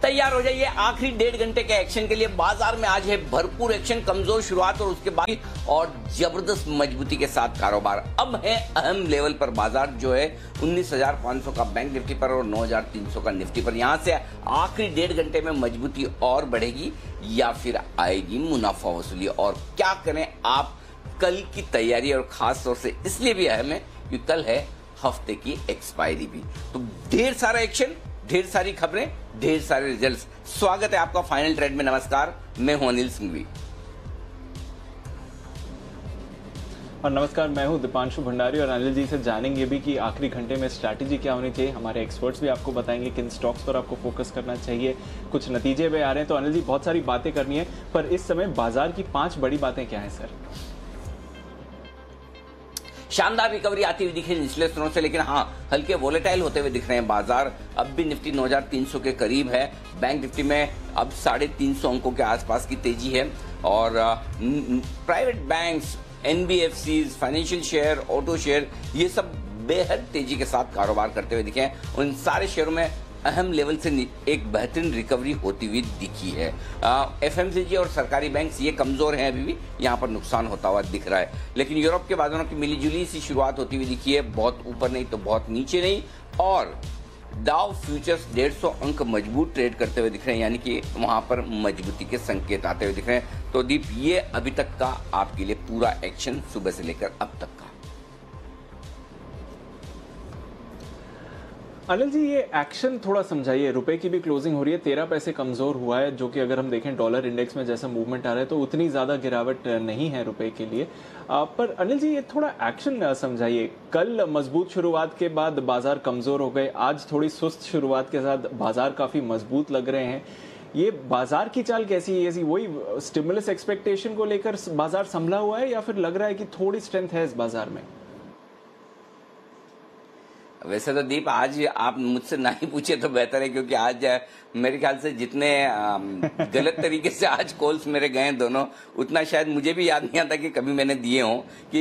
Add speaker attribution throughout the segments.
Speaker 1: तैयार हो जाइए आखिरी 1.5 घंटे के एक्शन के लिए। बाजार में आज है भरपूर एक्शन, कमजोर शुरुआत और उसके बाद और जबरदस्त मजबूती के साथ कारोबार। अब है अहम लेवल पर बाजार जो है 19,500 का बैंक निफ्टी पर और 9,300 का निफ्टी पर। यहां से आखिरी 1.5 घंटे में मजबूती और बढ़ेगी या फिर आएगी मुनाफा वसूली, और क्या करें आप कल की तैयारी, और खास तौर से इसलिए भी अहम है कि कल है हफ्ते की एक्सपायरी भी। तो ढेर सारा एक्शन, ढेर सारी खबरें, ढेर सारे रिजल्ट्स। स्वागत है आपका फाइनल ट्रेड में। नमस्कार, मैं हूं अनिल सिंघवी।
Speaker 2: और नमस्कार, मैं हूं दीपांशु भंडारी। और अनिल जी से जानेंगे भी कि आखिरी घंटे में स्ट्रैटेजी क्या होनी चाहिए। हमारे एक्सपर्ट्स भी आपको बताएंगे किन स्टॉक्स पर आपको फोकस करना चाहिए। कुछ नतीजे भी आ रहे हैं, तो अनिल जी बहुत सारी बातें करनी है, पर इस समय बाजार की 5 बड़ी बातें क्या है सर?
Speaker 1: शानदार रिकवरी आती हुई दिखे निचले स्तरों से, लेकिन हाँ हल्के वोलेटाइल होते हुए दिख रहे हैं बाजार। अब भी निफ्टी 9,300 के करीब है। बैंक निफ्टी में अब 350 अंकों के आसपास की तेजी है, और private banks, NBFCs, financial share, auto share, ये सब बेहद तेजी के साथ कारोबार करते हुए दिखे हैं। उन सारे शेयरों में अहम लेवल से एक बेहतरीन रिकवरी होती हुई दिखी है। एफएमसीजी और सरकारी बैंक्स ये कमजोर हैं, अभी भी यहाँ पर नुकसान होता हुआ दिख रहा है। लेकिन यूरोप के बाजारों की मिलीजुली सी शुरुआत होती हुई दिखी है, बहुत ऊपर नहीं तो बहुत नीचे नहीं, और डाउ फ्यूचर्स 150 अंक मजबूत ट्रेड करते हुए दिख रहे हैं, यानी कि वहां पर मजबूती के संकेत आते हुए दिख रहे हैं। तो दीप, ये अभी तक का आपके लिए पूरा एक्शन सुबह से लेकर अब तक का।
Speaker 2: अनिल जी, ये एक्शन थोड़ा समझाइए। रुपए की भी क्लोजिंग हो रही है, 13 पैसे कमजोर हुआ है, जो कि अगर हम देखें डॉलर इंडेक्स में जैसा मूवमेंट आ रहा है तो उतनी ज्यादा गिरावट नहीं है रुपए के लिए। पर अनिल जी, ये थोड़ा एक्शन समझाइए। कल मजबूत शुरुआत के बाद बाजार कमजोर हो गए, आज थोड़ी सुस्त शुरुआत के साथ बाजार काफी मजबूत लग रहे हैं। ये बाजार की चाल कैसी है? वही स्टिमुलस एक्सपेक्टेशन को लेकर बाजार संभला हुआ है, या फिर लग रहा है कि थोड़ी स्ट्रेंथ है इस बाजार में?
Speaker 1: वैसे तो दीप, आज आप मुझसे ना ही पूछे तो बेहतर है, क्योंकि आज मेरे ख्याल से जितने गलत तरीके से आज कॉल्स मेरे गए दोनों, उतना शायद मुझे भी याद नहीं आता कि कभी मैंने दिए हों कि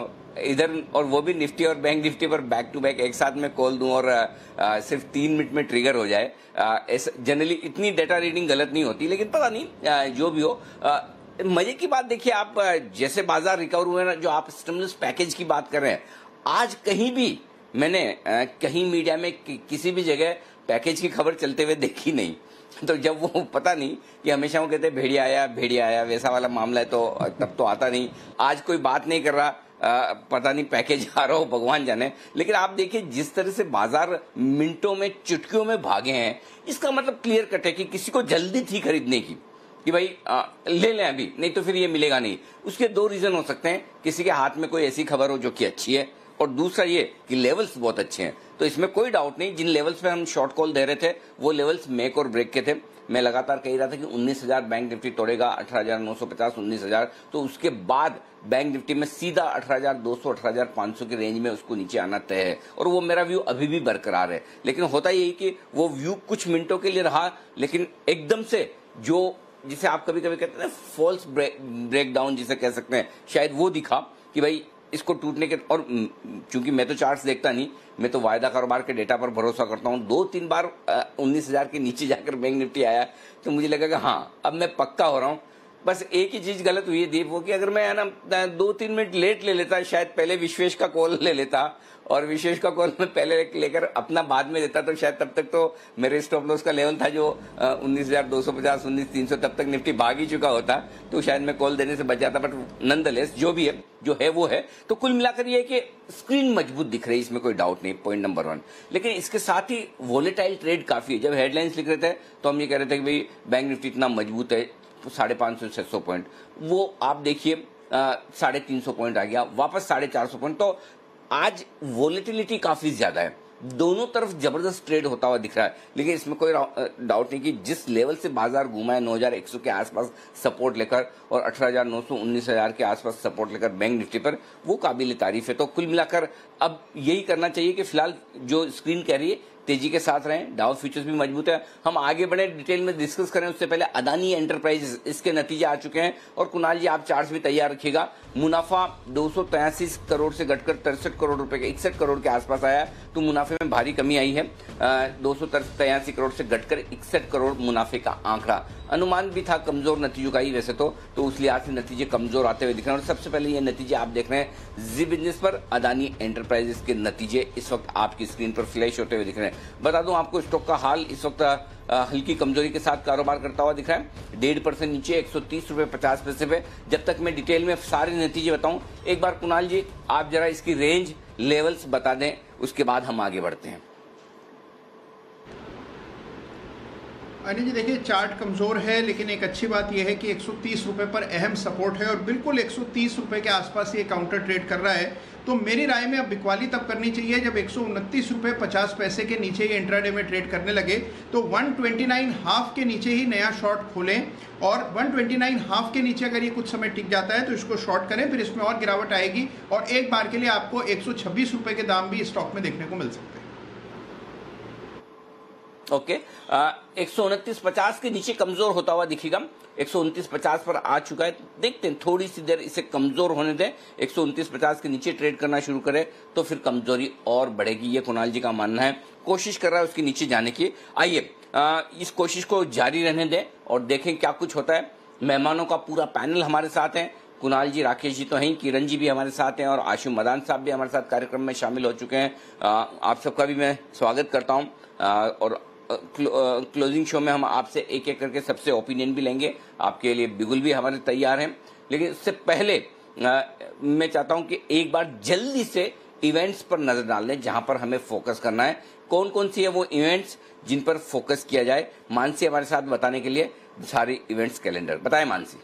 Speaker 1: इधर, और वो भी निफ्टी और बैंक निफ्टी पर बैक टू बैक एक साथ में कॉल दूं और सिर्फ 3 मिनट में ट्रिगर हो जाए। जनरली इतनी डेटा रीडिंग गलत नहीं होती, लेकिन पता नहीं जो भी हो। मजे की बात देखिए, आप जैसे बाजार रिकवर हुए ना, जो आप स्टिमुलस पैकेज की बात कर रहे हैं, आज कहीं भी मैंने कहीं मीडिया में किसी भी जगह पैकेज की खबर चलते हुए देखी नहीं। तो जब वो पता नहीं कि हमेशा वो कहते हैं भेड़िया आया वैसा वाला मामला है, तो तब तो आता नहीं। आज कोई बात नहीं कर रहा, पता नहीं पैकेज आ रहा हो, भगवान जाने। लेकिन आप देखिए जिस तरह से बाजार मिनटों में, चुटकियों में भागे हैं, इसका मतलब क्लियर कट है कि किसी को जल्दी थी खरीदने की कि भाई ले लें अभी, नहीं तो फिर ये मिलेगा नहीं। उसके 2 रीजन हो सकते हैं। किसी के हाथ में कोई ऐसी खबर हो जो कि अच्छी है, और दूसरा ये कि लेवल्स बहुत अच्छे हैं। तो इसमें कोई डाउट नहीं, जिन लेवल्स पे हम शॉर्ट कॉल दे रहे थे वो लेवल्स मेक और ब्रेक के थे। मैं लगातार कह रहा था कि 19,000 बैंक निफ्टी तोड़ेगा, 18,950, 19,000, तो उसके बाद बैंक निफ्टी में सीधा 18,200, 18,500 के रेंज में उसको नीचे आना तय है, और वो मेरा व्यू अभी भी बरकरार है। लेकिन होता यही कि वो व्यू कुछ मिनटों के लिए रहा, लेकिन एकदम से जो जिसे आप कभी कभी कहते हैं फॉल्स ब्रेक डाउन जिसे कह सकते हैं, शायद वो दिखा कि भाई इसको टूटने के। और चूंकि मैं तो चार्ट्स देखता नहीं, मैं तो वायदा कारोबार के डेटा पर भरोसा करता हूं। 2-3 बार 19,000 के नीचे जाकर बैंक निफ्टी आया, तो मुझे लगा कि हाँ अब मैं पक्का हो रहा हूं। बस एक ही चीज गलत हुई है दीप, वो कि अगर मैं ना 2-3 मिनट लेट ले लेता, शायद पहले विश्वेश का कॉल ले लेता, और विशेष का कॉल में पहले लेकर अपना बाद में देता, तो शायद तब तक तो मेरे स्टॉप लॉस का लेवल था जो 19,250, 19,300, तब तक निफ्टी भाग ही चुका होता, तो शायद मैं कॉल देने से बच जाता। बट नंदलेस जो भी है, जो है वो है। तो कुल मिलाकर ये है कि स्क्रीन मजबूत दिख रही है, इसमें कोई डाउट नहीं, पॉइंट नंबर 1। लेकिन इसके साथ ही वोलेटाइल ट्रेड काफी है। जब हेडलाइंस लिख रहे थे तो हम ये कह रहे थे कि भाई बैंक निफ्टी इतना मजबूत है, 550-600 पॉइंट, वो आप देखिए 350 पॉइंट आ गया, वापस 450 पॉइंट। तो आज वोलेटिलिटी काफी ज्यादा है, दोनों तरफ जबरदस्त ट्रेड होता हुआ दिख रहा है। लेकिन इसमें कोई डाउट नहीं कि जिस लेवल से बाजार घूमा है 9,100 के आसपास सपोर्ट लेकर, और 18,900, 19,000 के आसपास सपोर्ट लेकर बैंक निफ्टी पर, वो काबिल तारीफ है। तो कुल मिलाकर अब यही करना चाहिए कि फिलहाल जो स्क्रीन कह रही है तेजी के साथ रहें। डाउ फ्यूचर्स भी मजबूत है। हम आगे बढ़े, डिटेल में डिस्कस करें उससे पहले अदानी एंटरप्राइजेस, इसके नतीजे आ चुके हैं और कुणाल जी आप चार्ट्स भी तैयार रखिएगा। मुनाफा 283 करोड़ से घटकर 63 करोड़ रुपए के 61 करोड़ के आसपास आया, तो मुनाफे में भारी कमी आई है। 283 करोड़ से घटकर 61 करोड़ मुनाफे का आंकड़ा। अनुमान भी था कमजोर नतीजों का ही वैसे तो उस लिहाज से नतीजे कमजोर आते हुए दिख रहे हैं। और सबसे पहले ये नतीजे आप देख रहे हैं जी बिजनेस पर, अदानी एंटरप्राइजेस के नतीजे इस वक्त आपकी स्क्रीन पर फ्लैश होते हुए दिख रहे हैं। बता दूं आपको स्टॉक का हाल इस वक्त हल्की कमजोरी के साथ कारोबार करता हुआ दिख रहा है। 1.5% नीचे 130 रुपए 50 पैसे पे। जब तक मैं डिटेल में सारे नतीजे बताऊं, एक बार कुणाल जी आप जरा इसकी रेंज लेवल्स बता दें, उसके बाद हम आगे बढ़ते हैं।
Speaker 3: अनिल जी देखिए, चार्ट कमज़ोर है, लेकिन एक अच्छी बात यह है कि 130 रुपये पर अहम सपोर्ट है और बिल्कुल 130 रुपये के आसपास ये काउंटर ट्रेड कर रहा है। तो मेरी राय में अब बिकवाली तब करनी चाहिए जब 129 रुपये 50 पैसे के नीचे ये इंट्राडे में ट्रेड करने लगे। तो 129 हाफ के नीचे ही नया शॉर्ट खोलें और 129 हाफ के नीचे अगर ये कुछ समय टिक जाता है तो इसको शॉर्ट करें, फिर इसमें और गिरावट आएगी और एक बार के लिए आपको 126 रुपये के दाम भी स्टॉक में देखने को मिल सकते हैं।
Speaker 1: ओके, 129.50 के नीचे कमजोर होता हुआ दिखेगा। 129.50 पर आ चुका है, देखते हैं थोड़ी सी देर इसे कमजोर होने दें। 129.50 के नीचे ट्रेड करना शुरू करे तो फिर कमजोरी और बढ़ेगी, ये कुणाल जी का मानना है। कोशिश कर रहा है उसके नीचे जाने की। आइए इस कोशिश को जारी रहने दें और देखें क्या कुछ होता है। मेहमानों का पूरा पैनल हमारे साथ है। कुणाल जी, राकेश जी तो हैं, किरण जी भी हमारे साथ हैं और आशु मदान साहब भी हमारे साथ कार्यक्रम में शामिल हो चुके हैं। आप सबका भी मैं स्वागत करता हूं और क्लोजिंग शो में हम आपसे एक एक करके सबसे ओपिनियन भी लेंगे। आपके लिए बिगुल भी हमारे तैयार हैं, लेकिन इससे पहले मैं चाहता हूं कि एक बार जल्दी से इवेंट्स पर नजर डाल लें जहां पर हमें फोकस करना है। कौन कौन सी है वो इवेंट्स जिन पर फोकस किया जाए? मानसी हमारे साथ बताने के लिए सारे इवेंट्स कैलेंडर बताएं। मानसी।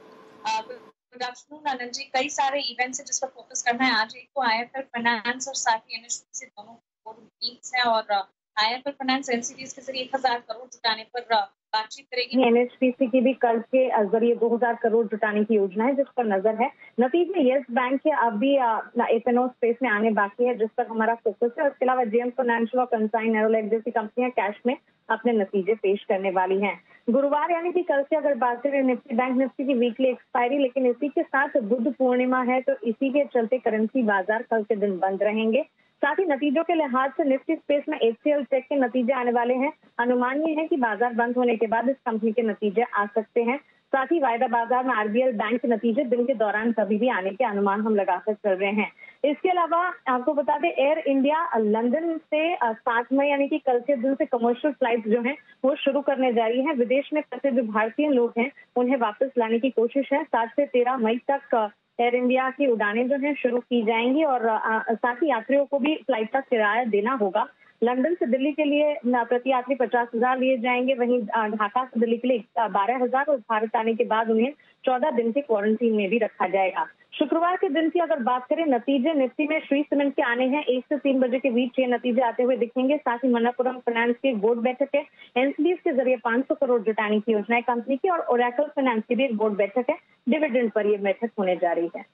Speaker 4: Good afternoon Anand ji. कई सारे इवेंट्स हैं जिस पर फोकस करना है। आज एक को आईएफएल फाइनेंस और साथ ही एनएचपीसी दोनों मीट्स हैं और आईएफएल फाइनेंस एनसीडीज के जरिए 1000 करोड़ जुटाने पर बातचीत करेगी।
Speaker 5: एनएचपीसी की भी कर्ज के जरिए 2000 करोड़ जुटाने की योजना है जिस पर नजर है। नतीजे येस बैंक के अब भी एफएनओ स्पेस में आने बाकी है जिस पर हमारा फोकस है। इसके अलावा जेएम फाइनेंशियल और कंसाइन एरोलैक जैसी कंपनियां कैश में अपने नतीजे पेश करने वाली हैं। गुरुवार यानी कि कल से अगर बात करें निफ्टी बैंक निफ्टी की वीकली एक्सपायरी, लेकिन इसी के साथ बुद्ध पूर्णिमा है तो इसी के चलते करेंसी बाजार कल के दिन बंद रहेंगे। साथ ही नतीजों के लिहाज से निफ्टी स्पेस में एचसीएल टेक के नतीजे आने वाले हैं। अनुमान ये है कि बाजार बंद होने के बाद इस कंपनी के नतीजे आ सकते हैं। साथ ही वायदा बाजार में आरबीएल बैंक के नतीजे दिन के दौरान कभी भी आने के अनुमान हम लगाकर चल रहे हैं। इसके अलावा आपको बता दें, एयर इंडिया लंदन से 7 मई यानी कि कल के दिन से कमर्शियल फ्लाइट जो हैं वो शुरू करने जा रही है। विदेश में फंसे जो भारतीय लोग हैं उन्हें वापस लाने की कोशिश है। 7 से 13 मई तक एयर इंडिया की उड़ानें जो हैं शुरू की जाएंगी और साथ ही यात्रियों को भी फ्लाइट का किराया देना होगा। लंदन से दिल्ली के लिए प्रति यात्री 50,000 लिए जाएंगे, वहीं ढाका से दिल्ली के लिए 12,000 और भारत आने के बाद उन्हें 14 दिन के क्वारंटीन में भी रखा जाएगा। शुक्रवार के दिन की अगर बात करें, नतीजे निफ्टी में श्री सीमेंट के आने हैं। 1 से 3 बजे के बीच ये नतीजे आते हुए दिखेंगे। साथ ही मनप्पुरम फाइनेंस की बोर्ड बैठक है। एनसीडीज के जरिए 500 करोड़ जुटाने की योजना है कंपनी की और ओरेकल फाइनेंस की भी एक बोर्ड बैठक है। डिविडेंड पर यह बैठक होने जा रही है।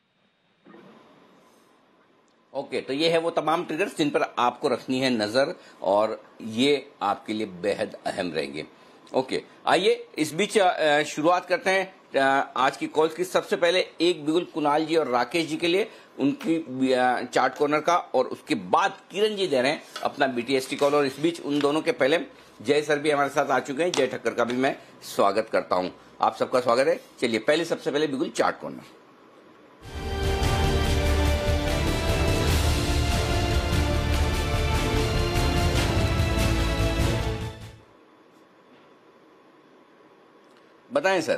Speaker 1: ओके, तो ये है वो तमाम ट्रिगर्स जिन पर आपको रखनी है नजर और ये आपके लिए बेहद अहम रहेंगे। ओके, आइए इस बीच शुरुआत करते हैं आज की कॉल्स की। सबसे पहले एक बिगुल कुणाल जी और राकेश जी के लिए उनकी चार्ट कॉर्नर का, और उसके बाद किरण जी दे रहे हैं अपना बीटीएसटी कॉल। और इस बीच उन दोनों के पहले जय सर भी हमारे साथ आ चुके हैं। जय ठक्कर का भी मैं स्वागत करता हूं। आप सबका स्वागत है। चलिए पहले सबसे पहले बिगुल चार्ट कॉर्नर। बताएं sir.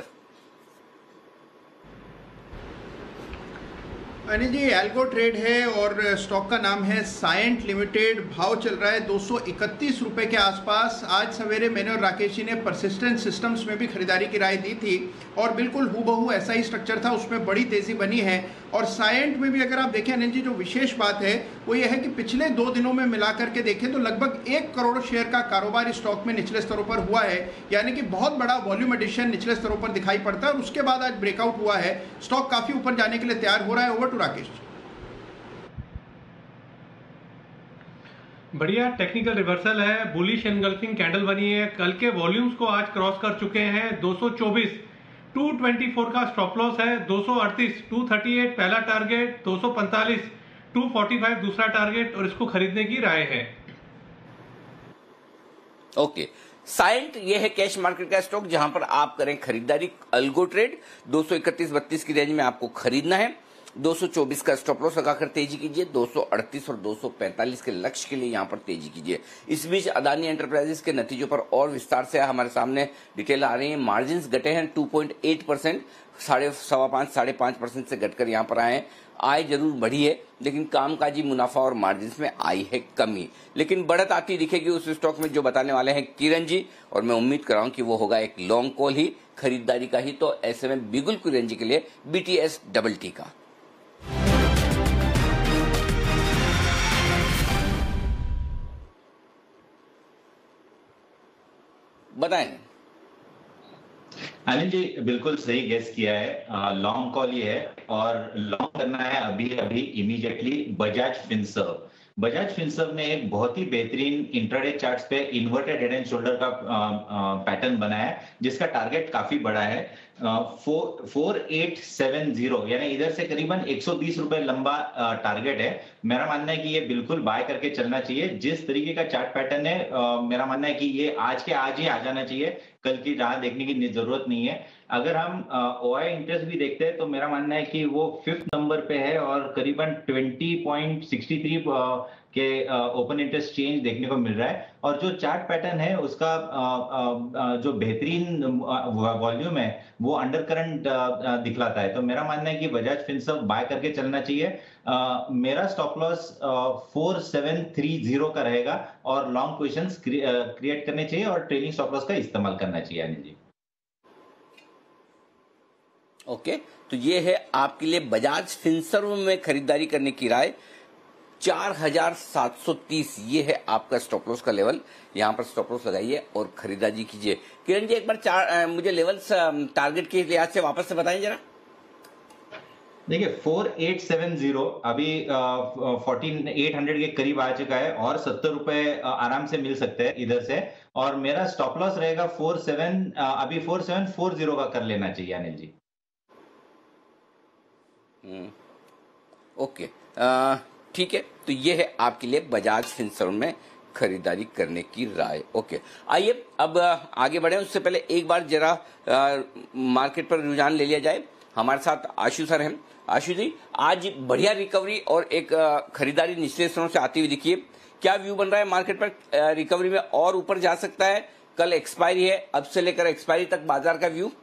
Speaker 3: Anil ji, algo trade है और स्टॉक का नाम है साइंट लिमिटेड। भाव चल रहा है 231 रुपए के आसपास। आज सवेरे मैंने और राकेश जी ने परसिस्टेंट सिस्टम्स में भी खरीदारी की राय दी थी और बिल्कुल हूबहू ऐसा ही स्ट्रक्चर था, उसमें बड़ी तेजी बनी है। और साइंट में भी अगर आप देखें अनिल जी, जो विशेष बात है वो ये है कि पिछले 2 दिनों में मिला करके देखें तो लगभग 1 करोड़ शेयर का कारोबार स्टॉक में निचले स्तरों पर हुआ है, यानी कि बहुत बड़ा वॉल्यूम एडिशन निचले स्तरों पर दिखाई पड़ता है। और उसके बाद आज ब्रेकआउट हुआ है, स्टॉक काफी ऊपर जाने के लिए तैयार हो रहा है। Over to Rakesh.
Speaker 6: बढ़िया टेक्निकल रिवर्सल है, बुलिश एनगल्फिंग कैंडल बनी है। कल के वॉल्यूम्स को आज क्रॉस कर चुके हैं। 224 224 का स्टॉप लॉस है, 238 238 पहला टारगेट, 245 245 दूसरा टारगेट और इसको खरीदने की राय है।
Speaker 1: ओके, साइंट ये है कैश मार्केट का स्टॉक जहां पर आप करें खरीदारी, अल्गो ट्रेड 231-32 की रेंज में आपको खरीदना है। 224 का स्टॉप लॉस लगाकर तेजी कीजिए, 238 और 245 के लक्ष्य के लिए यहां पर तेजी कीजिए। इस बीच अदानी एंटरप्राइजेस के नतीजों पर और विस्तार से हमारे सामने डिटेल आ रही है। मार्जिन घटे हैं 2.8%, 5.5% से घटकर यहां पर आए हैं। आय जरूर बढ़ी है लेकिन कामकाजी मुनाफा और मार्जिन में आई है कमी, लेकिन बढ़त आती दिखेगी उस स्टॉक में जो बताने वाले हैं किरण जी, और मैं उम्मीद कर रहा हूं कि वो होगा एक लॉन्ग कॉल ही, खरीदारी का ही। तो ऐसे में बिगुल किरण जी के लिए BTS डबल टी का बताएं।
Speaker 7: अनिल जी बिल्कुल सही गेस किया है, लॉन्ग कॉल ही है और लॉन्ग करना है अभी अभी immediately Bajaj Finserv. Bajaj Finserv ने एक बहुत ही बेहतरीन इंट्राडे चार्ट्स पे इन्वर्टेड हेड एंड शोल्डर का पैटर्न बनाया है जिसका टारगेट काफी बड़ा है, 4870, यानी इधर से करीबन 120 रुपए लंबा टारगेट है। मेरा मानना है कि ये बिल्कुल बाय करके चलना चाहिए। जिस तरीके का चार्ट पैटर्न है, मेरा मानना है कि ये आज के आज ही आ जाना चाहिए, कल की राह देखने की जरूरत नहीं है। अगर हम ओआई इंटरेस्ट भी देखते हैं तो मेरा मानना है कि वो 5th नंबर पे है और करीबन 20.63 के ओपन इंटरेस्ट चेंज देखने को मिल रहा है। और जो चार्ट पैटर्न है उसका जो बेहतरीन वॉल्यूम है वो अंडर करंट दिखलाता है। तो मेरा मानना है कि बजाज फिनसर्व बाय करके चलना चाहिए। मेरा स्टॉप लॉस 4730 का रहेगा और लॉन्ग पोजीशंस क्रिएट करने चाहिए और ट्रेलिंग स्टॉप लॉस का इस्तेमाल करना चाहिए। अनिल जी
Speaker 1: ओके, तो ये है आपके लिए बजाज फिनसर्व में खरीदारी करने की राय। 4730 ये है आपका स्टॉप लॉस का लेवल, यहां पर स्टॉप लॉस लगाइए और खरीदारी कीजिए। किरण जी एक बार मुझे लेवल्स टारगेट के लिहाज से वापस से बताएं जरा।
Speaker 7: देखिए 4870 अभी 4800 के करीब आ चुका है और 70 रुपए आराम से मिल सकते हैं इधर से, और मेरा स्टॉप लॉस रहेगा 4740 का कर लेना चाहिए। अनिल जी
Speaker 1: ओके, ठीक है, तो ये है आपके लिए बजाज फिनसर्व में खरीदारी करने की राय। ओके, आइए अब आगे बढ़े, उससे पहले एक बार जरा मार्केट पर रुझान ले लिया जाए। हमारे साथ आशु सर हैं। आशु जी, आज बढ़िया रिकवरी और एक खरीदारी निचले स्तरों से आती हुई दिखी है, क्या व्यू बन रहा है मार्केट पर? रिकवरी में और ऊपर जा सकता है? कल एक्सपायरी है, अब से लेकर एक्सपायरी तक बाजार का व्यू?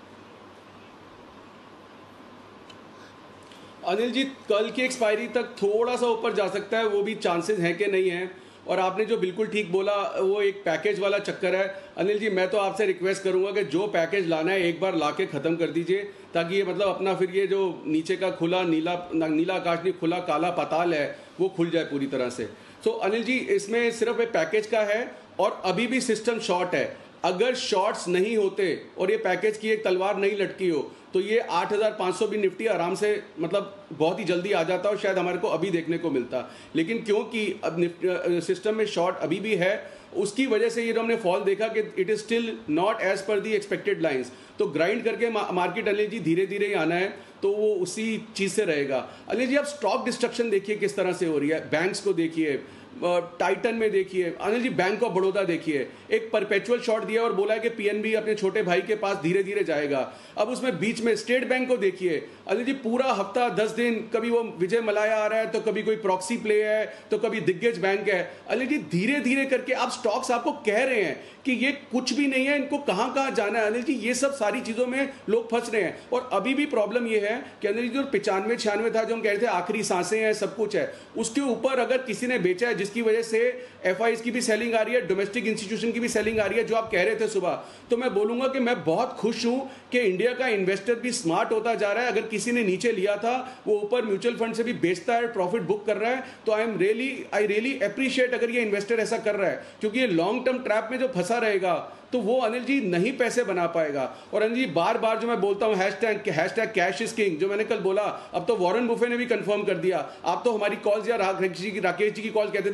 Speaker 8: अनिल जी कल की एक्सपायरी तक थोड़ा सा ऊपर जा सकता है, वो भी चांसेस हैं कि नहीं है। और आपने जो बिल्कुल ठीक बोला वो एक पैकेज वाला चक्कर है। अनिल जी मैं तो आपसे रिक्वेस्ट करूंगा कि जो पैकेज लाना है एक बार लाके ख़त्म कर दीजिए, ताकि ये मतलब अपना फिर ये जो नीचे का खुला नीला आकाश नहीं, खुला काला पाताल है वो खुल जाए पूरी तरह से। तो अनिल जी इसमें सिर्फ एक पैकेज का है और अभी भी सिस्टम शॉर्ट है। अगर शॉर्ट्स नहीं होते और ये पैकेज की एक तलवार नहीं लटकी हो तो ये 8500 भी निफ्टी आराम से मतलब बहुत ही जल्दी आ जाता और शायद हमारे को अभी देखने को मिलता। लेकिन क्योंकि अब सिस्टम में शॉर्ट अभी भी है, उसकी वजह से ये जो हमने फॉल देखा कि it is still not as per the expected lines. तो ग्राइंड करके मार्केट अनिल जी धीरे धीरे ही आना है, तो वो उसी चीज से रहेगा। अनिल जी आप स्टॉक डिस्ट्रक्शन देखिए किस तरह से हो रही है, बैंक्स को देखिए, टाइटन में देखिए, अनिल जी बैंक ऑफ बड़ौदा देखिए, एक परपेचुअल शॉट दिया और बोला है कि पीएनबी अपने छोटे भाई के पास धीरे धीरे जाएगा। अब उसमें बीच में स्टेट बैंक को देखिए, अनिल जी पूरा हफ्ता 10 दिन कभी वो विजय मलाया आ रहा है, तो कभी कोई प्रॉक्सी प्ले है, तो कभी दिग्गज बैंक है। अनिल जी धीरे धीरे करके आप स्टॉक्स आपको कह रहे हैं कि ये कुछ भी नहीं है, इनको कहां कहां जाना है। अनिल जी ये सब सारी चीजों में लोग फंस रहे हैं। और अभी भी प्रॉब्लम ये है कि अनिल जी जो 95-96 था, जो हम कह रहे थे आखिरी सांसें हैं, सब कुछ है, उसके ऊपर अगर किसी ने बेचा है जिसकी वजह से एफआईज की भी सेलिंग आ रही है, डोमेस्टिक इंस्टीट्यूशन की भी सेलिंग आ रही है, जो आप कह रहे थे सुबह, तो मैं बोलूंगा कि मैं बहुत खुश हूं कि इंडिया का इन्वेस्टर भी स्मार्ट होता जा रहा है। अगर किसी ने नीचे लिया था वो ऊपर म्यूचुअल फंड से भी बेचता है, प्रॉफिट बुक कर रहा है, तो आई रियली अप्रिशिएट अगर ये इन्वेस्टर ऐसा कर रहा है, क्योंकि ये लॉन्ग टर्म ट्रैप में जो फंसा रहेगा तो वो अनिल जी नहीं पैसे बना पाएगा। और अनिल जी बार बार जो मैं बोलता हूं हैशटैग कैश इज किंग, जो मैंने कल बोला, अब तो वॉरेन बुफे ने भी कंफर्म कर दिया। आप तो हमारी कॉल्स या राकेश जी की कॉल कहते थे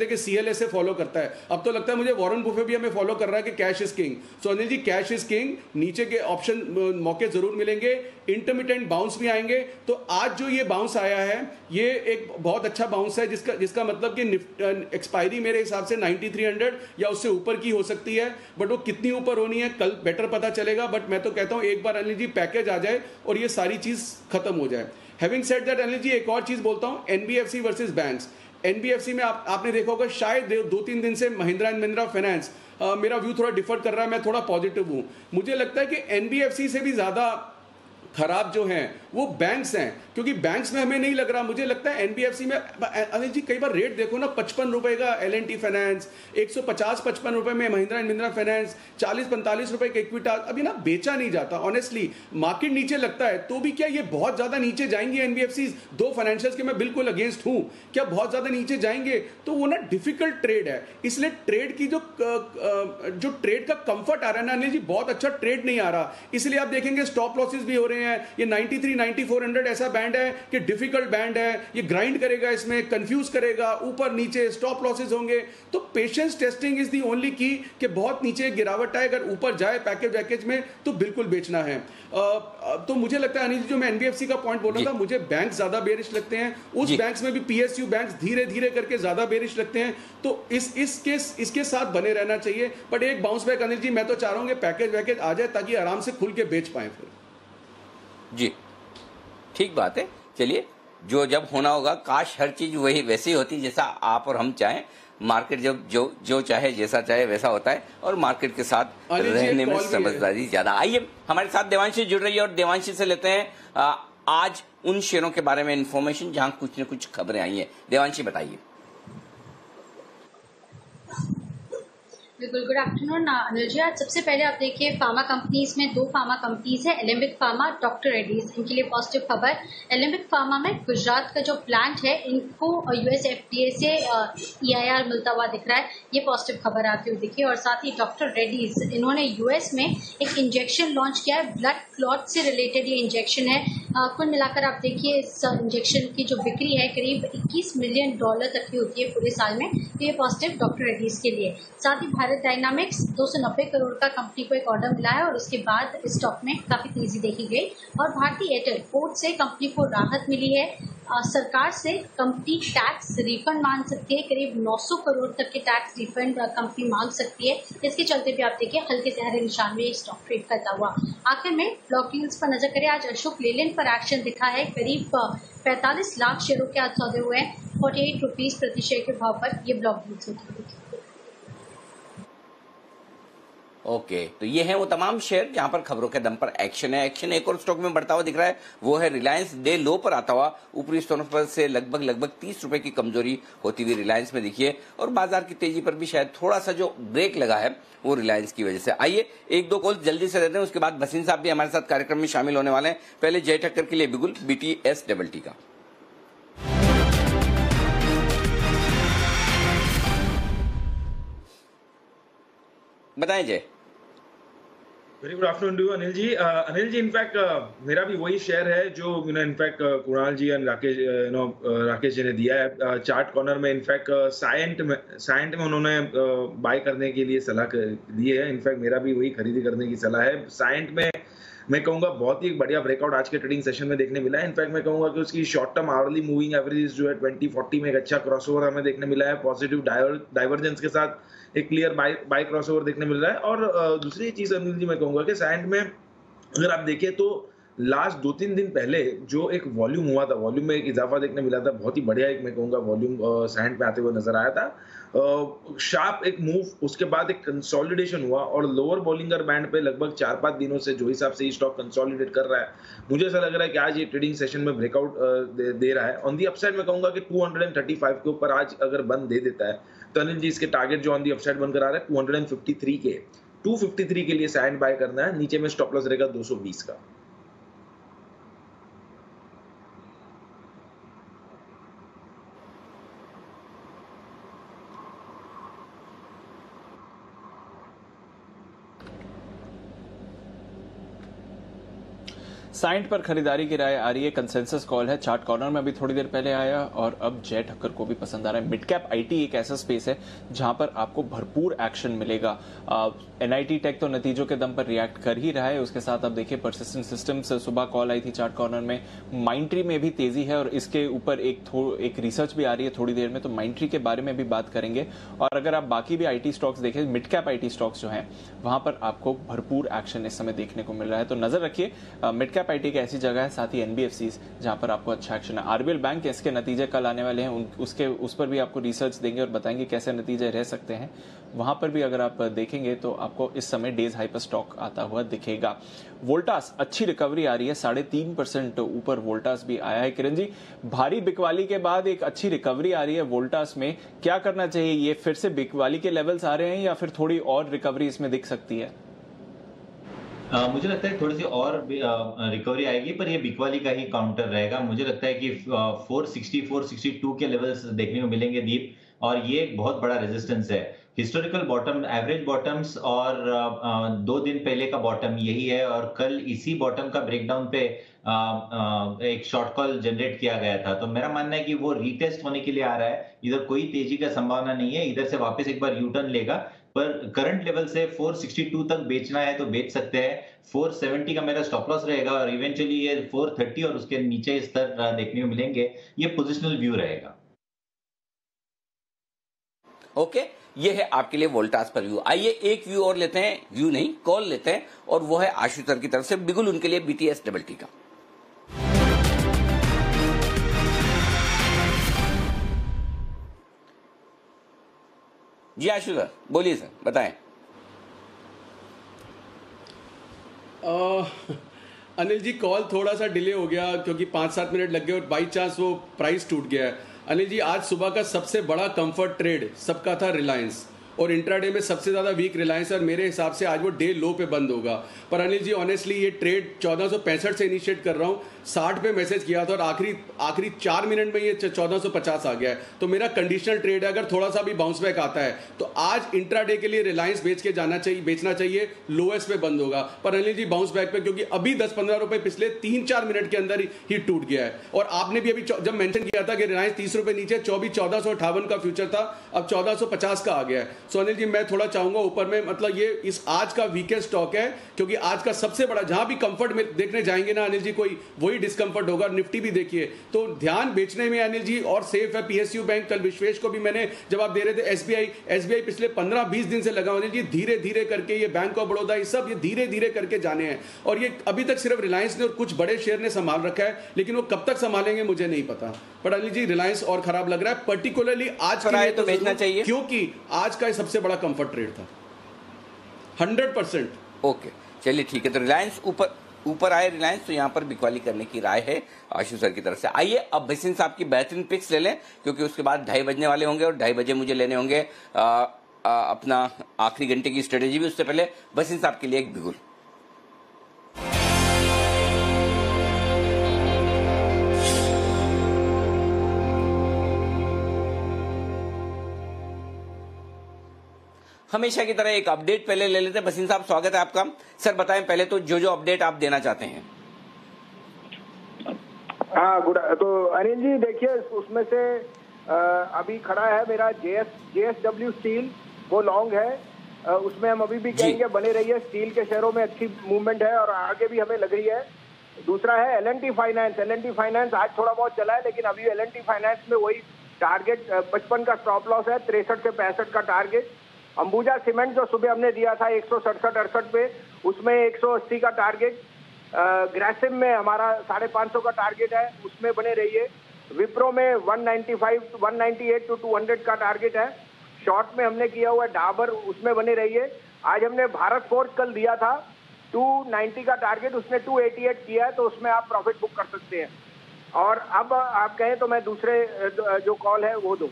Speaker 8: थे कि CLA से फॉलो करता है, अब तो लगता है मुझे वॉरेन बुफे भी हमें फॉलो कर रहा है कि cash is king. So Anil ji, cash is king, नीचे के ऑप्शन मौके जरूर मिलेंगे, इंटरमिटेंट बाउंस भी आएंगे। तो आज जो ये बाउंस आया है, ये एक बहुत अच्छा बाउंस है, जिसका मतलब कि एक्सपायरी मेरे हिसाब से 9300 या उससे ऊपर की हो सकती है, बट वो कितनी ऊपर होनी है कल बेटर पता चलेगा। बट मैं तो कहता हूं एक बार अनिल जी पैकेज आ जाए और ये सारी चीज खत्म हो जाए। Having said that Anil ji, एक और चीज बोलता हूं, NBFC वर्सेस बैंक्स। NBFC में आपने देखा होगा शायद 2-3 दिन से महिंद्रा एंड महिंद्रा फाइनेंस, मेरा व्यू थोड़ा डिफर कर रहा है, मैं थोड़ा पॉजिटिव हूं। मुझे लगता है कि NBFC से भी ज्यादा खराब जो हैं वो बैंक्स हैं, क्योंकि बैंक्स में हमें नहीं लग रहा, मुझे लगता है NBFC में अनिल जी कई बार रेट देखो ना, 55 रुपए का L&T फाइनेंस, 150-55 रुपए में महिंद्रा एंड महिंद्रा फाइनेंस, 40-45 रुपए का इक्विटास, अभी ना बेचा नहीं जाता। ऑनेस्टली मार्केट नीचे लगता है तो भी क्या ये बहुत ज्यादा नीचे जाएंगे NBFC? दो फाइनेंशियल्स के मैं बिल्कुल अगेंस्ट हूं, क्या बहुत ज्यादा नीचे जाएंगे? तो वो ना डिफिकल्ट ट्रेड है, इसलिए ट्रेड की जो ट्रेड का कंफर्ट आ रहा है ना अनिल जी, बहुत अच्छा ट्रेड नहीं आ रहा। इसलिए आप देखेंगे स्टॉप लॉसेस भी हो रहे हैं। ये 93-9400 ऐसा बैंड है कि डिफिकल्ट बैंड है, ये ग्राइंड करेगा, इसमें कंफ्यूज करेगा, ऊपर नीचे स्टॉप लॉसेस होंगे। तो patience testing is the only key कि बहुत नीचे गिरावट आए, अगर ऊपर जाए पैकेज में तो बिल्कुल बेचना है। तो मुझे लगता है अनिल जी, जो मैं NBFC का पॉइंट बोल रहा था, मुझे बैंक ज्यादा बेरिश लगते हैं, उस बैंक्स में भी PSU बैंक्स धीरे धीरे करके ज्यादा बेरिश लगते हैं। तो इसके साथ बने रहना चाहिए। बट एक बाउंस बैक अनिल जी मैं तो चाह रहा हूं कि पैकेज आ जाए ताकि आराम से खुल के बेच पाए फिर।
Speaker 1: जी ठीक बात है। चलिए, जब होना होगा, काश हर चीज वैसी होती जैसा आप और हम चाहें। मार्केट जब जो चाहे, जैसा चाहे वैसा होता है, और मार्केट के साथ रहने में समझदारी ज्यादा। आइए, हमारे साथ देवांशी जुड़ रही है और देवांशी से लेते हैं आज उन शेयरों के बारे में इंफॉर्मेशन जहां कुछ न कुछ खबरें आई हैं। देवांशी बताइए।
Speaker 9: बिल्कुल, गुड आफ्टरनून अनिल जी। आज सबसे पहले आप देखिए फार्मा कंपनीज में दो फार्मा कंपनीज है, एलेम्बिक फार्मा, डॉक्टर रेड्डीज, इनके लिए पॉजिटिव खबर। एलेम्बिक फार्मा में गुजरात का जो प्लांट है, इनको US FDA से EIR मिलता हुआ दिख रहा है, ये पॉजिटिव खबर आती हुई दिखी। और साथ ही डॉक्टर रेड्डीज, इन्होंने US में एक इंजेक्शन लॉन्च किया है, ब्लड क्लॉट से रिलेटेड ये इंजेक्शन है। कुल मिलाकर आप देखिए इस इंजेक्शन की जो बिक्री है करीब $21 मिलियन तक की होती है पूरे साल में, तो ये पॉजिटिव डॉक्टर रेड्डीज के लिए। साथ ही भारत डायनामिक्स 290 करोड़ का कंपनी को एक ऑर्डर मिला है और उसके बाद स्टॉक में काफी तेजी देखी गई। और भारतीय एयरटेल कोर्ट से कंपनी को राहत मिली है, सरकार से कंपनी टैक्स रिफंड मांग सकती है, करीब 900 करोड़ तक के टैक्स रिफंड कंपनी मांग सकती है। इसके चलते भी आप देखिए हल्के से हरे निशान में स्टॉक ट्रेड करता हुआ। आखिर में ब्लॉक डील्स पर नजर करें, आज अशोक लेलैंड पर एक्शन दिखा है, करीब 45 लाख शेयरों के आज सौदे हुए हैं, 48 रुपीज प्रति शेयर के भाव पर ये ब्लॉक डील्स होती है।
Speaker 1: ओके, तो ये है वो तमाम शेयर जहां पर खबरों के दम पर एक्शन है। एक्शन एक और स्टॉक में बढ़ता हुआ दिख रहा है, वो है रिलायंस। डे लो पर आता हुआ ऊपरी स्टोन पर से लगभग 30 रुपए की कमजोरी होती हुई रिलायंस में दिखी है, और बाजार की तेजी पर भी शायद थोड़ा सा जो ब्रेक लगा है वो रिलायंस की वजह से। आइए एक दो कॉल जल्दी से लेते हैं, उसके बाद भसीन साहब भी हमारे साथ कार्यक्रम में शामिल होने वाले हैं। पहले जय ठक्कर के लिए बिगुल BTST का। बताएं Jai.
Speaker 10: Very good afternoon to Anil ji. Anil ji, in fact मेरा भी वही शेयर है जो इनफैक्ट कुणाल जी एंड राकेश जी ने दिया है। चार्ट कॉर्नर में इनफैक्ट साइंट में उन्होंने बाय करने के लिए सलाह दी है। इनफैक्ट मेरा भी वही खरीदी करने की सलाह है। साइंट में मैं कहूंगा बहुत ही बढ़िया ब्रेकआउट आज के ट्रेडिंग सेशन में देखने मिला है। इनफैक्ट मैं कहूंगा कि उसकी short term hourly moving average जो है 2040 में एक अच्छा क्रॉसओवर हमें देखने मिला है, पॉजिटिव डाइवर्जेंस के साथ एक क्लियर बाय क्रॉसओवर देखने मिल रहा है। और दूसरी चीज अनिल जी मैं कहूंगा कि साइंट में अगर आप देखें तो लास्ट 2-3 दिन पहले जो एक वॉल्यूम हुआ था, वॉल्यूम में एक इजाफा देखने मिला था, बहुत ही बढ़िया एक मैं कहूंगा वॉल्यूम सैंड पे आते हुए नजर आया था। शार्प एक मूव, उसके बाद एक कंसोलिडेशन हुआ और लोअर बॉलिंगर बैंड पे लगभग 4-5 दिनों से जो हिसाब से ये स्टॉक कंसोलिडेट कर रहा है, मुझे ऐसा लग रहा है कि आज ये ट्रेडिंग सेशन में ब्रेकआउट दे रहा है। ऑन दी अपसाइड मैं कहूंगा कि 235 के ऊपर आज अगर बंद दे देता है तो अनिल जी इसके टारगेट जो ऑन दी अपसाइड बनकर आ रहा है 253 के 253 के लिए सैंड बाय करना है। नीचे में स्टॉप लॉस रहेगा 220 का।
Speaker 2: साइंट पर खरीदारी की राय आ रही है, कंसेंसस कॉल है। चार्ट कॉर्नर में अभी थोड़ी देर पहले आया और अब जय ठक्कर को भी पसंद आ रहा है। मिड कैप आईटी एक ऐसा स्पेस है जहां पर आपको भरपूर एक्शन मिलेगा। एनआईटी टेक तो नतीजों के दम पर रिएक्ट कर ही रहा है, उसके साथ अब देखिए परसिस्टेंट सिस्टम्स सुबह कॉल आई थी चार्ट कॉर्नर में। माइंट्री में भी तेजी है और इसके ऊपर एक रिसर्च भी आ रही है थोड़ी देर में, तो माइंट्री के बारे में भी बात करेंगे। और अगर आप बाकी भी आईटी स्टॉक्स देखें, मिड कैप आईटी स्टॉक्स जो हैं वहां पर आपको भरपूर एक्शन इस समय देखने को मिल रहा है, तो नजर रखिए। मिड कैप आईटी की ऐसी जगह है, साथ ही एनबीएफसीज जहां पर आपको अच्छा एक्शन है। आरबीएल बैंक इसके नतीजे कल आने वाले हैं, उस पर भी आपको रिसर्च देंगे और बताएंगे कैसे नतीजे रह सकते हैं। वहां पर भी अगर आप देखेंगे तो आपको इस समय डेज हाई पर स्टॉक आता हुआ दिखेगा। वोल्टास अच्छी रिकवरी आ रही है, 3.5% ऊपर वोल्टास भी आया है। किरण जी, भारी बिकवाली के बाद एक अच्छी रिकवरी आ रही है वोल्टास में, क्या करना चाहिए? ये फिर से बिकवाली के लेवल्स आ रहे हैं या फिर थोड़ी और रिकवरी इसमें दिख सकती है?
Speaker 7: मुझे लगता है थोड़ी सी और रिकवरी आएगी, पर ये बिकवाली का ही काउंटर रहेगा। मुझे लगता है कि 460 462 के लेवल्स देखने को मिलेंगे दीप, और ये एक बहुत बड़ा रेजिस्टेंस है। हिस्टोरिकल बॉटम, एवरेज बॉटम्स और 2 दिन पहले का बॉटम यही है, और कल इसी बॉटम का ब्रेकडाउन पे एक शॉर्ट कॉल जनरेट किया गया था। तो मेरा मानना है कि वो रीटेस्ट होने के लिए आ रहा है, इधर कोई तेजी का संभावना नहीं है, इधर से वापस एक बार यूटर्न लेगा। पर करंट लेवल से 462 तक बेचना है तो बेच सकते हैं। 470 का मेरा स्टॉप लॉस रहेगा, और इवेंचुअली ये 430 और उसके नीचे स्तर देखने को मिलेंगे। ये पोजिशनल व्यू रहेगा।
Speaker 1: ओके, ये है आपके लिए वोल्टास पर व्यू। आइए एक व्यू और लेते हैं, व्यू नहीं कॉल लेते हैं, और वो है आशु सर की तरफ से बिगुल उनके लिए बीटीएस डबल टी का। जी आशु सर बोलिए सर, बताएं।
Speaker 8: अनिल जी, कॉल थोड़ा सा डिले हो गया क्योंकि 5-7 मिनट लग गए और बाई चांस वो प्राइस टूट गया है। अनिल जी, आज सुबह का सबसे बड़ा कंफर्ट ट्रेड सबका था रिलायंस, और इंट्राडे में सबसे ज्यादा वीक रिलायंस, और मेरे हिसाब से आज वो डे लो पे बंद होगा। पर अनिल जी ऑनेस्टली ये ट्रेड 1465 से इनिशिएट कर रहा हूँ, 60 पे मैसेज किया था और आखिरी 4 मिनट में ये 1450 आ गया है। तो मेरा कंडीशनल ट्रेड है, अगर थोड़ा सा भी बाउंस बैक आता है तो आज इंट्राडे के लिए रिलायंस बेचना चाहिए, लोएस्ट पे बंद होगा। पर अनिल जी बाउंस बैक पे, क्योंकि अभी 10-15 रुपए पिछले 3-4 मिनट के अंदर ही टूट गया है। और आपने भी अभी जब मेंशन किया था कि रिलायंस 30 रुपए नीचे 1458 का फ्यूचर था, अब 1450 का आ गया है। सो अनिल जी मैं थोड़ा चाहूंगा ऊपर में, मतलब ये इस आज का वीकेस्ट स्टॉक है, क्योंकि आज का सबसे बड़ा जहां भी कंफर्ट में देखने जाएंगे ना अनिल जी, कोई वही डिस्कंफर्ट होगा। निफ्टी भी देखिए, तो ध्यान बेचने में अनिल जी, और सेफ है पीएसयू बैंक। कल विश्वेश को भी मैंने जवाब दे रहे थे, एसबीआई पिछले 15-20 दिन से लगा अनिल जी, धीरे धीरे करके ये बैंक ऑफ बड़ौदा, ये सब ये धीरे धीरे करके जाने हैं। और ये अभी तक सिर्फ रिलायंस ने और कुछ बड़े शेयर ने संभाल रखा है, लेकिन वो कब तक संभालेंगे मुझे नहीं पता। पर अनिल जी रिलायंस और खराब लग रहा है, पर्टिकुलरली आज के लिए
Speaker 1: तो बेचना चाहिए,
Speaker 8: क्योंकि आज का सबसे बड़ा कंफर्ट ट्रेड था 100%।
Speaker 1: ओके चलिए ठीक है, तो रिलायंस ऊपर आए रिलायंस, तो यहां पर बिकवाली करने की राय है आशु सर की तरफ से। आइए अब भसीन साहब की बेहतरीन पिक्स ले लें, क्योंकि उसके बाद 2:30 बजने वाले होंगे और 2:30 बजे मुझे लेने होंगे अपना आखिरी घंटे की स्ट्रेटेजी भी। उससे पहले भसीन साहब के लिए एक बिगुल। हमेशा की तरह एक अपडेट पहले ले लेते हैं। भसीन साहब स्वागत है आपका। सर बताएं पहले तो जो अपडेट आप देना चाहते हैं।
Speaker 11: हाँ गुड। तो अनिल जी देखिए, उसमें से अभी खड़ा है मेरा JSW स्टील, वो लॉन्ग है, उसमें हम अभी भी कहेंगे बने रहिए। स्टील के शेयरों में अच्छी मूवमेंट है और आगे भी हमें लग रही है। दूसरा है L&T फाइनेंस आज थोड़ा बहुत चला है, लेकिन अभी L&T फाइनेंस में वही टारगेट 55 का स्टॉप लॉस है, 63 से 65 का टारगेट। अंबुजा सीमेंट जो सुबह हमने दिया था 167-68 पे, उसमें 180 का टारगेट। ग्रासिम में हमारा 550 का टारगेट है, उसमें बने रहिए। विप्रो में 198 to 200 का टारगेट है। शॉर्ट में हमने किया हुआ डाबर, उसमें बने रहिए। आज हमने भारत फोर्ज कल दिया था 290 का टारगेट, उसने 288 किया है, तो उसमें आप प्रॉफिट बुक कर सकते हैं। और अब आप कहें तो मैं दूसरे जो कॉल है वो दूं।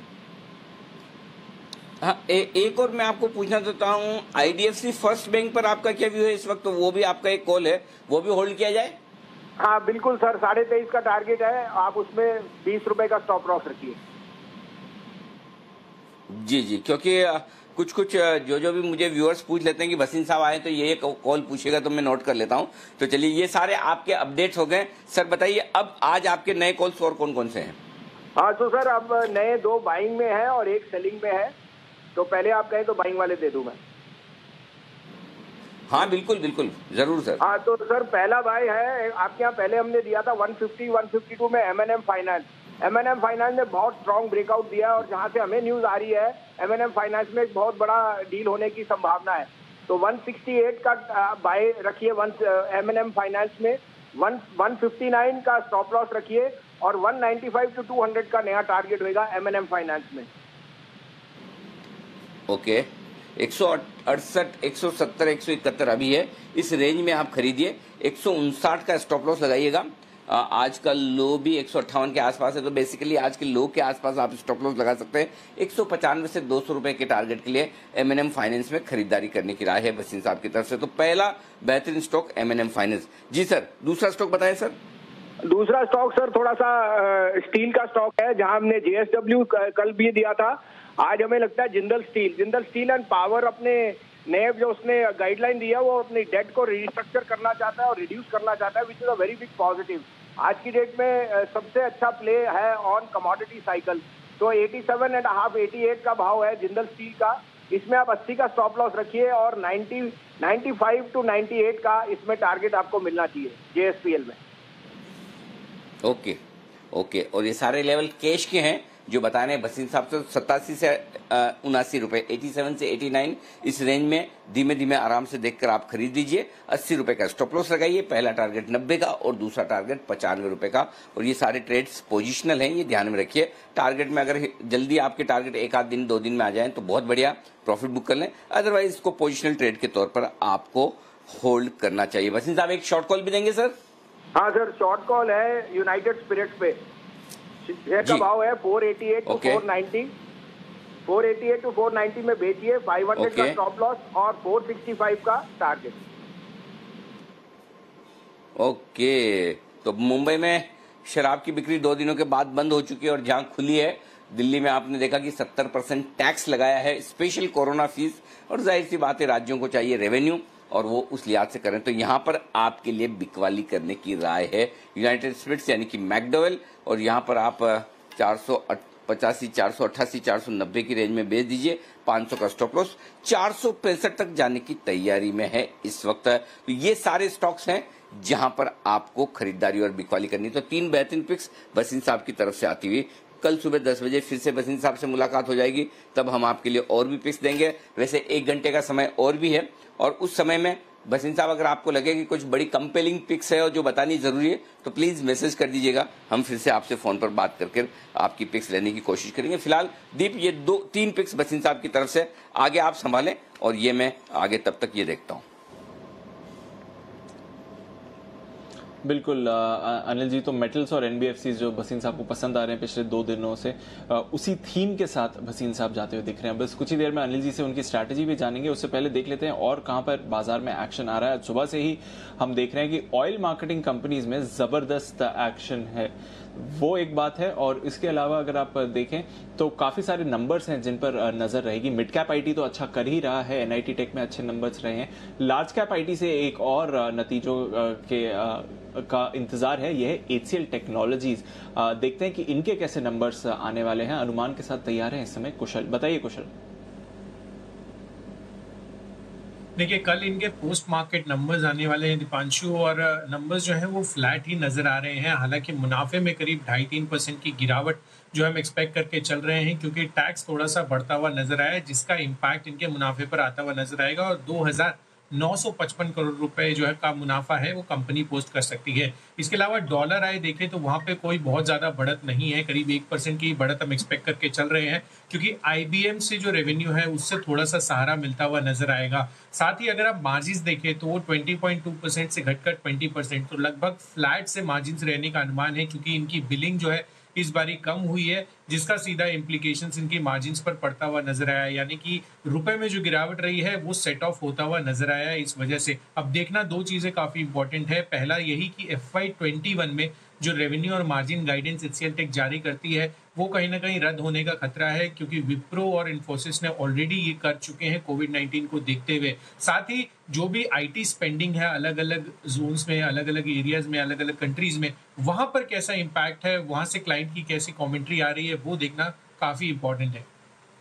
Speaker 1: हाँ, एक और मैं आपको पूछना चाहता हूँ, IDFC फर्स्ट बैंक पर आपका क्या व्यू है इस वक्त? तो वो भी आपका एक कॉल है, वो भी होल्ड किया जाए?
Speaker 11: हाँ बिल्कुल सर, 23.5 का टारगेट है, आप उसमें 20 रुपए का स्टॉप लॉस रखिए।
Speaker 1: जी, क्योंकि कुछ जो भी मुझे व्यूअर्स पूछ लेते हैं कि वसीम साहब आए तो ये कॉल पूछेगा, तो मैं नोट कर लेता हूं। तो चलिए, ये सारे आपके अपडेट्स हो गए। सर बताइए, अब आज आपके नए कॉल्स और कौन कौन से हैं?
Speaker 11: हाँ तो सर, अब नए 2 बाइंग में है और 1 सेलिंग में है। तो पहले आप कहें तो बाइंग वाले दे दूं मैं?
Speaker 1: हाँ बिल्कुल बिल्कुल, जरूर सर।
Speaker 11: हाँ तो सर, पहला बाय है आपके यहाँ, पहले हमने दिया था 150-152 में M&M फाइनेंस। M&M फाइनेंस ने बहुत स्ट्रॉन्ग ब्रेकआउट दिया और जहाँ से हमें न्यूज आ रही है M&M फाइनेंस में एक बहुत बड़ा डील होने की संभावना है। तो 168 का बाय रखिए M&M फाइनेंस में, 159 का स्टॉप लॉस रखिए और 195 to 200 का नया टारगेट होगा M&M फाइनेंस में।
Speaker 1: ओके, 168, 170, 171 अभी है, इस रेंज में आप खरीदिए। 159 का स्टॉप लॉस लगाइएगा। आज का लो भी 158 के आसपास है, तो बेसिकली आज के लो के आसपास आप स्टॉप लॉस लगा सकते हैं। 195 से 200 रुपए के टारगेट के लिए M&M फाइनेंस में खरीदारी करने की राय है वसीम साहब की तरफ से। तो पहला बेहतरीन स्टॉक M&M फाइनेंस। जी सर, दूसरा स्टॉक बताएं सर।
Speaker 11: दूसरा स्टॉक सर थोड़ा सा स्टील का स्टॉक है, जहां हमने JSW कल भी दिया था। आज हमें लगता है जिंदल स्टील एंड पावर अपने नए जो उसने गाइडलाइन दिया, वो अपनी डेट को रिस्ट्रक्चर करना चाहता है और रिड्यूस करना चाहता है, which is a very big positive. आज की डेट में सबसे अच्छा प्ले है ऑन कमोडिटी साइकिल। तो 87.5, 88 का भाव है जिंदल स्टील का, इसमें आप 80 का स्टॉप लॉस रखिए और 95 to 98 का इसमें टारगेट आपको मिलना चाहिए JSPL में।
Speaker 1: ओके, और ये सारे लेवल कैश के हैं जो बताने वसीम साहब से। 87 से 79 रुपए, 87 से 89 इस रेंज में धीमे धीमे आराम से देखकर आप खरीद लीजिए। 80 रुपए का स्टॉप लॉस लगाइए, पहला टारगेट 90 का और दूसरा टारगेट 95 रुपए का। और ये सारे ट्रेड्स पोजिशनल हैं, ये ध्यान में रखिए। टारगेट में अगर जल्दी आपके टारगेट 1 आध दिन 2 दिन में आ जाए तो बहुत बढ़िया, प्रॉफिट बुक कर लें। अदरवाइज इसको पोजिशनल ट्रेड के तौर पर आपको होल्ड करना चाहिए। वसीम साहब एक शॉर्ट कॉल भी देंगे सर?
Speaker 11: हाँ सर, शॉर्ट कॉल है यूनाइटेड स्पिरिट्स पे। शेयर का भाव है 488 to 490, 488 to 490 में बेचिए। 500 का स्टॉप लॉस और 465 का टारगेट।
Speaker 1: ओके, तो मुंबई में शराब की बिक्री 2 दिनों के बाद बंद हो चुकी है और जहां खुली है दिल्ली में आपने देखा कि 70% टैक्स लगाया है, स्पेशल कोरोना फीस। और जाहिर सी बात है, राज्यों को चाहिए रेवेन्यू और वो उस लिहाज से करें। तो यहाँ पर आपके लिए बिकवाली करने की राय है यूनाइटेड स्पिरिट्स यानी कि मैकडोवेल। और यहाँ पर आप 485, 488, 490 की रेंज में बेच दीजिए। 500 का स्टॉप लॉस, 465 तक जाने की तैयारी में है इस वक्त। तो ये सारे स्टॉक्स हैं जहां पर आपको खरीदारी और बिकवाली करनी। तो 3 बेहतरीन पिक्स वसीम साहब की तरफ से आती हुई। कल सुबह 10 बजे फिर से वसीम साहब से मुलाकात हो जाएगी, तब हम आपके लिए और भी पिक्स देंगे। वैसे 1 घंटे का समय और भी है और उस समय में वसीम साहब अगर आपको लगे कि कुछ बड़ी कंपेलिंग पिक्स है और जो बतानी जरूरी है तो प्लीज मैसेज कर दीजिएगा, हम फिर से आपसे फोन पर बात करके आपकी पिक्स लेने की कोशिश करेंगे। फिलहाल दीप, ये 2-3 पिक्स वसीम साहब की तरफ से, आगे आप संभालें और ये मैं आगे तब तक ये देखता हूँ।
Speaker 2: बिल्कुल अनिल जी, तो मेटल्स और NBFCs जो वसीम साहब को पसंद आ रहे हैं पिछले 2 दिनों से, उसी थीम के साथ वसीम साहब जाते हुए दिख रहे हैं। बस कुछ ही देर में अनिल जी से उनकी स्ट्रैटेजी भी जानेंगे। उससे पहले देख लेते हैं और कहां पर बाजार में एक्शन आ रहा है। सुबह से ही हम देख रहे हैं कि ऑयल मार्केटिंग कंपनीज में जबरदस्त एक्शन है, वो एक बात है। और इसके अलावा अगर आप देखें तो काफी सारे नंबर्स हैं जिन पर नजर रहेगी। मिड कैप IT तो अच्छा कर ही रहा है, NIT टेक में अच्छे नंबर्स रहे हैं। लार्ज कैप IT से एक और नतीजों का इंतजार है, यह है HCL टेक्नोलॉजीज। देखते हैं कि इनके कैसे नंबर्स आने वाले हैं। अनुमान के साथ तैयार है इस समय कुशल। बताइए कुशल।
Speaker 12: देखिए, कल इनके पोस्ट मार्केट नंबर्स आने वाले हैं दीपांशु, और नंबर्स जो हैं वो फ्लैट ही नजर आ रहे हैं। हालांकि मुनाफे में करीब 2.5-3% की गिरावट जो हम एक्सपेक्ट करके चल रहे हैं, क्योंकि टैक्स थोड़ा सा बढ़ता हुआ नजर आया जिसका इम्पैक्ट इनके मुनाफे पर आता हुआ नजर आएगा। और 2,955 करोड़ रुपए जो है का मुनाफा है वो कंपनी पोस्ट कर सकती है। इसके अलावा डॉलर आए देखें तो वहां पे कोई बहुत ज्यादा बढ़त नहीं है, करीब 1% की बढ़त हम एक्सपेक्ट करके चल रहे हैं, क्योंकि IBM से जो रेवेन्यू है उससे थोड़ा सा सहारा मिलता हुआ नजर आएगा। साथ ही अगर आप मार्जिन देखें तो वो 20.2% से घटकर 20%, तो लगभग फ्लैट से मार्जिन रहने का अनुमान है, क्योंकि इनकी बिलिंग जो है इस बारी कम हुई है, जिसका सीधा इम्प्लीकेशंस इनकी मार्जिन्स पर पड़ता हुआ नजर आया। यानी कि रुपए में जो गिरावट रही है वो सेट ऑफ होता हुआ नजर आया इस वजह से। अब देखना 2 चीजें काफी इंपॉर्टेंट है। पहला यही कि FY21 में जो रेवेन्यू और मार्जिन गाइडेंस HCL टेक जारी करती है वो कहीं ना कहीं रद्द होने का खतरा है, क्योंकि विप्रो और इन्फोसिस ने ऑलरेडी ये कर चुके हैं कोविड-19 को देखते हुए। साथ ही जो भी आईटी स्पेंडिंग है अलग अलग जोन्स में, अलग अलग एरियाज में, अलग अलग कंट्रीज में, वहां पर कैसा इम्पैक्ट है, वहां से क्लाइंट की कैसी कॉमेंट्री आ रही है, वो देखना काफी इंपॉर्टेंट है।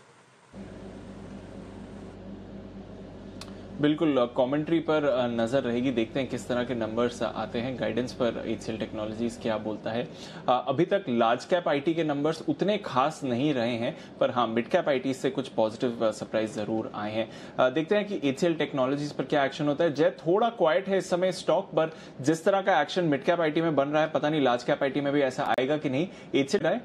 Speaker 2: बिल्कुल, कमेंट्री पर नजर रहेगी। देखते हैं किस तरह के नंबर्स आते हैं। गाइडेंस पर HCL टेक्नोलॉजीज क्या बोलता है। अभी तक लार्ज कैप आईटी के नंबर्स उतने खास नहीं रहे हैं, पर हाँ मिड कैप आईटी से कुछ पॉजिटिव सरप्राइज जरूर आए हैं। देखते हैं कि HCL टेक्नोलॉजीज पर क्या एक्शन होता है। जय, थोड़ा क्वाइट है इस समय स्टॉक पर। जिस तरह का एक्शन मिड कैप आईटी में बन रहा है, पता नहीं लार्ज कैप आईटी में भी ऐसा आएगा कि नहीं। HCL आए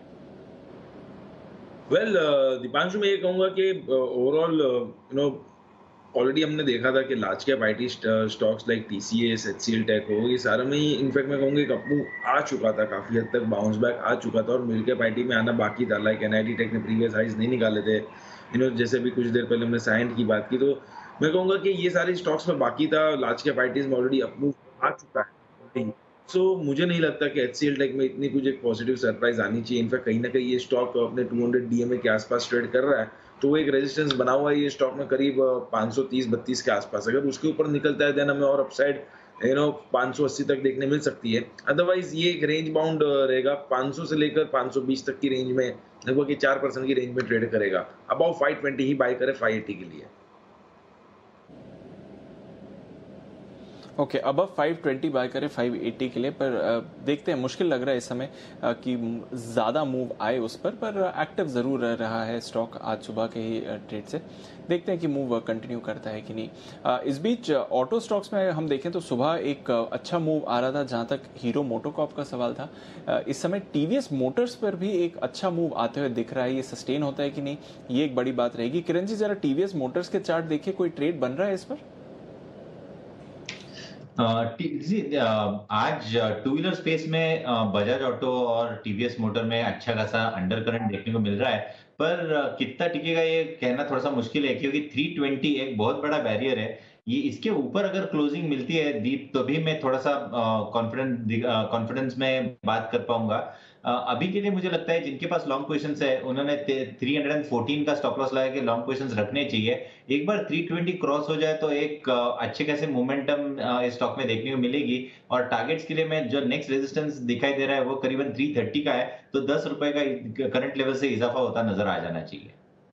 Speaker 10: वेल दीपांशु, मैं ये कहूंगा कि ओवरऑल ऑलरेडी हमने देखा था कि large cap IT stocks like TCS, HCL tech हो, ये सारे में ही इनफैक्ट मैं कहूँगा एक अपमूव आ चुका था, काफी हद तक बाउंस बैक आ चुका था, और मिड कैप आईटी में आना बाकी था। लाइक NIT टेक ने प्रीवियस हाइज नहीं निकाले थे, जैसे भी कुछ देर पहले हमने साइंट की बात की, तो मैं कहूँगा कि ये सारे स्टॉक्स में बाकी था। लार्ज कैप आईटीज में ऑलरेडी अपमूव आ चुका है। सो मुझे नहीं लगता कि HCL टेक में इतनी कुछ एक पॉजिटिव सरप्राइज आनी चाहिए। इनफैक्ट कहीं ना कहीं ये स्टॉक अपने 200 DMA के आसपास ट्रेड कर रहा है, तो वो एक रेजिस्टेंस बना हुआ है ये स्टॉक में करीब 530-32 के आसपास। अगर उसके ऊपर निकलता है देन हमें और अपसाइड 580 तक देखने मिल सकती है। अदरवाइज ये एक रेंज बाउंड रहेगा, 500 से लेकर 520 तक की रेंज में, लगभग 4% की रेंज में ट्रेड करेगा। अबाउ 520 ही बाय करे 580 के लिए।
Speaker 2: ओके, अब 520 बाय करें 580 के लिए, पर देखते हैं। मुश्किल लग रहा है इस समय कि ज़्यादा मूव आए उस पर एक्टिव ज़रूर रहा है स्टॉक आज सुबह के ही ट्रेड से। देखते हैं कि मूव कंटिन्यू करता है कि नहीं। इस बीच ऑटो स्टॉक्स में हम देखें तो सुबह एक अच्छा मूव आ रहा था जहां तक हीरो मोटोकॉर्प का सवाल था। इस समय TVS मोटर्स पर भी एक अच्छा मूव आते हुए दिख रहा है। ये सस्टेन होता है कि नहीं, ये एक बड़ी बात रहेगी। किरण जी, जरा TVS मोटर्स के चार्ट देखिए, कोई ट्रेड बन रहा है इस पर?
Speaker 7: आज टू व्हीलर स्पेस में बजाज ऑटो और TVS मोटर में अच्छा खासा अंडर करंट देखने को मिल रहा है, पर कितना टिकेगा ये कहना थोड़ा सा मुश्किल है, क्योंकि 320 एक बहुत बड़ा बैरियर है। ये इसके ऊपर अगर क्लोजिंग मिलती है दीप, तो भी मैं थोड़ा सा कॉन्फिडेंस में बात कर पाऊंगा। अभी के लिए मुझे लगता है जिनके पास लॉन्ग पोजीशंस है उन्होंने 314 का स्टॉप लॉस लगा के लॉन्ग पोजीशंस रखने चाहिए। एक बार 320 क्रॉस हो जाए तो एक अच्छे खासे मोमेंटम इस स्टॉक में देखने को मिलेगी, और टारगेट्स के लिए मैं जो नेक्स्ट रेजिस्टेंस दिखाई दे रहा है वो करीबन 330 का है, तो 10 रुपए का करंट लेवल से इजाफा होता नजर आ जाना चाहिए।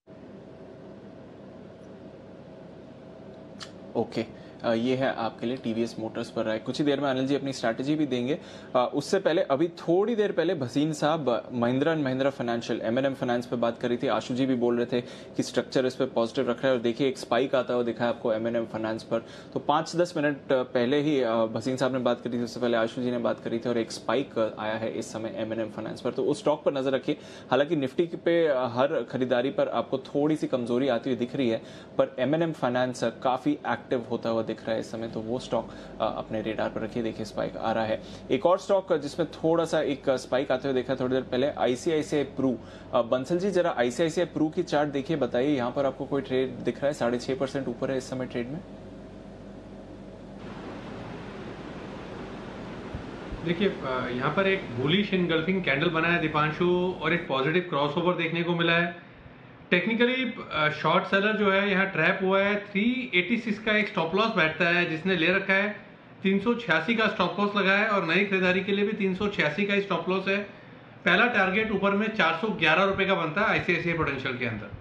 Speaker 2: ओके, ये है आपके लिए TVS मोटर्स पर रहा है। कुछ ही देर में अनिल जी अपनी स्ट्रैटेजी भी देंगे। उससे पहले अभी थोड़ी देर पहले भसीन साहब Mahindra and Mahindra financial M&M finance पे बात करी थी। आशु जी भी बोल रहे थे कि स्ट्रक्चर इस पे पॉजिटिव रख रहा है, और देखिए एक स्पाइक आता हुआ दिखा है आपको M&M फाइनेंस पर। तो 5-10 मिनट पहले ही भसीन साहब ने बात करी थी, उससे पहले आशु जी ने बात करी थी, और एक स्पाइक आया है इस समय M&M फाइनेंस पर। तो उस स्टॉक पर नजर रखिए। हालांकि निफ्टी पे हर खरीदारी पर आपको थोड़ी सी कमजोरी आती हुई दिख रही है, पर M&M फाइनेंस काफी एक्टिव होता हुआ दिख रहा है इस समय, तो वो स्टॉक अपने रेडार पर रखिए। देखिए स्पाइक आ रहा है। एक और स्टॉक जिसमें थोड़ा सा एक स्पाइक आते हुए देखा थोड़ी देर पहले, ICICI प्रू। बंसल जी, जरा ICICI प्रू की चार्ट देखिए, बताइए यहाँ पर आपको कोई ट्रेड दिख रहा है? 6.5% ऊपर है इस समय ट्रेड में।
Speaker 6: देखिए यहाँ पर एक बुलिश इनगल्फिंग कैंडल बना है दीपांशु, और एक पॉजिटिव क्रॉसओवर देखने को मिला है। टेक्निकली शॉर्ट सेलर जो है यहाँ ट्रैप हुआ है। 386 का एक स्टॉप लॉस बैठता है, जिसने ले रखा है 386 का स्टॉप लॉस लगा है, और नई खरीदारी के लिए भी 386 का स्टॉप लॉस है। पहला टारगेट ऊपर में 411 रुपए का बनता है ICICI पोटेंशियल के अंदर।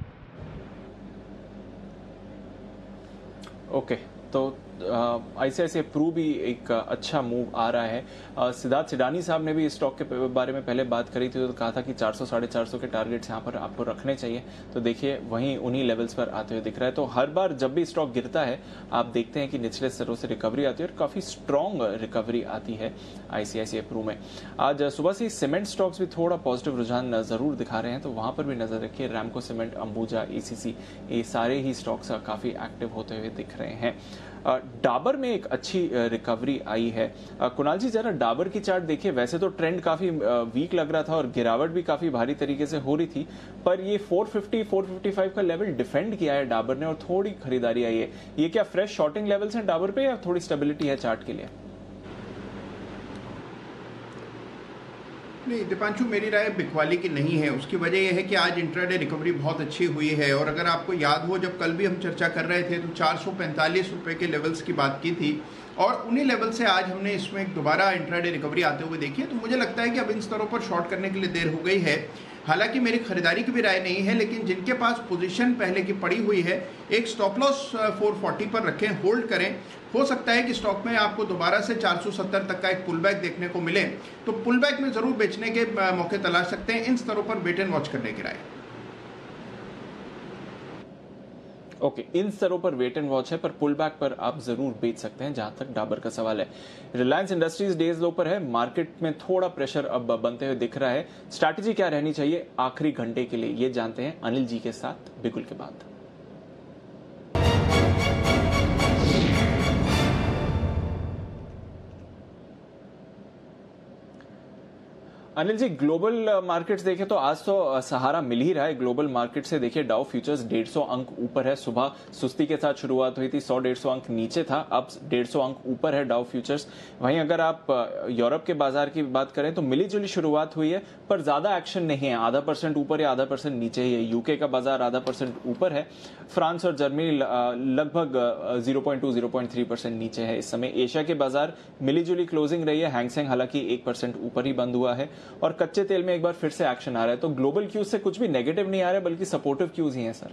Speaker 2: ओके, तो ICICI प्रू भी एक अच्छा मूव आ रहा है। सिद्धार्थ सिडानी साहब ने भी इस स्टॉक के बारे में पहले बात करी थी, तो कहा था कि 400-450 के टारगेट्स यहाँ पर आपको रखने चाहिए। तो देखिए वहीं उन्हीं लेवल्स पर आते हुए दिख रहा है। तो हर बार जब भी स्टॉक गिरता है आप देखते हैं कि निचले स्तरों से रिकवरी आती है, और काफी स्ट्रॉन्ग रिकवरी आती है ICICI प्रू में। आज सुबह से सीमेंट स्टॉक्स भी थोड़ा पॉजिटिव रुझान जरूर दिखा रहे हैं, तो वहां पर भी नजर रखिए। रैमको सीमेंट, अंबुजा, ACC, ये सारे ही स्टॉक्स काफी एक्टिव होते हुए दिख रहे हैं। डाबर में एक अच्छी रिकवरी आई है। कुणाल जी, जरा डाबर की चार्ट देखिए। वैसे तो ट्रेंड काफी वीक लग रहा था और गिरावट भी काफी भारी तरीके से हो रही थी, पर ये 450-455 का लेवल डिफेंड किया है डाबर ने, और थोड़ी खरीदारी आई है। ये क्या फ्रेश शॉर्टिंग लेवल्स हैं डाबर पे, या थोड़ी स्टेबिलिटी है चार्ट के लिए?
Speaker 3: नहीं दीपांशु, मेरी राय बिकवाली की नहीं है। उसकी वजह यह है कि आज इंट्राडे रिकवरी बहुत अच्छी हुई है, और अगर आपको याद हो जब कल भी हम चर्चा कर रहे थे तो 445 रुपए के लेवल्स की बात की थी, और उन्हीं लेवल से आज हमने इसमें दोबारा इंट्राडे रिकवरी आते हुए देखी है। तो मुझे लगता है कि अब इन स्तरों पर शॉर्ट करने के लिए देर हो गई है। हालांकि मेरी खरीदारी की भी राय नहीं है, लेकिन जिनके पास पोजीशन पहले की पड़ी हुई है, एक स्टॉप लॉस 440 पर रखें, होल्ड करें। हो सकता है कि स्टॉक में आपको दोबारा से 470 तक का एक पुल बैक देखने को मिले, तो पुल बैक में जरूर बेचने के मौके तलाश सकते हैं। इन स्तरों पर वेट एंड वॉच करने की राय।
Speaker 2: ओके, इन स्तरों पर वेट एंड वॉच है, पर पुल बैक पर आप जरूर बेच सकते हैं जहां तक डाबर का सवाल है। रिलायंस इंडस्ट्रीज डेज लो पर है, मार्केट में थोड़ा प्रेशर अब बनते हुए दिख रहा है। स्ट्रैटेजी क्या रहनी चाहिए आखिरी घंटे के लिए, ये जानते हैं अनिल जी के साथ बिल्कुल के बाद। अनिल जी, ग्लोबल मार्केट्स देखें तो आज तो सहारा मिल ही रहा है ग्लोबल मार्केट से। देखिए डाउ फ्यूचर्स 150 अंक ऊपर है, सुबह सुस्ती के साथ शुरुआत हुई थी, 100-150 अंक नीचे था, अब 150 अंक ऊपर है डाउ फ्यूचर्स। वहीं अगर आप यूरोप के बाजार की बात करें तो मिली जुली शुरुआत हुई है, पर ज्यादा एक्शन नहीं है, आधा % ऊपर या आधा % नीचे ही है। यूके का बाजार आधा % ऊपर है, फ्रांस और जर्मनी लगभग 0.2-0.3% नीचे है इस समय। एशिया के बाजार मिली जुली क्लोजिंग रही है, हैंगसेंग हालांकि 1% ऊपर ही बंद हुआ है, और कच्चे तेल में एक बार फिर से एक्शन आ रहा है। तो ग्लोबल क्यूज से कुछ भी नेगेटिव नहीं आ रहा है, बल्कि सपोर्टिव क्यूज ही हैं सर।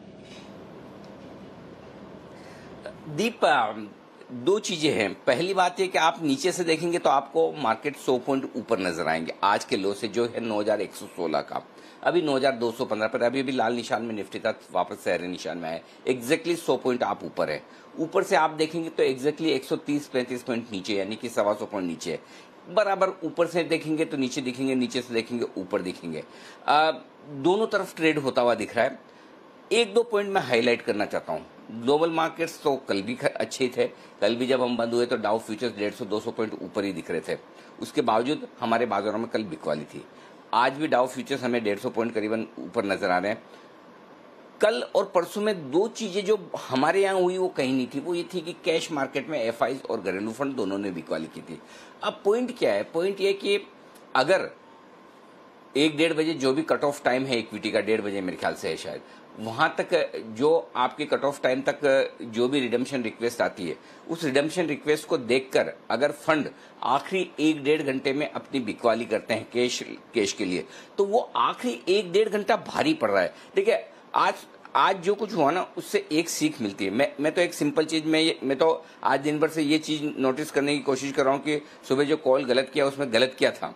Speaker 1: दीप, दो चीजें हैं। पहली बात है कि आप नीचे से देखेंगे तो आपको मार्केट 100 पॉइंट ऊपर नजर आएंगे आज के लो से, जो है 9116 का, अभी 9215 पर, अभी लाल निशान में निफ्टी था, वापस से हरे निशान में आया, एग्जैक्टली 100 पॉइंट आप ऊपर है। ऊपर से आप देखेंगे तो एग्जैक्टली 130-135 पॉइंट नीचे, यानी कि 125 पॉइंट नीचे है। बराबर ऊपर से देखेंगे तो नीचे दिखेंगे, नीचे से देखेंगे ऊपर दिखेंगे। दोनों तरफ ट्रेड होता हुआ दिख रहा है। एक दो पॉइंट मैं हाईलाइट करना चाहता हूं। ग्लोबल मार्केट्स तो कल भी अच्छे थे, कल भी जब हम बंद हुए तो डाउ फ्यूचर्स 150-200 पॉइंट ऊपर ही दिख रहे थे। उसके बावजूद हमारे बाजारों में कल बिकवाली थी। आज भी डाउ फ्यूचर्स हमें 150 पॉइंट करीबन ऊपर नजर आ रहे हैं। कल और परसों में दो चीजें जो हमारे यहाँ हुई वो कहीं नहीं थी, वो ये थी कि कैश मार्केट में एफआईज और घरेलू फंड दोनों ने बिकवाली की थी। अब पॉइंट क्या है? पॉइंट ये कि अगर 1-1.5 बजे जो भी कट ऑफ टाइम है इक्विटी का, 1:30 बजे मेरे ख्याल से है शायद, वहां तक जो आपके कट ऑफ टाइम तक जो भी रिडम्पशन रिक्वेस्ट आती है, उस रिडम्पशन रिक्वेस्ट को देखकर अगर फंड आखिरी 1-1.5 घंटे में अपनी बिकवाली करते हैं कैश के लिए, तो वो आखिरी 1-1.5 घंटा भारी पड़ रहा है। देखिए आज जो कुछ हुआ ना, उससे एक सीख मिलती है। मैं तो एक सिंपल चीज मैं तो आज दिन भर से ये चीज नोटिस करने की कोशिश कर रहा हूँ कि सुबह जो कॉल गलत किया उसमें गलत क्या था,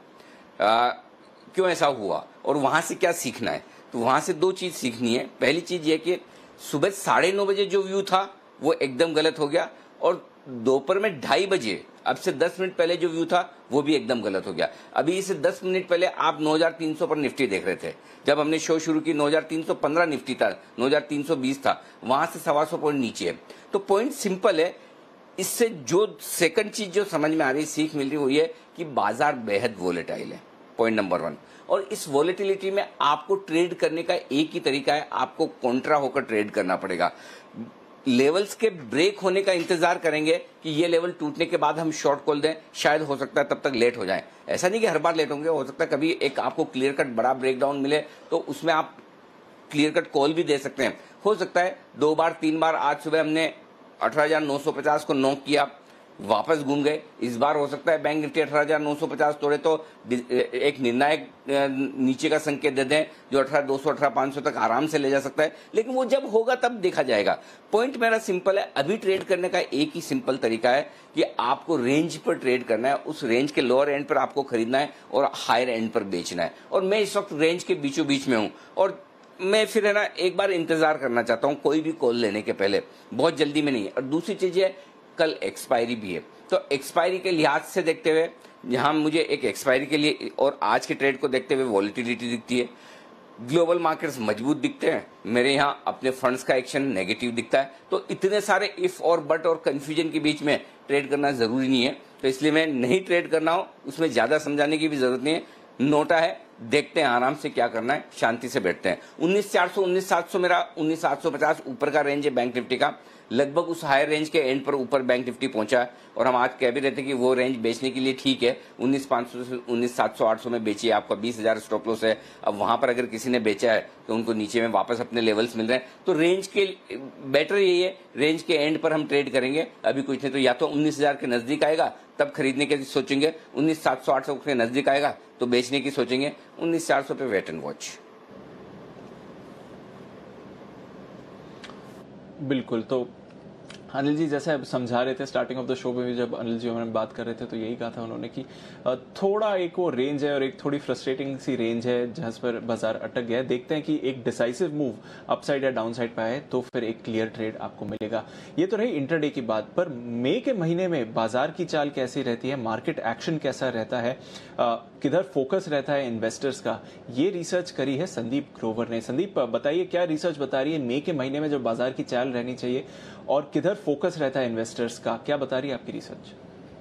Speaker 1: क्यों ऐसा हुआ, और वहां से क्या सीखना है। तो वहां से दो चीज सीखनी है। पहली चीज ये कि सुबह 9:30 बजे जो व्यू था वो एकदम गलत हो गया, और दोपहर में 2:30 बजे अब से 10 मिनट पहले जो व्यू था वो भी एकदम गलत हो गया। अभी इसे 10 मिनट पहले आप 9300 पर निफ्टी देख रहे थे, जब हमने शो शुरू की 9315 निफ्टी था, 9320 था, वहां से 125 पॉइंट नीचे है। तो पॉइंट सिंपल है। इससे जो सेकंड चीज जो समझ में आ रही, सीख मिल रही, वो ये कि बाजार बेहद वोलेटाइल है, पॉइंट नंबर 1। और इस वोलेटिलिटी में आपको ट्रेड करने का एक ही तरीका है, आपको कॉन्ट्रा होकर ट्रेड करना पड़ेगा। लेवल्स के ब्रेक होने का इंतजार करेंगे कि ये लेवल टूटने के बाद हम शॉर्ट कॉल दें, शायद हो सकता है तब तक लेट हो जाए। ऐसा नहीं कि हर बार लेट होंगे, हो सकता है कभी एक आपको क्लियर कट बड़ा ब्रेकडाउन मिले तो उसमें आप क्लियर कट कॉल भी दे सकते हैं। हो सकता है 2 बार 3 बार, आज सुबह हमने 18,950 को नॉक किया, वापस घूम गए। इस बार हो सकता है बैंक निफ्टी 18,950 तोड़े तो एक निर्णायक नीचे का संकेत दे दें जो 18,200 18,500 तक आराम से ले जा सकता है। लेकिन वो जब होगा तब देखा जाएगा। पॉइंट मेरा सिंपल है, अभी ट्रेड करने का एक ही सिंपल तरीका है कि आपको रेंज पर ट्रेड करना है, उस रेंज के लोअर एंड पर आपको खरीदना है और हायर एंड पर बेचना है। और मैं इस वक्त रेंज के बीचों बीच में हूं, और मैं फिर है ना एक बार इंतजार करना चाहता हूं कोई भी कॉल लेने के पहले, बहुत जल्दी में नहीं। और दूसरी चीज है, कल एक्सपायरी भी है, तो एक्सपायरी के लिहाज से देखते हुए यहां मुझे एक एक्सपायरी के लिए और आज के ट्रेड को देखते हुए वॉलेटिलिटी दिखती है। ग्लोबल मार्केट्स मजबूत दिखते हैं, मेरे यहां अपने फंड्स का एक्शन नेगेटिव दिखता है। तो इतने सारे इफ और बट और कंफ्यूजन के बीच में ट्रेड करना जरूरी नहीं है, तो इसलिए मैं नहीं ट्रेड करना हो, उसमें ज्यादा समझाने की भी जरूरत नहीं है। नोटा है, देखते हैं आराम से क्या करना है, शांति से बैठते हैं। 19,400 19,700 मेरा 19,750 ऊपर का रेंज है बैंक निफ्टी का। लगभग उस हायर रेंज के एंड पर ऊपर बैंक निफ्टी पहुंचा और हम आज कह भी रहे थे कि वो रेंज बेचने के लिए ठीक है। 19,500 से 19,700-800 में बेचिए, आपका 20,000 स्टॉप लॉस है। अब वहां पर अगर किसी ने बेचा है तो उनको नीचे में वापस अपने लेवल्स मिल रहे हैं। तो रेंज के बेटर यही है, रेंज के एंड पर हम ट्रेड करेंगे। अभी कुछ नहीं तो या तो 19,000 के नजदीक आएगा तब खरीदने की सोचेंगे, 19,700-800 के नजदीक आएगा तो बेचने की सोचेंगे, 19,400 पे वेट एंड वॉच।
Speaker 2: बिल्कुल। तो अनिल जी जैसे अब समझा रहे थे स्टार्टिंग ऑफ द शो में भी, जब अनिल जी हमारे बात कर रहे थे तो यही कहा था उन्होंने कि थोड़ा एक वो रेंज है और एक थोड़ी फ्रस्ट्रेटिंग सी रेंज है जहां पर बाजार अटक गया है। देखते हैं कि एक डिसाइसिव मूव अपसाइड या डाउनसाइड पे आए तो फिर एक क्लियर ट्रेड आपको मिलेगा। ये तो रही इंटरडे की बात, पर मई के महीने में बाजार की चाल कैसी रहती है, मार्केट एक्शन कैसा रहता है, किधर फोकस रहता है इन्वेस्टर्स का, ये रिसर्च करी है संदीप ग्रोवर ने। संदीप बताइए क्या रिसर्च बता रही है मई के महीने में जो बाजार की चाल रहनी चाहिए और किधर फोकस रहता है इन्वेस्टर्स का, क्या बता रही है आपकी रिसर्च?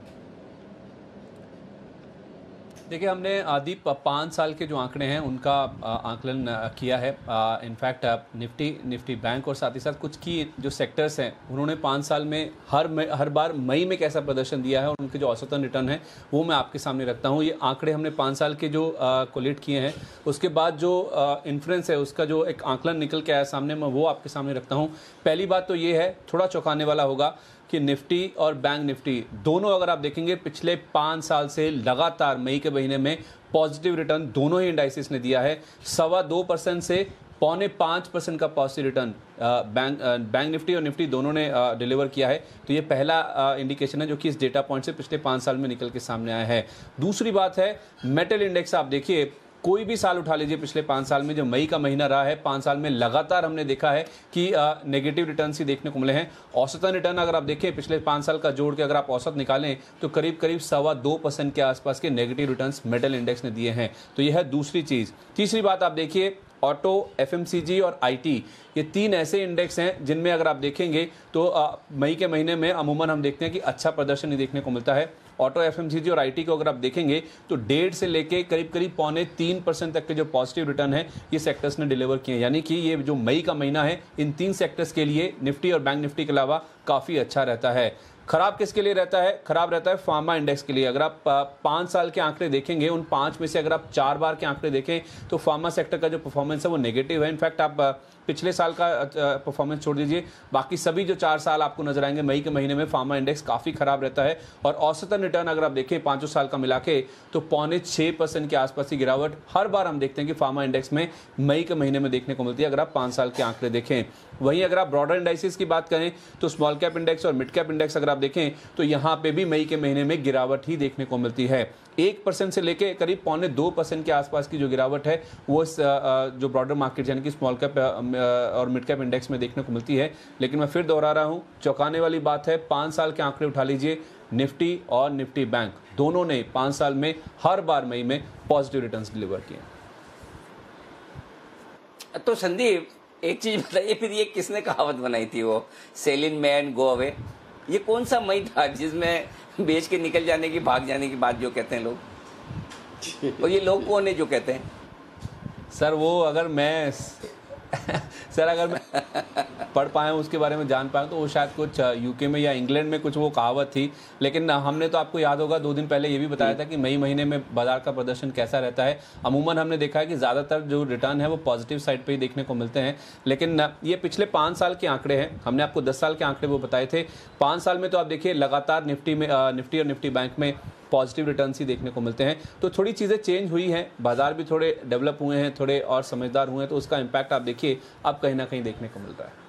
Speaker 13: देखिए, हमने आदि 5 साल के जो आंकड़े हैं उनका आकलन किया है। इनफैक्ट निफ्टी बैंक और साथ ही साथ कुछ की जो सेक्टर्स हैं उन्होंने 5 साल में हर बार मई में कैसा प्रदर्शन दिया है और उनके जो औसतन रिटर्न है वो मैं आपके सामने रखता हूँ। ये आंकड़े हमने 5 साल के जो कोलेक्ट किए हैं, उसके बाद जो इन्फ्लुएंस है उसका जो एक आंकलन निकल के आया सामने, मैं वो आपके सामने रखता हूँ। पहली बात तो ये है, थोड़ा चौंकाने वाला होगा कि निफ्टी और बैंक निफ्टी दोनों अगर आप देखेंगे पिछले 5 साल से लगातार मई के महीने में पॉजिटिव रिटर्न दोनों ही इंडाइसिस ने दिया है। 2.25% से 4.5% का पॉजिटिव रिटर्न बैंक निफ्टी और निफ्टी दोनों ने डिलीवर किया है। तो ये पहला इंडिकेशन है जो कि इस डेटा पॉइंट से पिछले 5 साल में निकल के सामने आया है। दूसरी बात है मेटल इंडेक्स। आप देखिए कोई भी साल उठा लीजिए पिछले 5 साल में, जो मई का महीना रहा है 5 साल में लगातार हमने देखा है कि नेगेटिव रिटर्न ही देखने को मिले हैं। औसतन रिटर्न अगर आप देखें पिछले 5 साल का जोड़ के अगर आप औसत निकालें तो करीब 2.25% के आसपास के नेगेटिव रिटर्न्स मेटल इंडेक्स ने दिए हैं। तो यह है दूसरी चीज़। तीसरी बात आप देखिए ऑटो, एफएमसीजी और आईटी, ये 3 ऐसे इंडेक्स हैं जिनमें अगर आप देखेंगे तो मई के महीने में अमूमन हम देखते हैं कि अच्छा प्रदर्शन नहीं देखने को मिलता है। ऑटो, एफएमसीजी और आईटी को अगर आप देखेंगे तो 1.5 से लेके करीब 3% तक के जो पॉजिटिव रिटर्न है ये सेक्टर्स ने डिलीवर किए हैं। यानी कि ये जो मई का महीना है इन 3 सेक्टर्स के लिए निफ्टी और बैंक निफ्टी के अलावा काफ़ी अच्छा रहता है। खराब किसके लिए रहता है? खराब रहता है फार्मा इंडेक्स के लिए। अगर आप 5 साल के आंकड़े देखेंगे, उन 5 में से अगर आप 4 बार के आंकड़े देखें तो फार्मा सेक्टर का जो परफॉर्मेंस है वो नेगेटिव है। इनफैक्ट आप पिछले साल का परफॉर्मेंस छोड़ दीजिए, बाकी सभी जो 4 साल आपको नजर आएंगे मई के महीने में फार्मा इंडेक्स काफ़ी खराब रहता है। और औसतन रिटर्न अगर आप देखें 5 साल का मिला के तो 5.25% के आसपास की गिरावट हर बार हम देखते हैं कि फार्मा इंडेक्स में मई के महीने में देखने को मिलती है अगर आप 5 साल के आंकड़े देखें। वहीं अगर आप ब्रॉडर इंडाइसिस की बात करें तो स्मॉल कैप इंडेक्स और मिड कैप इंडेक्स अगर आप देखें तो यहाँ पे भी मई के महीने में गिरावट ही देखने को मिलती है। 1% से लेके करीब 2.25% के आसपास की जो गिरावट है वो जो ब्रॉडर मार्केट यानी कि स्मॉल कैप और मिड कैप इंडेक्स में देखने को मिलती है। लेकिन मैं फिर दोहरा रहा हूँ, चौंकाने वाली बात है 5 साल के आंकड़े उठा लीजिए, निफ्टी और निफ्टी बैंक दोनों ने 5 साल में हर बार मई में पॉजिटिव रिटर्न्स डिलीवर किए।
Speaker 1: तो संदीप एक चीज बताइए, फिर ये किसने कहावत बनाई थी वो sell in May and go away? ये कौन सा मई था जिसमें बेच के निकल जाने की, भाग जाने की बात जो कहते हैं लोग? और ये लोग कौन है जो कहते हैं?
Speaker 13: सर वो अगर मैं पढ़ पाया हूँ उसके बारे में जान पाया तो वो शायद कुछ यूके में या इंग्लैंड में कुछ वो कहावत थी। लेकिन हमने तो आपको याद होगा 2 दिन पहले ये भी बताया था कि मई महीने में बाजार का प्रदर्शन कैसा रहता है। अमूमन हमने देखा है कि ज़्यादातर जो रिटर्न है वो पॉजिटिव साइड पे ही देखने को मिलते हैं। लेकिन ये पिछले 5 साल के आंकड़े हैं, हमने आपको 10 साल के आंकड़े वो बताए थे। 5 साल में तो आप देखिए लगातार निफ्टी और निफ्टी बैंक में पॉजिटिव रिटर्न ही देखने को मिलते हैं। तो थोड़ी चीज़ें चेंज हुई हैं, बाजार भी थोड़े डेवलप हुए हैं, थोड़े और समझदार हुए हैं, तो उसका इम्पैक्ट आप देखिए अब कहीं ना कहीं देखने को मिल रहा है।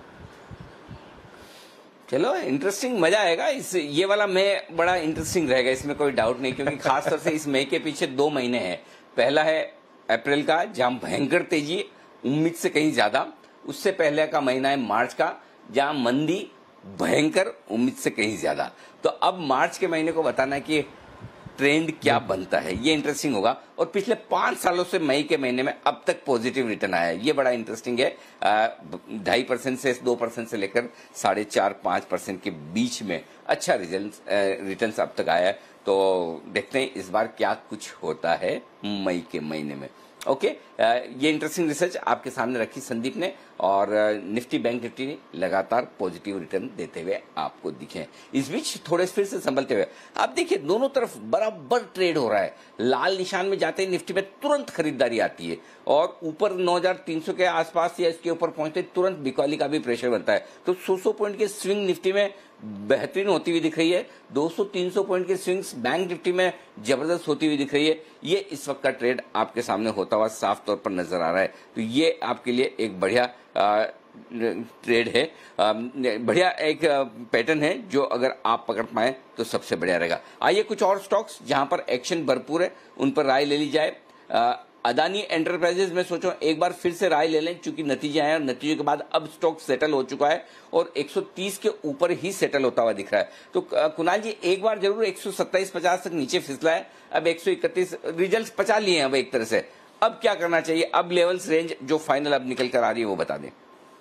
Speaker 1: चलो इंटरेस्टिंग, मजा आएगा। ये वाला मई बड़ा इंटरेस्टिंग रहेगा, इसमें कोई डाउट नहीं, क्योंकि खासतौर से इस मई के पीछे 2 महीने हैं। पहला है अप्रैल का जहां भयंकर तेजी, उम्मीद से कहीं ज्यादा। उससे पहले का महीना है मार्च का जहां मंदी भयंकर, उम्मीद से कहीं ज्यादा। तो अब मार्च के महीने को बताना है कि ट्रेंड क्या बनता है, ये इंटरेस्टिंग होगा। और पिछले 5 सालों से मई के महीने में अब तक पॉजिटिव रिटर्न आया है, ये बड़ा इंटरेस्टिंग है। 2.5% से 2% से लेकर 4.5-5% के बीच में अच्छा रिटर्न अब तक आया है। तो देखते हैं इस बार क्या कुछ होता है मई के महीने में। ओके, ये इंटरेस्टिंग रिसर्च आपके सामने रखी संदीप ने। और निफ्टी बैंक निफ्टी लगातार पॉजिटिव रिटर्न देते हुए आपको दिखे। इस बीच थोड़े फिर से संभलते हुए आप देखिए दोनों तरफ बराबर ट्रेड हो रहा है। लाल निशान में जाते ही निफ्टी में तुरंत खरीदारी आती है और ऊपर 9300 के आसपास या इसके ऊपर पहुंचते तुरंत बिकॉली का भी प्रेशर बनता है। तो 100 पॉइंट के स्विंग निफ्टी में बेहतरीन होती हुई दिख रही है। 200-300 पॉइंट के स्विंग्स बैंक निफ्टी में जबरदस्त होती हुई दिख रही है। ये इस वक्त का ट्रेड आपके सामने होता हुआ साफ तौर पर नजर आ रहा है। तो ये आपके लिए एक बढ़िया ट्रेड है, बढ़िया एक पैटर्न है जो अगर आप पकड़ पाए तो सबसे बढ़िया रहेगा। आइए कुछ और स्टॉक्स जहां पर एक्शन भरपूर है उन पर राय ले ली जाए। अदानी एंटरप्राइजेज में सोचो एक बार फिर से राय ले लें, क्योंकि नतीजे आए और नतीजे के बाद अब स्टॉक सेटल हो चुका है और 130 के ऊपर ही सेटल होता हुआ दिख रहा है। तो कुणाल जी एक बार जरूर 127-50 तक नीचे फिसला है, अब 131 रिजल्ट पचा लिए हैं अब एक तरह से। अब क्या करना चाहिए? अब लेवल्स रेंज जो फाइनल अब निकल कर आ रही है वो बता दें।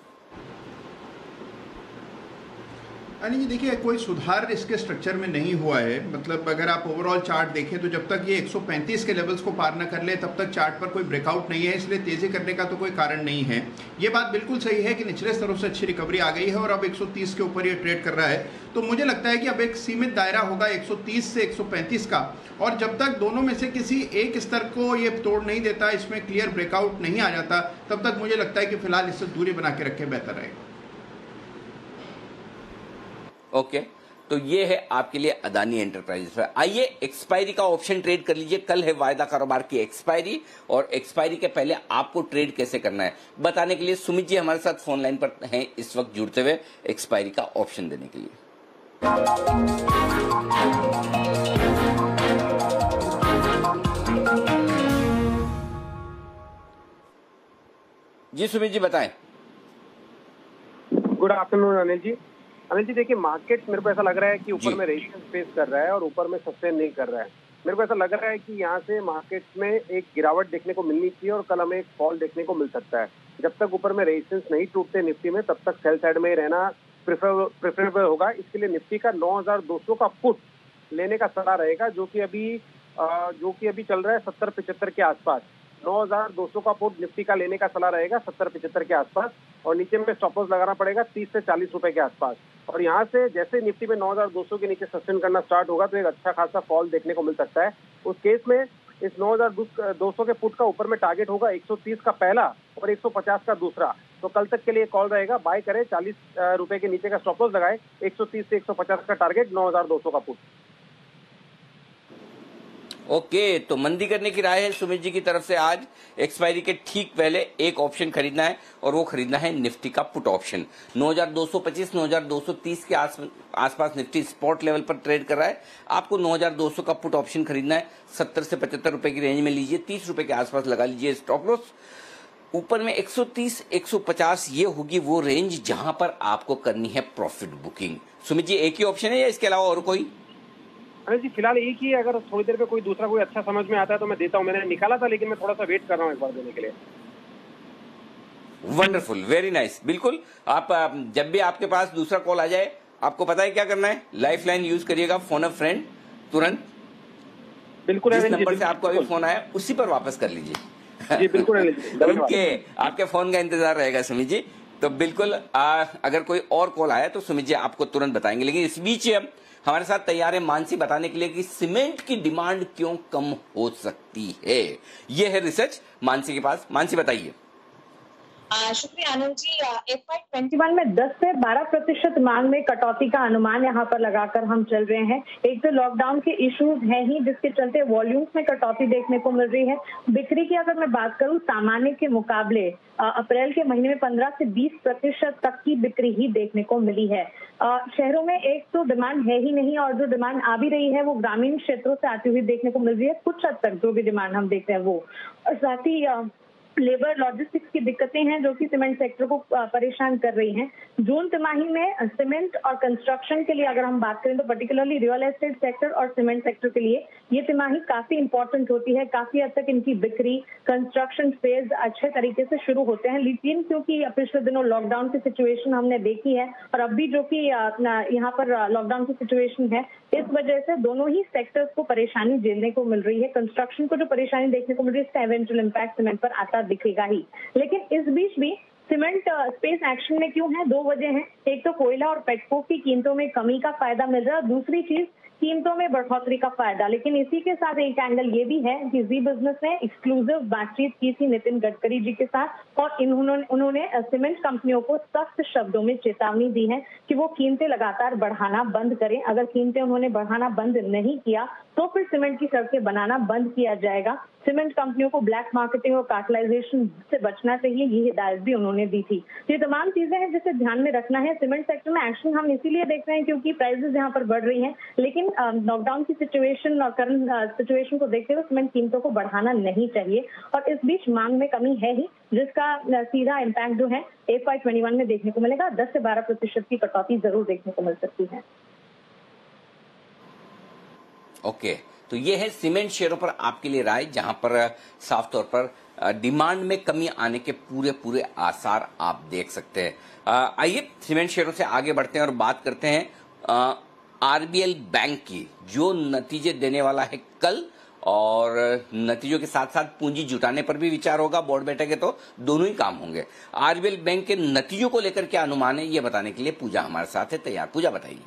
Speaker 3: जी देखिए कोई सुधार इसके स्ट्रक्चर में नहीं हुआ है। मतलब अगर आप ओवरऑल चार्ट देखें तो जब तक ये 135 के लेवल्स को पार न कर ले तब तक चार्ट पर कोई ब्रेकआउट नहीं है, इसलिए तेजी करने का तो कोई कारण नहीं है। ये बात बिल्कुल सही है कि निचले स्तरों से अच्छी रिकवरी आ गई है और अब 130 के ऊपर ये ट्रेड कर रहा है। तो मुझे लगता है कि अब एक सीमित दायरा होगा 130 से 135 का, और जब तक दोनों में से किसी एक स्तर को ये तोड़ नहीं देता, इसमें क्लियर ब्रेकआउट नहीं आ जाता, तब तक मुझे लगता है कि फिलहाल इससे दूरी बना के रखे बेहतर रहेगा।
Speaker 1: ओके, तो ये है आपके लिए अदानी एंटरप्राइजेस पर। आइए एक्सपायरी का ऑप्शन ट्रेड कर लीजिए। कल है वायदा कारोबार की एक्सपायरी और एक्सपायरी के पहले आपको ट्रेड कैसे करना है बताने के लिए सुमित जी हमारे साथ फोन लाइन पर हैं इस वक्त जुड़ते हुए एक्सपायरी का ऑप्शन देने के लिए। जी सुमित जी बताएं।
Speaker 11: Good afternoon Anil ji. अनिल जी देखिए मार्केट मेरे को ऐसा लग रहा है कि ऊपर में रेजिस्टेंस फेस कर रहा है और ऊपर में सस्टेन नहीं कर रहा है। मेरे को ऐसा लग रहा है कि यहाँ से मार्केट में एक गिरावट देखने को मिलनी चाहिए और कल हमें एक फॉल देखने को मिल सकता है। जब तक ऊपर में रेजिस्टेंस नहीं टूटते निफ्टी में तब तक सेल साइड में ही रहना प्रेफरेबल होगा। इसके लिए निफ्टी का 9200 का पुट लेने का सलाह रहेगा, जो कि अभी चल रहा है 70-75 के आसपास। 9200 का पुट निफ्टी का लेने का सलाह रहेगा 70-75 के आसपास, और नीचे में स्टॉप लॉस लगाना पड़ेगा 30 से 40 रुपए के आसपास। और यहाँ से जैसे निफ्टी में 9200 के नीचे सस्टेन करना स्टार्ट होगा तो एक अच्छा खासा फॉल देखने को मिल सकता है। उस केस में इस 9200 के पुट का ऊपर में टारगेट होगा 130 का पहला और 150 का दूसरा। तो कल तक के लिए कॉल रहेगा, बाय करें, 40 रुपए के नीचे का स्टॉप लॉस लगाए, 130 से 150 का टारगेट, 9200 का पुट।
Speaker 1: ओके, तो मंदी करने की राय है सुमित जी की तरफ से। आज एक्सपायरी के ठीक पहले एक ऑप्शन खरीदना है और वो खरीदना है निफ्टी का पुट ऑप्शन। 9225 9230 के आसपास निफ्टी स्पॉट लेवल पर ट्रेड कर रहा है। आपको 9200 का पुट ऑप्शन खरीदना है। 70 से 75 रुपए की रेंज में लीजिए, 30 रुपए के आसपास लगा लीजिए स्टॉप लॉस। ऊपर में 130 150 ये होगी वो रेंज जहां पर आपको करनी है प्रॉफिट बुकिंग। सुमित जी एक ही ऑप्शन है या इसके अलावा और कोई?
Speaker 11: अरे जी फिलहाल एक ही है, अगर थोड़ी देर पे कोई दूसरा कोई अच्छा समझ में आता है तो मैं देता हूँ। मैंने निकाला था लेकिन मैं थोड़ा सा वेट कर रहा हूँ एक बार देने के लिए।
Speaker 1: Wonderful, very nice. बिल्कुल, आप जब भी आपके पास दूसरा कॉल आ जाए आपको पता है क्या करना है, लाइफ लाइन यूज करिएगा, फोन अ फ्रेंड, तुरंत
Speaker 11: बिल्कुल
Speaker 1: जिस नंबर से आपको अभी फोन आया उसी पर वापस कर लीजिए।
Speaker 11: जी बिल्कुल
Speaker 1: ओके, आपके फोन का इंतजार रहेगा सुमित जी। तो बिल्कुल अगर कोई और कॉल आया तो सुमित जी आपको तुरंत बताएंगे। लेकिन इस बीच हमारे साथ तैयार है मानसी बताने के लिए कि सीमेंट की डिमांड क्यों कम हो सकती है। ये है रिसर्च मानसी के पास। मानसी बताइए।
Speaker 5: शुक्रिया आनंद जी। FY21 में 10 से 12% मांग में कटौती का अनुमान यहाँ पर लगाकर हम चल रहे हैं। एक तो लॉकडाउन के इश्यूज हैं ही जिसके चलते वॉल्यूम्स में कटौती देखने को मिल रही है। बिक्री की अगर मैं बात करूँ सामान्य के मुकाबले अप्रैल के महीने में 15 से 20% तक की बिक्री ही देखने को मिली है। शहरों में एक तो डिमांड है ही नहीं, और जो डिमांड आ भी रही है वो ग्रामीण क्षेत्रों से आती हुई देखने को मिल रही है। कुछ हद तक जो भी डिमांड हम देखते हैं वो, और साथ ही लेबर लॉजिस्टिक्स की दिक्कतें हैं जो कि सीमेंट सेक्टर को परेशान कर रही हैं। जून तिमाही में सीमेंट और कंस्ट्रक्शन के लिए अगर हम बात करें तो पर्टिकुलरली रियल एस्टेट सेक्टर और सीमेंट सेक्टर के लिए ये तिमाही काफी इंपॉर्टेंट होती है। काफी हद तक इनकी बिक्री, कंस्ट्रक्शन फेज अच्छे तरीके से शुरू होते हैं। लेकिन क्योंकि पिछले दिनों लॉकडाउन की सिचुएशन हमने देखी है और अब भी जो कि यहाँ पर लॉकडाउन की सिचुएशन है, इस वजह से दोनों ही सेक्टर्स को परेशानी झेलने को मिल रही है। कंस्ट्रक्शन को जो परेशानी देखने को मिल रही है इसका इवेंचुअल इम्पैक्ट सीमेंट पर आता दिखेगा ही। लेकिन इस बीच भी सीमेंट स्पेस एक्शन में क्यों है? दो वजह हैं। एक तो कोयला और पेट्रोल की कीमतों में कमी का फायदा मिल रहा है, दूसरी चीज कीमतों में बढ़ोतरी का फायदा। लेकिन इसी के साथ एक एंगल ये भी है कि जी बिजनेस ने एक्सक्लूसिव बातचीत की थी नितिन गडकरी जी के साथ और उन्होंने सीमेंट कंपनियों को सख्त शब्दों में चेतावनी दी है कि वो कीमतें लगातार बढ़ाना बंद करें। अगर कीमतें उन्होंने बढ़ाना बंद नहीं किया तो फिर सीमेंट की सड़कें बनाना बंद किया जाएगा। सीमेंट कंपनियों को ब्लैक मार्केटिंग और कार्टलाइजेशन से बचना चाहिए, ये हिदायत भी उन्होंने दी थी। ये तमाम चीजें हैं जिसे ध्यान में रखना है। सीमेंट सेक्टर में एक्शन हम इसीलिए देख रहे हैं क्योंकि प्राइसेस यहाँ पर बढ़ रही हैं, लेकिन लॉकडाउन की सिचुएशन और करंट सिचुएशन को देखते हुए सीमेंट कीमतों को बढ़ाना नहीं चाहिए। और इस बीच मांग में कमी है ही, जिसका सीधा इम्पैक्ट जो है FY21 में देखने को मिलेगा। 10 से 12% की कटौती जरूर देखने को मिल सकती है।
Speaker 1: ओके, तो ये है सीमेंट शेयरों पर आपके लिए राय, जहां पर साफ तौर पर डिमांड में कमी आने के पूरे आसार आप देख सकते हैं। आइए सीमेंट शेयरों से आगे बढ़ते हैं और बात करते हैं RBL बैंक की, जो नतीजे देने वाला है कल, और नतीजों के साथ साथ पूंजी जुटाने पर भी विचार होगा। बोर्ड बैठक है तो दोनों ही काम होंगे। RBL बैंक के नतीजों को लेकर क्या अनुमान है, ये बताने के लिए पूजा हमारे साथ है तैयार। पूजा बताइए।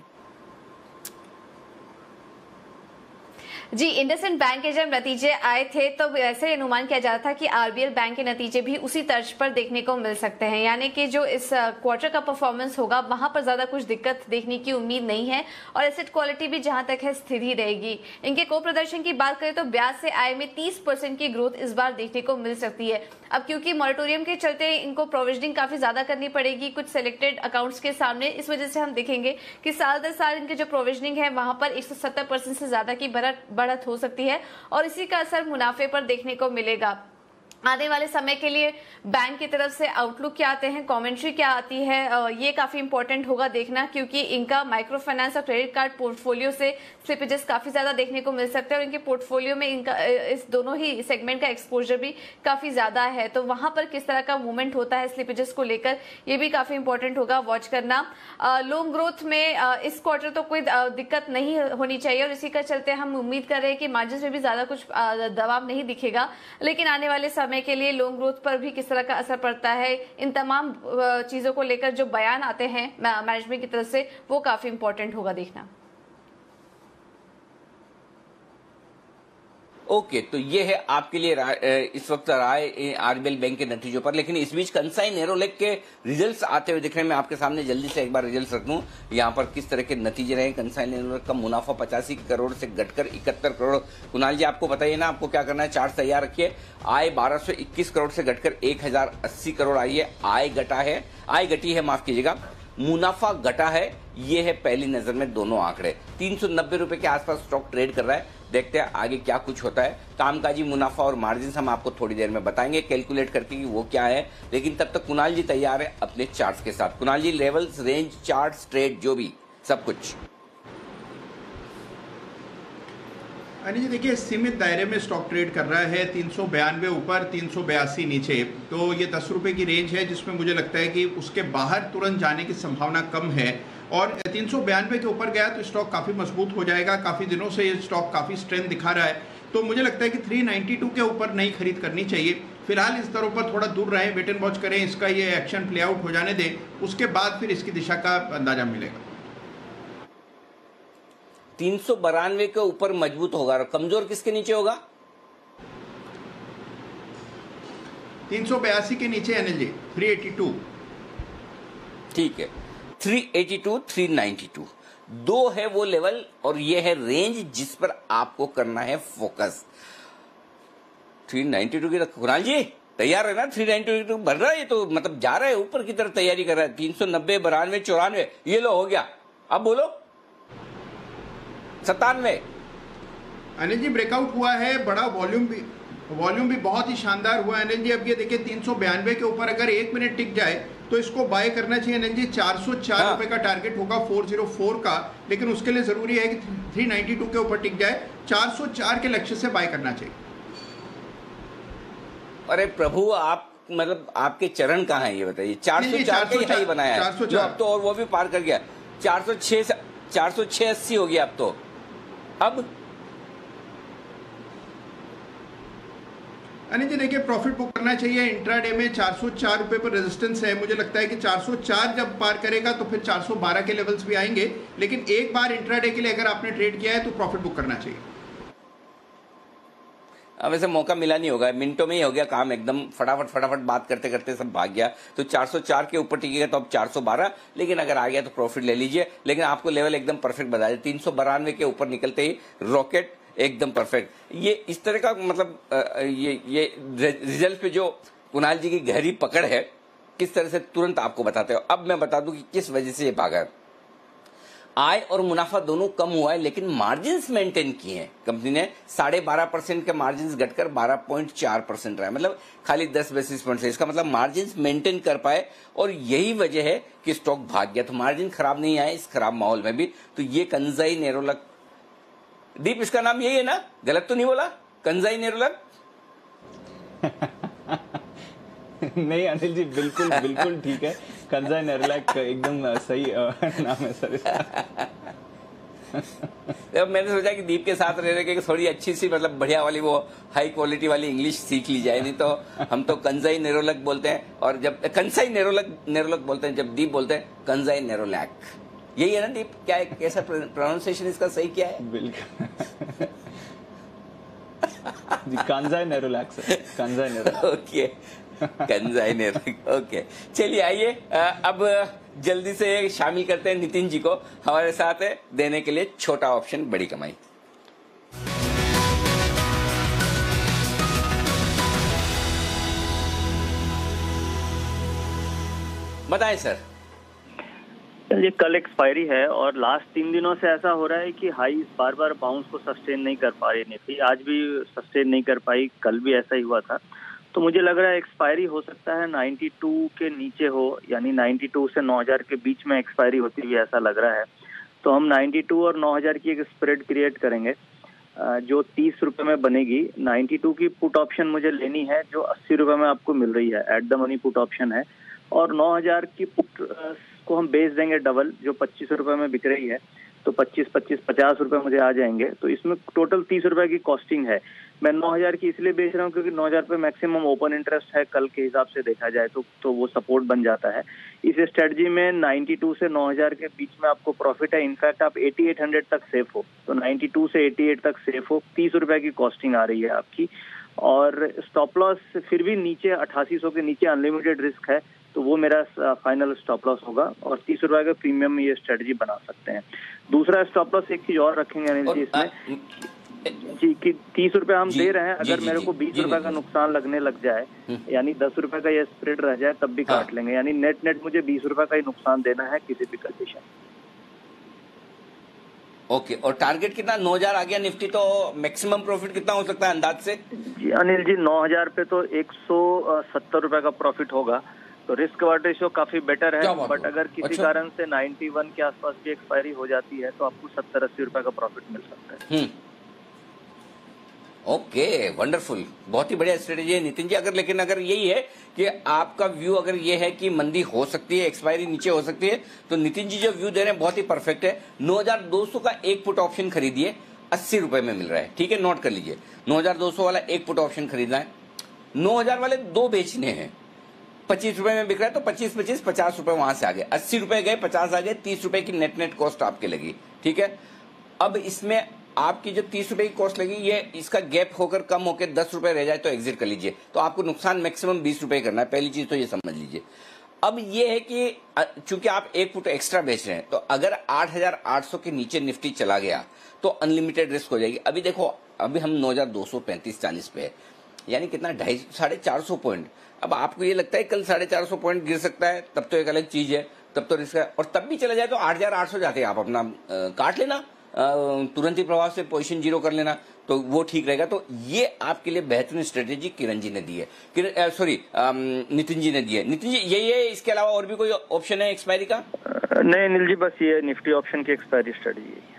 Speaker 14: जी, इंडसइंड बैंक के जब नतीजे आए थे तो ऐसे अनुमान किया जा रहा था कि RBL बैंक के नतीजे भी उसी तर्ज पर देखने को मिल सकते हैं, यानी कि जो इस क्वार्टर का परफॉर्मेंस होगा वहां पर ज्यादा कुछ दिक्कत देखने की उम्मीद नहीं है और एसेट क्वालिटी भी जहां तक है स्थिर ही रहेगी। इनके को प्रदर्शन की बात करें तो ब्याज से आय में 30% की ग्रोथ इस बार देखने को मिल सकती है। अब क्योंकि मॉरेटोरियम के चलते इनको प्रोविजनिंग काफी ज्यादा करनी पड़ेगी कुछ सिलेक्टेड अकाउंट्स के सामने, इस वजह से हम देखेंगे कि साल दर साल इनके जो प्रोविजनिंग है वहां पर 170% से ज्यादा की बढ़त हो सकती है और इसी का असर मुनाफे पर देखने को मिलेगा। आने वाले समय के लिए बैंक की तरफ से आउटलुक क्या आते हैं, कमेंट्री क्या आती है, ये काफी इंपॉर्टेंट होगा देखना, क्योंकि इनका माइक्रो फाइनेंस और क्रेडिट कार्ड पोर्टफोलियो से स्लिपेजेस काफी ज्यादा देखने को मिल सकते हैं और इनके पोर्टफोलियो में इनका इस दोनों ही सेगमेंट का एक्सपोजर भी काफी ज्यादा है। तो वहां पर किस तरह का मूवमेंट होता है स्लिपेजेस को लेकर, ये भी काफी इंपॉर्टेंट होगा वॉच करना। लोन ग्रोथ में इस क्वार्टर तो कोई दिक्कत नहीं होनी चाहिए और इसी का चलते हम उम्मीद कर रहे हैं कि मार्जिन में भी ज्यादा कुछ दबाव नहीं दिखेगा, लेकिन आने वाले समय के लिए लोन ग्रोथ पर भी किस तरह का असर पड़ता है, इन तमाम चीजों को लेकर जो बयान आते हैं मैनेजमेंट की तरफ से वो काफी इंपॉर्टेंट होगा देखना।
Speaker 1: ओके, तो ये है आपके लिए इस वक्त राय RBL बैंक के नतीजों पर। लेकिन इस बीच कंसाई नेरोलेक के रिजल्ट्स आते हुए दिख रहे हैं। मैं आपके सामने जल्दी से एक बार रिजल्ट्स रख दूं, यहाँ पर किस तरह के नतीजे रहे। कंसाई नेरोलेक का मुनाफा 85 करोड़ से घटकर 71 करोड़। कुणाल जी, आपको बताइए ना, आपको क्या करना है, चार्ट तैयार रखिए। आय 1221 करोड़ से घटकर 1080 करोड़ आई है। आय घटी है, माफ कीजिएगा, मुनाफा घटा है। ये है पहली नजर में दोनों आंकड़े। 390 रुपए के आसपास स्टॉक ट्रेड कर रहा है। देखते हैं आगे क्या कुछ होता है। कामकाजी मुनाफा और मार्जिन हम आपको थोड़ी देर में बताएंगे कैलकुलेट करके कि वो क्या है, लेकिन तब तक कुणाल जी तैयार है अपने चार्ट्स के साथ। Kunal ji, levels, range, charts, trade, जो भी सब कुछ।
Speaker 3: अनिल जी देखिए, सीमित दायरे में स्टॉक ट्रेड कर रहा है। 392 ऊपर, 382 नीचे, तो ये 10 रुपए की रेंज है जिसमें मुझे लगता है कि उसके बाहर तुरंत जाने की संभावना कम है। और 392 के ऊपर गया तो स्टॉक काफ़ी मजबूत हो जाएगा। काफ़ी दिनों से ये स्टॉक काफ़ी स्ट्रेंथ दिखा रहा है, तो मुझे लगता है कि 392 के ऊपर नई खरीद करनी चाहिए। फिलहाल इस दरों पर थोड़ा दूर रहें, वेट एंड वॉच करें, इसका ये एक्शन प्ले आउट हो जाने दें, उसके बाद फिर इसकी दिशा का अंदाजा मिलेगा।
Speaker 1: 392 के ऊपर मजबूत होगा और कमजोर किसके नीचे होगा?
Speaker 3: 382 के नीचे अनिल जी, 382।
Speaker 1: ठीक है, 382, 392 दो है वो लेवल और ये है रेंज जिस पर आपको करना है फोकस। 392 की कुणाल जी तैयार है ना? 392 बढ़ रहा है, ये तो मतलब जा रहा है ऊपर की तरफ, तैयारी कर रहा है। 390, 92, 94, ये लो हो गया। अब बोलो 97।
Speaker 3: अनिल जी ब्रेकआउट हुआ है, बड़ा वॉल्यूम भी बहुत ही शानदार हुआ है अनिल जी। अब ये देखिए 392 के ऊपर अगर 1 मिनट टिक जाए तो इसको बाय करना चाहिए अनिल जी। 404 रुपए का टारगेट होगा 404 का, लेकिन उसके लिए जरूरी है कि 392 के ऊपर टिक जाए। 404 के लक्ष्य से बाय करना चाहिए।
Speaker 1: अरे प्रभु, आप मतलब आपके चरण कहाँ है ये बताइए। 404 का ही हाई बनाया है, अब तो और वो भी पार कर गया। 406 हो गया अब तो। अब
Speaker 3: अनिल जी देखिए, प्रॉफिट बुक करना चाहिए। इंट्राडे में 404 रुपए पर रेजिस्टेंस है, मुझे लगता है कि 404 जब पार करेगा तो फिर 412 के लेवल्स भी आएंगे, लेकिन एक बार इंट्राडे के लिए अगर आपने ट्रेड किया है तो प्रॉफिट बुक करना चाहिए।
Speaker 1: वैसे मौका मिला नहीं होगा, मिनटों में ही हो गया काम, एकदम फटाफट बात करते करते सब भाग गया। तो 404 के ऊपर टिकेगा तो अब 412, लेकिन अगर आ गया तो प्रॉफिट ले लीजिए। लेकिन आपको लेवल एकदम परफेक्ट बता दे, 392 के ऊपर निकलते ही रॉकेट एकदम परफेक्ट। ये इस तरह का मतलब ये रिजल्ट पे जो कुणाल जी की गहरी पकड़ है, किस तरह से तुरंत आपको बताते हो। अब मैं बता दूं कि किस वजह से ये भागा। आय और मुनाफा दोनों कम हुआ है, लेकिन मार्जिन्स मेंटेन किए हैं कंपनी ने। 12.5% के मार्जिन्स घटकर 12.4% रहा है, मतलब खाली 10 बेसिस पॉइंट से। इसका मतलब मार्जिन्स मेंटेन कर पाए, और यही वजह है कि स्टॉक भाग गया। तो मार्जिन खराब नहीं आए इस खराब माहौल में भी। तो ये कंजाई नेरोलक, दीप इसका नाम यही है ना, गलत तो नहीं बोला? कंजाई नेरोलक
Speaker 2: नहीं अनिल जी, बिल्कुल ठीक है। कंजाई नेरोलक एकदम सही नाम है सर इसका।
Speaker 1: जब मैंने सोचा कि दीप के साथ रहने के थोड़ी अच्छी सी मतलब बढ़िया वाली वो हाई क्वालिटी वाली इंग्लिश सीख ली जाए, नहीं तो हम तो कंजाई नेरोलक बोलते हैं, और जब कंसाई नेरोलक बोलते हैं, जब दीप बोलते हैं कंजाई नेरोलैक। यही है ना दीप? क्या है, कैसा प्रोनाउंसिएशन इसका सही क्या है?
Speaker 2: बिल्कुल Kansai Nerolac sir, Kansai Nerolac.
Speaker 1: Okay, Kansai Nerolac. Okay, चलिए आइए अब जल्दी से शामिल करते हैं नितिन जी को हमारे साथ है देने के लिए छोटा ऑप्शन बड़ी कमाई। बताएं सर।
Speaker 15: ये कल एक्सपायरी है और लास्ट 3 दिनों से ऐसा हो रहा है कि हाई बार बार बाउंस को सस्टेन नहीं कर पा रही निफ्टी। आज भी सस्टेन नहीं कर पाई, कल भी ऐसा ही हुआ था। तो मुझे लग रहा है एक्सपायरी हो सकता है 92 के नीचे हो, यानी 92 से 9000 के बीच में एक्सपायरी होती हुई ऐसा लग रहा है। तो हम 92 और 9000 की एक स्प्रेड क्रिएट करेंगे जो 30 रुपए में बनेगी। 92 की पुट ऑप्शन मुझे लेनी है जो 80 रुपए में आपको मिल रही है, at the money put option है। और 9000 की पुट को हम बेच देंगे डबल, जो 25 रुपए में बिक रही है। तो 50 रुपए मुझे आ जाएंगे। तो इसमें टोटल 30 रुपए की कॉस्टिंग है। मैं 9000 की इसलिए बेच रहा हूँ क्योंकि 9000 पे मैक्सिमम ओपन इंटरेस्ट है कल के हिसाब से देखा जाए तो वो सपोर्ट बन जाता है। इस स्ट्रेटजी में 92 से 9000 के बीच में आपको प्रॉफिट है। इनफैक्ट आप 8800 तक सेफ हो, तो 92 से 88 तक सेफ हो। 30 रुपए की कॉस्टिंग आ रही है आपकी, और स्टॉप लॉस फिर भी नीचे 8800 के नीचे अनलिमिटेड रिस्क है, तो वो मेरा फाइनल स्टॉप लॉस होगा। और 30 रुपए के प्रीमियम में ये स्ट्रेटजी बना सकते हैं। दूसरा स्टॉप लॉस एक चीज और रखेंगे अनिल जी इसमें जी कि 30 रुपए हम दे रहे हैं, अगर मेरे को 20 रुपए का नुकसान लगने लग जाए, यानी 10 रुपए का ये स्प्रेड रह जाए तब भी काट लेंगे, यानी नेट मुझे 20 रुपए का ही नुकसान देना है किसी भी कंडीशन।
Speaker 1: ओके, और टारगेट कितना? 9000 आ गया निफ्टी, तो मैक्सिमम प्रॉफिट कितना हो सकता है अंदाज से?
Speaker 15: जी अनिल जी 9000 पे तो 170 रुपए का प्रॉफिट होगा। तो रिस्क वार्ड रेशियो काफी बेटर है, बट अगर किसी कारण से 91 के आसपास की एक्सपायरी हो जाती है तो आपको 70-80 रुपए का प्रॉफिट मिल सकता है।
Speaker 1: ओके, वंडरफुल, बहुत ही बढ़िया स्ट्रेटेजी है नितिन जी। लेकिन अगर यही है कि आपका व्यू अगर ये है कि मंदी हो सकती है, एक्सपायरी नीचे हो सकती है, तो नितिन जी जो व्यू दे रहे हैं बहुत ही परफेक्ट है। 9200 का एक पुट ऑप्शन खरीदिए, 80 रुपए में मिल रहा है, ठीक है, नोट कर लीजिए। 9200 वाला एक पुट ऑप्शन खरीदना है, 9000 वाले 2 बेचने हैं। 25 रुपए में बिक रहा है तो 25 50 रुपए वहां से आ गए, 80 रुपए गए, 50 आ गए, 30 रुपए की नेट कॉस्ट आपके लगी, ठीक है। अब इसमें आपकी जो 30 रुपए की कॉस्ट लगी, ये इसका गैप होकर कम होकर 10 रुपए रह जाए तो एग्जिट कर लीजिए। तो आपको नुकसान मैक्सिमम 20 रुपए करना है, पहली चीज तो ये समझ लीजिए। अब ये है कि चूंकि आप एक फुट एक्स्ट्रा बेच रहे हैं, तो अगर 8800 के नीचे निफ्टी चला गया तो अनलिमिटेड रिस्क हो जाएगी। अभी देखो, अभी हम 9235-40 पे है, यानी कितना 450 पॉइंट। अब आपको ये लगता है कल 450 पॉइंट गिर सकता है, तब तो एक अलग चीज है, तब तो रिस्क है। और तब भी चला जाए तो 8800 जाते हैं, आप अपना काट लेना, तुरंत ही प्रभाव से पोजीशन जीरो कर लेना, तो वो ठीक रहेगा। तो ये आपके लिए बेहतरीन स्ट्रेटेजी किरण जी ने दी है, नितिन जी ने दी है। नितिन जी यही है, इसके अलावा और भी कोई ऑप्शन है एक्सपायरी का?
Speaker 15: नहीं अनिल जी, बस ये निफ्टी ऑप्शन की एक्सपायरी स्ट्रेटेजी है।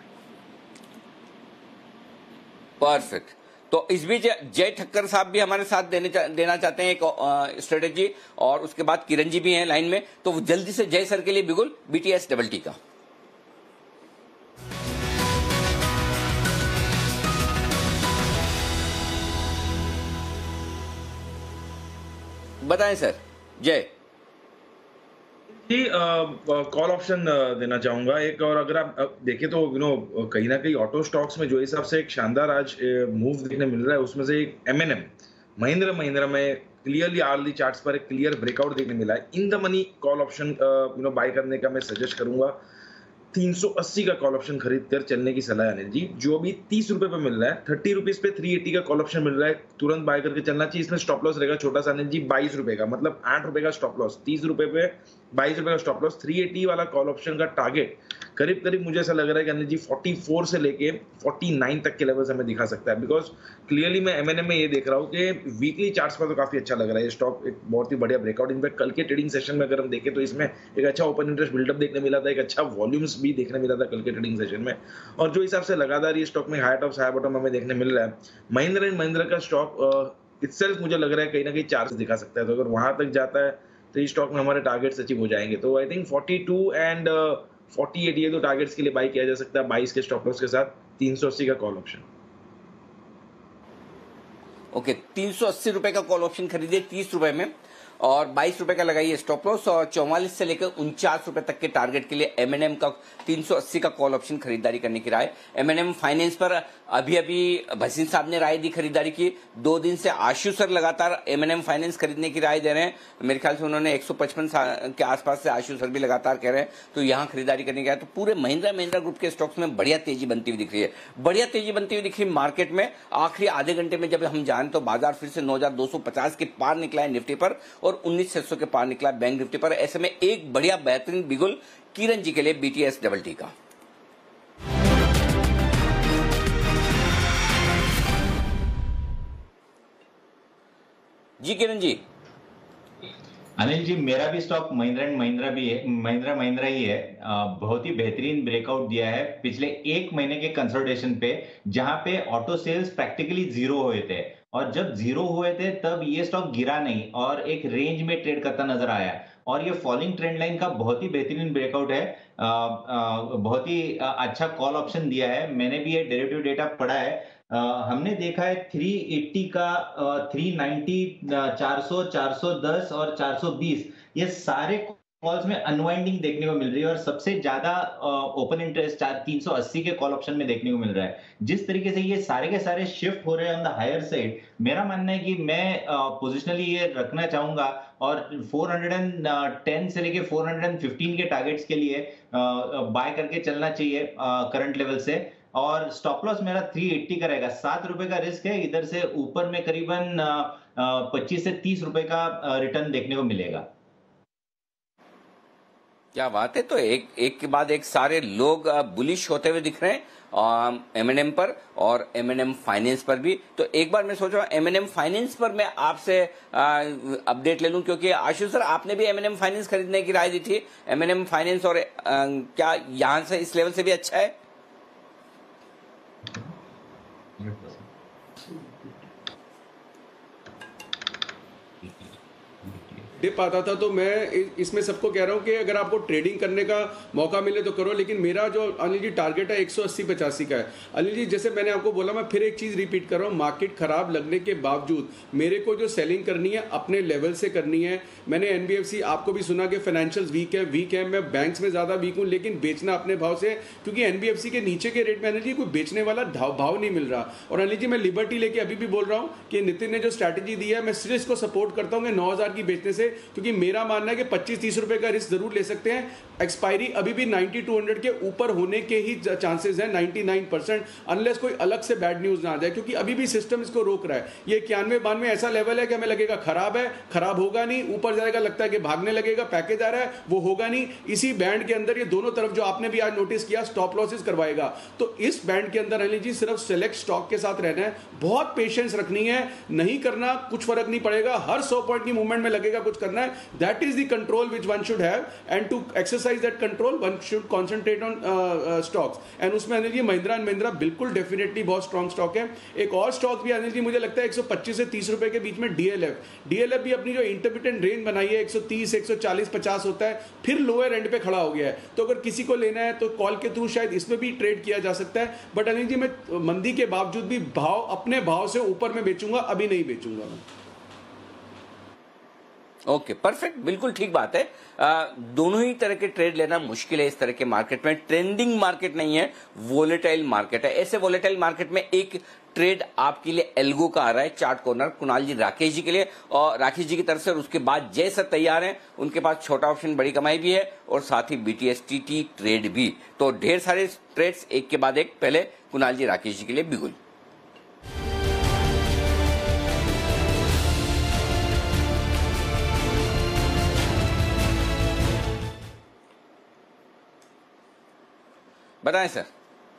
Speaker 1: परफेक्ट। तो इस बीच जय ठक्कर साहब भी हमारे साथ देना चाहते हैं एक स्ट्रेटेजी, और उसके बाद किरण जी भी हैं लाइन में, तो जल्दी से जय सर के लिए बिगुल BTS BT का। बताएं सर। जय
Speaker 10: जी, कॉल ऑप्शन देना चाहूंगा एक। और अगर आप देखें तो कहीं ना कहीं ऑटो स्टॉक्स में जो हिसाब से एक शानदार आज मूव देखने मिल रहा है, उसमें से एक M&M महिंद्रा में क्लियरली आर्ली चार्ट्स पर एक क्लियर ब्रेकआउट देखने मिला है। In the money call option buy करने का मैं सजेस्ट करूंगा। 380 का कॉल ऑप्शन खरीद कर चलने की सलाह है अनिल जी। जो अभी 30 रुपए पे मिल रहा है, 30 रुपीज पे 380 का कॉल ऑप्शन मिल रहा है, तुरंत बाय करके चलना चाहिए। इसमें स्टॉप लॉस रहेगा छोटा सा अनिल जी, 22 रुपए का, मतलब 8 रुपए का स्टॉप लॉस। 30 रुपए पे 22 रुपए का स्टॉप लॉस। 380 वाला कॉल ऑप्शन का टारगेट करीब करीब मुझे ऐसा लग रहा है कि अनिल जी 44 से लेके 49 तक के लेवल्स हमें दिखा सकता है। बिकॉज क्लियरली मैं M&M में ये देख रहा हूँ कि वीकली चार्ट्स पर तो काफी अच्छा लग रहा है ये स्टॉक, एक बहुत ही बढ़िया ब्रेकआउट। इनफैक्ट कल के ट्रेडिंग सेशन में अगर हम देखें तो इसमें एक अच्छा ओपन इंटरेस्ट बिल्डअप देखने मिला था, एक अच्छा वॉल्यूम्स भी देखने मिला था कल के ट्रेडिंग सेशन में। और जो हिसाब से लगातार ये स्टॉक में हाई टॉप्स हाई बॉटम हमें देखने मिल रहा है, महिंद्रा एंड महिंद्रा का स्टॉक इटसेल्फ मुझे लग रहा है कहीं ना कहीं चार्ज दिखा सकता है। तो अगर वहां तक जाता है तो इस स्टॉक में हमारे टारगेट्स अचीव हो जाएंगे। तो आई थिंक 42 एंड 48 ये दो टारगेट्स के लिए बाय किया जा सकता है 22 के स्टॉप लॉस के साथ, 380 का कॉल ऑप्शन।
Speaker 1: ओके, 380 रुपए का कॉल ऑप्शन खरीदिए 30 रुपए में, और 22 रुपए का लगाइए स्टॉप लॉस, और 44 से लेकर 49 रुपए तक के टारगेट के लिए M&M का 380 का कॉल ऑप्शन खरीदारी करने की राय। M&M फाइनेंस पर अभी भसीन साहब ने राय दी खरीदारी की। 2 दिन से आशु सर लगातार M&M फाइनेंस खरीदने की राय दे रहे हैं। मेरे ख्याल से उन्होंने 155 के आसपास से आशु सर भी लगातार कह रहे हैं, तो यहां खरीदारी करने की राय। तो पूरे महिंद्रा ग्रुप के स्टॉक्स में बढ़िया तेजी बनती हुई दिख रही है, बढ़िया तेजी बनती हुई दिख रही है मार्केट में। आखिरी आधे घंटे में जब हम जान तो बाजार फिर से 9250 के पार निकला है निफ्टी पर, और 19600 के पार निकला बैंक निफ्टी पर। ऐसे में एक बढ़िया बेहतरीन बिगुल किरण जी के लिए BTS डबल टी का। जी किरण जी।
Speaker 7: अनिल जी, मेरा भी स्टॉक महिंद्रा एंड महिंद्रा भी है, महिंद्रा ही है। बहुत ही बेहतरीन ब्रेकआउट दिया है पिछले 1 महीने के कंसोलिडेशन पे, जहां पे ऑटो सेल्स प्रैक्टिकली जीरो हुए थे, और जब जीरो हुए थे तब ये स्टॉक गिरा नहीं और एक रेंज में ट्रेड करता नजर आया। और ये फॉलिंग ट्रेंड लाइन का बहुत ही बेहतरीन ब्रेकआउट है। बहुत ही अच्छा कॉल ऑप्शन दिया है। मैंने भी ये डेरिवेटिव डेटा पढ़ा है। हमने देखा है 380 का 390, 400, 410 और 420, ये सारे कॉल्स में अनवाइंडिंग देखने को मिल रही है, और सबसे ज्यादा ओपन इंटरेस्ट 380 के कॉल ऑप्शन में देखने को मिल रहा है। जिस तरीके से ये सारे के सारे शिफ्ट हो रहे हैं ऑन द हायर साइड, मेरा मानना है कि मैं पोजिशनली ये रखना चाहूंगा, और 410 से लेके 415 के टारगेट्स के लिए बाय करके चलना चाहिए करंट लेवल से। और स्टॉप लॉस मेरा 380 का रहेगा। 7 रुपए का रिस्क है, इधर से ऊपर में करीबन 25 से 30 रुपए का रिटर्न देखने को मिलेगा।
Speaker 1: क्या बात है। तो एक के बाद एक सारे लोग बुलिश होते हुए दिख रहे हैं M&M पर और M&M फाइनेंस पर भी। तो एक बार मैं सोच रहा हूँ M&M फाइनेंस पर मैं आपसे अपडेट ले लूं, क्योंकि आशु सर आपने भी M&M फाइनेंस खरीदने की राय दी थी। M&M फाइनेंस और क्या यहां से इस लेवल से भी अच्छा है?
Speaker 8: डिप आता था, तो मैं इसमें सबको कह रहा हूँ कि अगर आपको ट्रेडिंग करने का मौका मिले तो करो, लेकिन मेरा जो अनिल जी टारगेट है 180-85 का है। अनिल जी, जैसे मैंने आपको बोला, मैं फिर एक चीज़ रिपीट कर रहा हूँ, मार्केट खराब लगने के बावजूद मेरे को जो सेलिंग करनी है अपने लेवल से करनी है। मैंने NBFC आपको भी सुना कि फाइनेंशियल वीक है, मैं बैंक्स में ज़्यादा वीक हूँ, लेकिन बेचना अपने भाव से, क्योंकि NBFC के नीचे के रेट में अनिल जी कोई बेचने वाला भाव नहीं मिल रहा। और अनिल जी, मैं लिबर्टी लेके अभी भी बोल रहा हूँ कि नितिन ने जो स्ट्रैटेजी दी है, मैं सिर्फ इसको सपोर्ट करता हूँ कि 9000 की बेचने से, क्योंकि मेरा मानना है कि 25-30 रुपए का रिस्क जरूर ले सकते हैं। एक्सपायरी अभी भी 9200 के ऊपर होने के ही चांसेस हैं, 99%, अनलेस कोई अलग से बैड न्यूज ना आ जाए, क्योंकि अभी भी सिस्टम इसको रोक रहा है। ये 91-92 ऐसा लेवल है कि हमें लगेगा खराब है, खराब होगा नहीं, ऊपर जाएगा लगता है कि भागने लगेगा, पैकेज आ रहा है, वो होगा नहीं। इसी बैंड के अंदर ये दोनों तरफ जो आपने भी आज नोटिस किया स्टॉप लॉसेस करवाएगा। तो इस बैंड के अंदर अनिल जी सिर्फ सिलेक्ट स्टॉक के साथ रहना है, बहुत पेशेंस रखनी है, नहीं करना कुछ फर्क नहीं पड़ेगा, हर 100 पॉइंट की मूवमेंट में लगेगा कुछ करना है। That is the control which one should have, and to exercise that control one should concentrate on stocks. And उसमें अनिल जी महिंद्रा एंड महिंद्रा बिल्कुल डेफिनेटली बहुत स्ट्रॉन्ग स्टॉक है। एक और स्टॉक भी अनिल जी मुझे लगता है 125 से 30 रुपए के बीच में DLF भी अपनी जो इंटरमिटेंट रेंज बनाई है 130, 140, 50 होता है, फिर लोअर एंड पे खड़ा हो गया है। तो अगर किसी को लेना है तो कॉल के थ्रू शायद इसमें भी ट्रेड किया जा सकता है। बट अनिल जी, मैं मंदी के बावजूद भी भाव अपने भाव से ऊपर में बेचूंगा, अभी नहीं बेचूंगा मैं।
Speaker 1: ओके, परफेक्ट, बिल्कुल ठीक बात है। दोनों ही तरह के ट्रेड लेना मुश्किल है इस तरह के मार्केट में। ट्रेंडिंग मार्केट नहीं है, वोलेटाइल मार्केट है। ऐसे वोलेटाइल मार्केट में एक ट्रेड आपके लिए एल्गो का आ रहा है चार्ट कॉर्नर, कुणाल जी राकेश जी के लिए, और राकेश जी की तरफ से। और उसके बाद जय सर तैयार हैं, उनके पास छोटा ऑप्शन बड़ी कमाई भी है और साथ ही BTSTT ट्रेड भी। तो ढेर सारे ट्रेड्स एक के बाद एक। पहले कुणाल जी राकेश जी के लिए बिगुल। बताएं सर।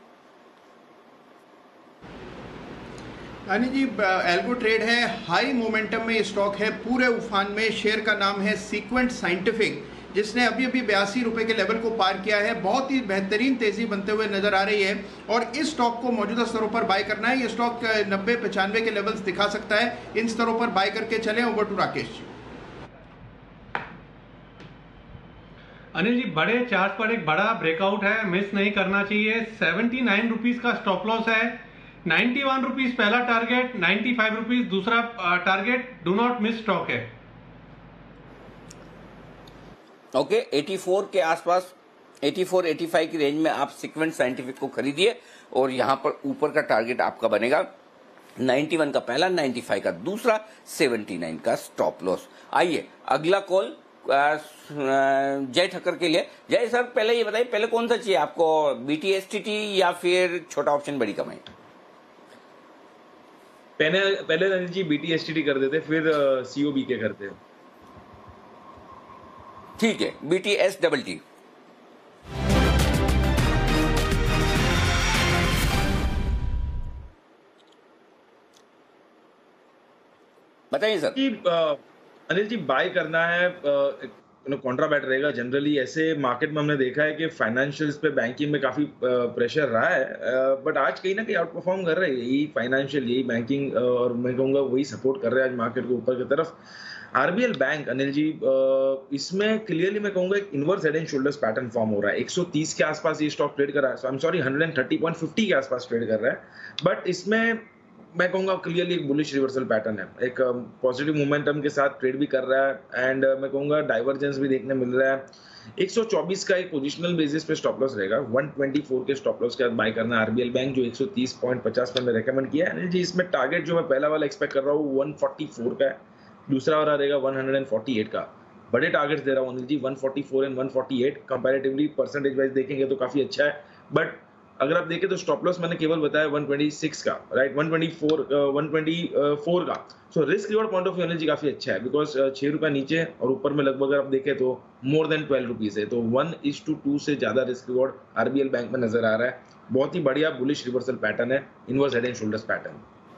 Speaker 3: यानी जी एल्गो ट्रेड है, हाई मोमेंटम में स्टॉक है, पूरे उफान में। शेयर का नाम है सीक्वेंट साइंटिफिक, जिसने अभी अभी 82 रुपए के लेवल को पार किया है। बहुत ही बेहतरीन तेजी बनते हुए नजर आ रही है और इस स्टॉक को मौजूदा स्तरों पर बाय करना है। ये स्टॉक 90-95 के लेवल्स दिखा सकता है। इन स्तरों पर बाय करके चलें। Over to Rakesh ji.
Speaker 6: अनिल जी, बड़े चार्ट पर एक बड़ा ब्रेकआउट है, मिस नहीं करना चाहिए। 79 रुपीज का स्टॉप लॉस है। 91 रुपीज पहला टारगेट, 95 रुपीज दूसरा target. Do not miss stock है।
Speaker 1: ओके, 84 के आसपास, 84-85 की रेंज में आप सीक्वेंट साइंटिफिक को खरीदिए और यहां पर ऊपर का टारगेट आपका बनेगा 91 का पहला, 95 का दूसरा, 79 का स्टॉप लॉस। आइए अगला कॉल जय ठक्कर के लिए। जय सर, पहले ये बताइए, पहले कौन सा चाहिए आपको, BTSTT या फिर छोटा ऑप्शन बड़ी कमाई?
Speaker 10: पहले जी BTSTT कर देते, फिर COB के करते।
Speaker 1: ठीक है, BTSTT। बताइए सर।
Speaker 10: अनिल जी, बाय करना है, कॉन्ट्रा बैट रहेगा। जनरली ऐसे मार्केट में हमने देखा है कि फाइनेंशियल्स पे बैंकिंग में काफी प्रेशर रहा है, बट आज कहीं ना कहीं आउट परफॉर्म कर रहे हैं यही फाइनेंशियल, यही बैंकिंग, और मैं कहूँगा वही सपोर्ट कर रहे हैं आज मार्केट को ऊपर की तरफ। RBL बैंक, अनिल जी, इसमें क्लियरली मैं कहूँगा एक inverse head and shoulders pattern form हो रहा है। 130 के आसपास ये स्टॉक ट्रेड कर रहा है, सो आई एम सॉरी 130.50 के आसपास ट्रेड कर रहा है, बट इसमें मैं कहूँगा क्लियरली एक बुलिश रिवर्सल पैटर्न है। एक पॉजिटिव मोमेंटम के साथ ट्रेड भी कर रहा है एंड मैं कहूँगा डाइवर्जेंस भी देखने मिल रहा है। 124 का एक पोजिशनल बेसिस पे स्टॉप लॉस रहेगा। 124 के स्टॉप लॉस के बाद बाय करना RBL बैंक, जो 130.50 पे मैं रेकमेंड किया है। जी, इसमें टारगेट जो मैं पहला वाला एक्सपेक्ट कर रहा हूँ 144 का है, दूसरा वाला रहेगा 148 का। बड़े टारगेट्स दे रहा हूँ Anil ji, 144 and 148। Comparatively percentage wise देखेंगे तो काफी अच्छा है, बट अगर आप देखें तो स्टॉप लॉस मैंने केवल बताया 126 का, राइट, 124 का। So risk reward point of view Anil ji काफी अच्छा है, बिकॉज 6 रुपया नीचे और ऊपर में लगभग अगर आप देखें तो मोर देन 12 रुपीज है, तो 1:2 से ज्यादा रिस्क रिवॉर्ड RBL बैंक में नजर आ रहा है। बहुत ही बढ़िया बुलिश रिवर्सल पैटर्न है, inverse head and shoulders pattern.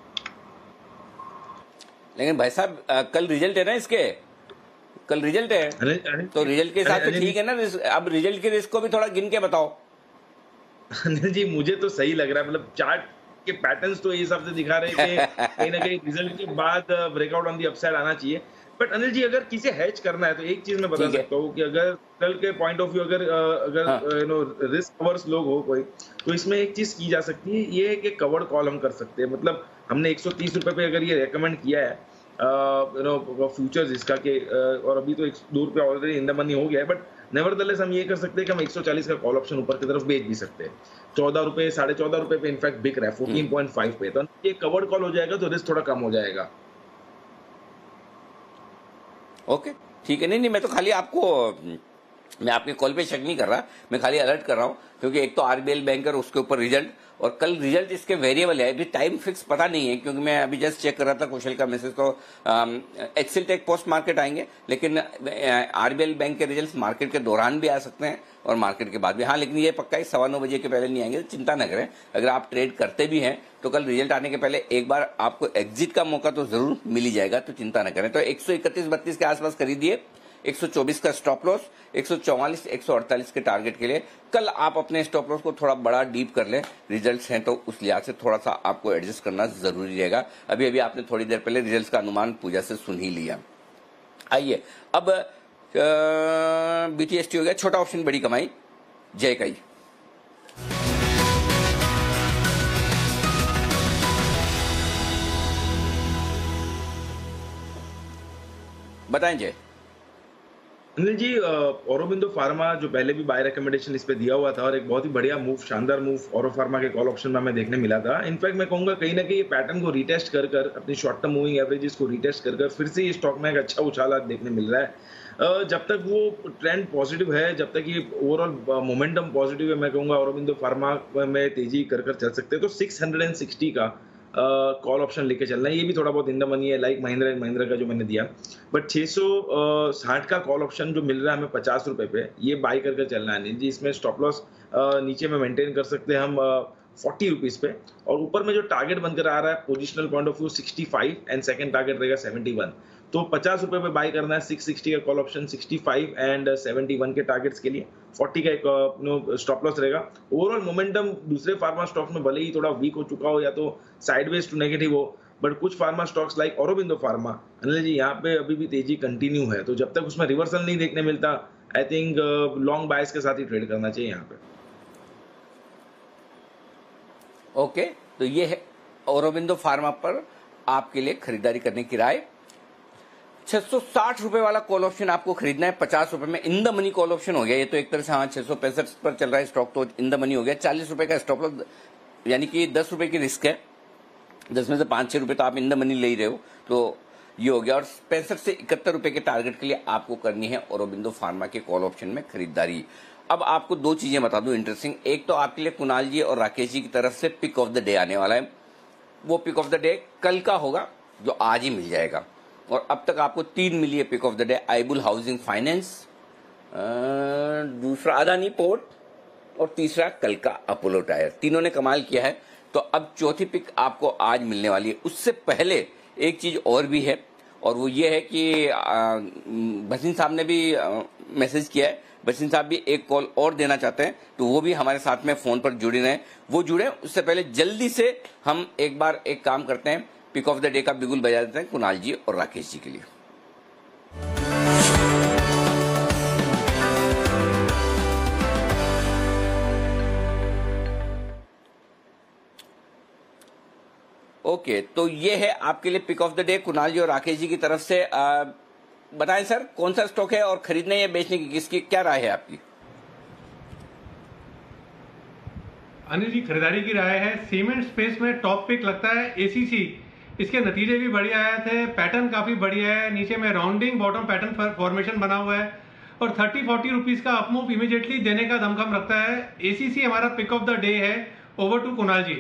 Speaker 1: लेकिन भाई साहब, कल रिजल्ट है ना इसके, कल रिजल्ट है, तो रिजल्ट के हिसाब से ठीक है ना। अब रिजल्ट के रिस्क को भी थोड़ा गिन के बताओ।
Speaker 10: अनिल जी, मुझे तो सही लग रहा है, मतलब चार्ट के पैटर्न्स तो ये हिसाब से दिखा रहे हैं कि कहीं ना कहीं रिजल्ट के बाद ब्रेकआउट ऑन दी अपसाइड आना चाहिए। बट अनिल जी, अगर किसे हेज करना है तो एक चीज मैं बता सकता हूँ कि अगर कल के पॉइंट ऑफ व्यू अगर रिस्क अवर्स लोग हो कोई, तो इसमें एक चीज की जा सकती है, ये है कि कवर्ड कॉल हम कर सकते हैं। मतलब हमने 130 रुपए पे अगर ये रेकमेंड किया है फ्यूचर्स इसका के, और अभी तो 2 रुपया ऑलरेडी इन द मनी हो गया है, बट नेवरदलेस हम ये कर सकते हैं कि हम 140 का कॉल ऑप्शन ऊपर की तरफ बेच भी सकते हैं। 14 रुपए, 14.5 रुपए पे इनफैक्ट बिक रहा है, 14.5 पे। तो ये कवर्ड कॉल हो जाएगा तो रिस्क थोड़ा कम हो जाएगा।
Speaker 1: ओके, ठीक है। नहीं, मैं तो खाली आपको, मैं आपके कॉल पे शक नहीं कर रहा, मैं खाली अलर्ट कर रहा हूं, क्योंकि एक तो RBL बैंक और उसके ऊपर रिजल्ट, और कल रिजल्ट इसके वेरिएबल है, अभी टाइम फिक्स पता नहीं है, क्योंकि मैं अभी जस्ट चेक कर रहा था कुशल का मैसेज, तो एक्सेल टेक पोस्ट मार्केट आएंगे, लेकिन RBL बैंक के रिजल्ट मार्केट के दौरान भी आ सकते हैं और मार्केट के बाद भी। हाँ, लेकिन ये पक्का 9:15 बजे के पहले नहीं आएंगे, तो चिंता न करें। अगर आप ट्रेड करते भी हैं तो कल रिजल्ट आने के पहले एक बार आपको एग्जिट का मौका तो जरूर मिल ही जाएगा, तो चिंता न करें। तो 131-32 के आसपास खरीदिए, 124 का स्टॉप लॉस, 144-148 के टारगेट के लिए कल आप अपने स्टॉप लॉस को थोड़ा बड़ा डीप कर लें। रिजल्ट्स हैं तो उस लिहाज से थोड़ा सा आपको एडजस्ट करना जरूरी रहेगा। अभी आपने थोड़ी देर पहले रिजल्ट्स का अनुमान पूजा से सुन ही लिया। आइए अब BTST हो गया, छोटा ऑप्शन बड़ी कमाई, जय कई। बताएं जय।
Speaker 10: अनिल जी, औरोबिंदो फार्मा जो पहले भी बाय रिकमेंडेशन इस पे दिया हुआ था और एक बहुत ही बढ़िया मूव, शानदार मूव औरो फार्मा के कॉल ऑप्शन में हमें देखने मिला था। इनफैक्ट मैं कहूंगा कहीं ना कहीं ये पैटर्न को रीटेस्ट कर कर, अपनी शॉर्ट टर्म मूविंग एवरेजेस को रीटेस्ट कर कर फिर से ये स्टॉक में एक अच्छा उछाल आज देखने मिल रहा है। जब तक वो ट्रेंड पॉजिटिव है, जब तक ये ओवरऑल मोमेंटम पॉजिटिव है, मैं कहूंगा औरोबिंदो फार्मा में तेजी कर चल सकते हैं। तो 660 का कॉल ऑप्शन लेके चलना है। ये भी थोड़ा बहुत इन द मनी है, लाइक महिंद्रा एंड महिंद्रा का जो मैंने दिया। बट 660 का कॉल ऑप्शन जो मिल रहा है हमें 50 रुपए पे, ये बाय कर चलना है जी। इसमें स्टॉप लॉस नीचे में मेंटेन कर सकते हैं हम 40 रुपीज पे, और ऊपर में जो टारगेट बनकर आ रहा है positional point of view 65 and second target रहेगा 71। तो 50 रुपए पे बाय करना है, 660 का कॉल ऑप्शन, 65 एंड 71 के टारगेट्स के लिए 40 का एक स्टॉप लॉस रहेगा। ओवरऑल मोमेंटम दूसरे फार्मा स्टॉक्स में भले ही थोड़ा वीक हो चुका हो या तो साइडवेज टू नेगेटिव हो, बट कुछ pharma stocks like Aurobindo pharma, Anil ji, यहाँ पे अभी भी तेजी कंटिन्यू है। तो जब तक उसमें रिवर्सल नहीं देखने मिलता, आई थिंक लॉन्ग बायस के साथ ही ट्रेड करना चाहिए यहाँ पे।
Speaker 1: ओके, तो ये है औरोबिंदो फार्मा पर आपके लिए खरीदारी करने की राय। 660 रुपए वाला कॉल ऑप्शन आपको खरीदना है 50 रुपए में। In the money call option हो गया ये तो एक तरह से। हाँ, 665 पर चल रहा है स्टॉक, तो इन द मनी हो गया। 40 रुपए का स्टॉप लॉस, यानी कि 10 रुपए की रिस्क है। 10 में से 5-6 रुपए तो आप इन द मनी ले ही रहे हो, तो ये हो गया। और 65 से 71 रुपए के टारगेट के लिए आपको करनी है औरोबिंदो फार्मा के कॉल ऑप्शन में खरीदारी। अब आपको दो चीजें बता दूं इंटरेस्टिंग। एक तो आपके लिए कुणाल जी और राकेश जी की तरफ से पिक ऑफ द डे आने वाला है। वो पिक ऑफ द डे कल का होगा, जो आज ही मिल जाएगा। और अब तक आपको 3 मिली है pick of the day. IBull housing finance, दूसरा अदानी पोर्ट, और तीसरा कल का अपोलो टायर। तीनों ने कमाल किया है। तो अब चौथी पिक आपको आज मिलने वाली है। उससे पहले एक चीज और भी है, और वो ये है कि भसीन साहब ने भी मैसेज किया है। भसीन साहब भी एक कॉल और देना चाहते हैं, तो वो भी हमारे साथ में फोन पर जुड़े रहे। वो जुड़े, उससे पहले जल्दी से हम एक बार एक काम करते हैं, पिक ऑफ द डे का बिगुल बजा देते हैं कुणाल जी और राकेश जी के लिए। ओके, तो ये है आपके लिए pick of the day Kunal ji और राकेश जी की तरफ से। बताएं सर, कौन सा स्टॉक है और खरीदने या बेचने की किसकी क्या राय है आपकी?
Speaker 6: अनिल जी, खरीदारी की राय है। सीमेंट स्पेस में टॉप पिक लगता है एसीसी। इसके नतीजे भी बढ़िया आए थे, पैटर्न काफी बढ़िया है। नीचे में राउंडिंग बॉटम पैटर्न फॉर्मेशन बना हुआ है, और 30-40 रुपीज का अपमूव इमीडिएटली देने का दमखम रखता है। एसीसी हमारा पिक ऑफ द डे है। Over to Kunal ji.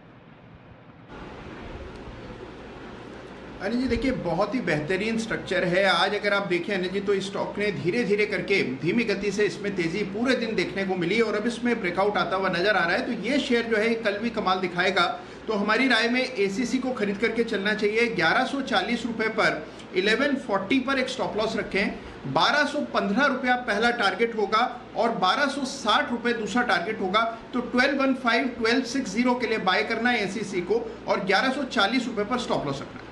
Speaker 3: अनिल जी, देखिए बहुत ही बेहतरीन स्ट्रक्चर है। आज अगर आप देखें अनिल जी, तो इस स्टॉक ने धीरे धीरे करके धीमी गति से इसमें तेजी पूरे दिन देखने को मिली, और अब इसमें ब्रेकआउट आता हुआ नजर आ रहा है। तो ये शेयर जो है कल भी कमाल दिखाएगा। तो हमारी राय में एसीसी को खरीद करके चलना चाहिए। 1140 रुपए पर 1140 पर एक स्टॉप लॉस रखें। 1215 रुपया पहला टारगेट होगा और 1260 रुपए दूसरा टारगेट होगा। तो 1215 1260 के लिए बाय करना है एसीसी को, और 1140 रुपए पर स्टॉप लॉस रखना है।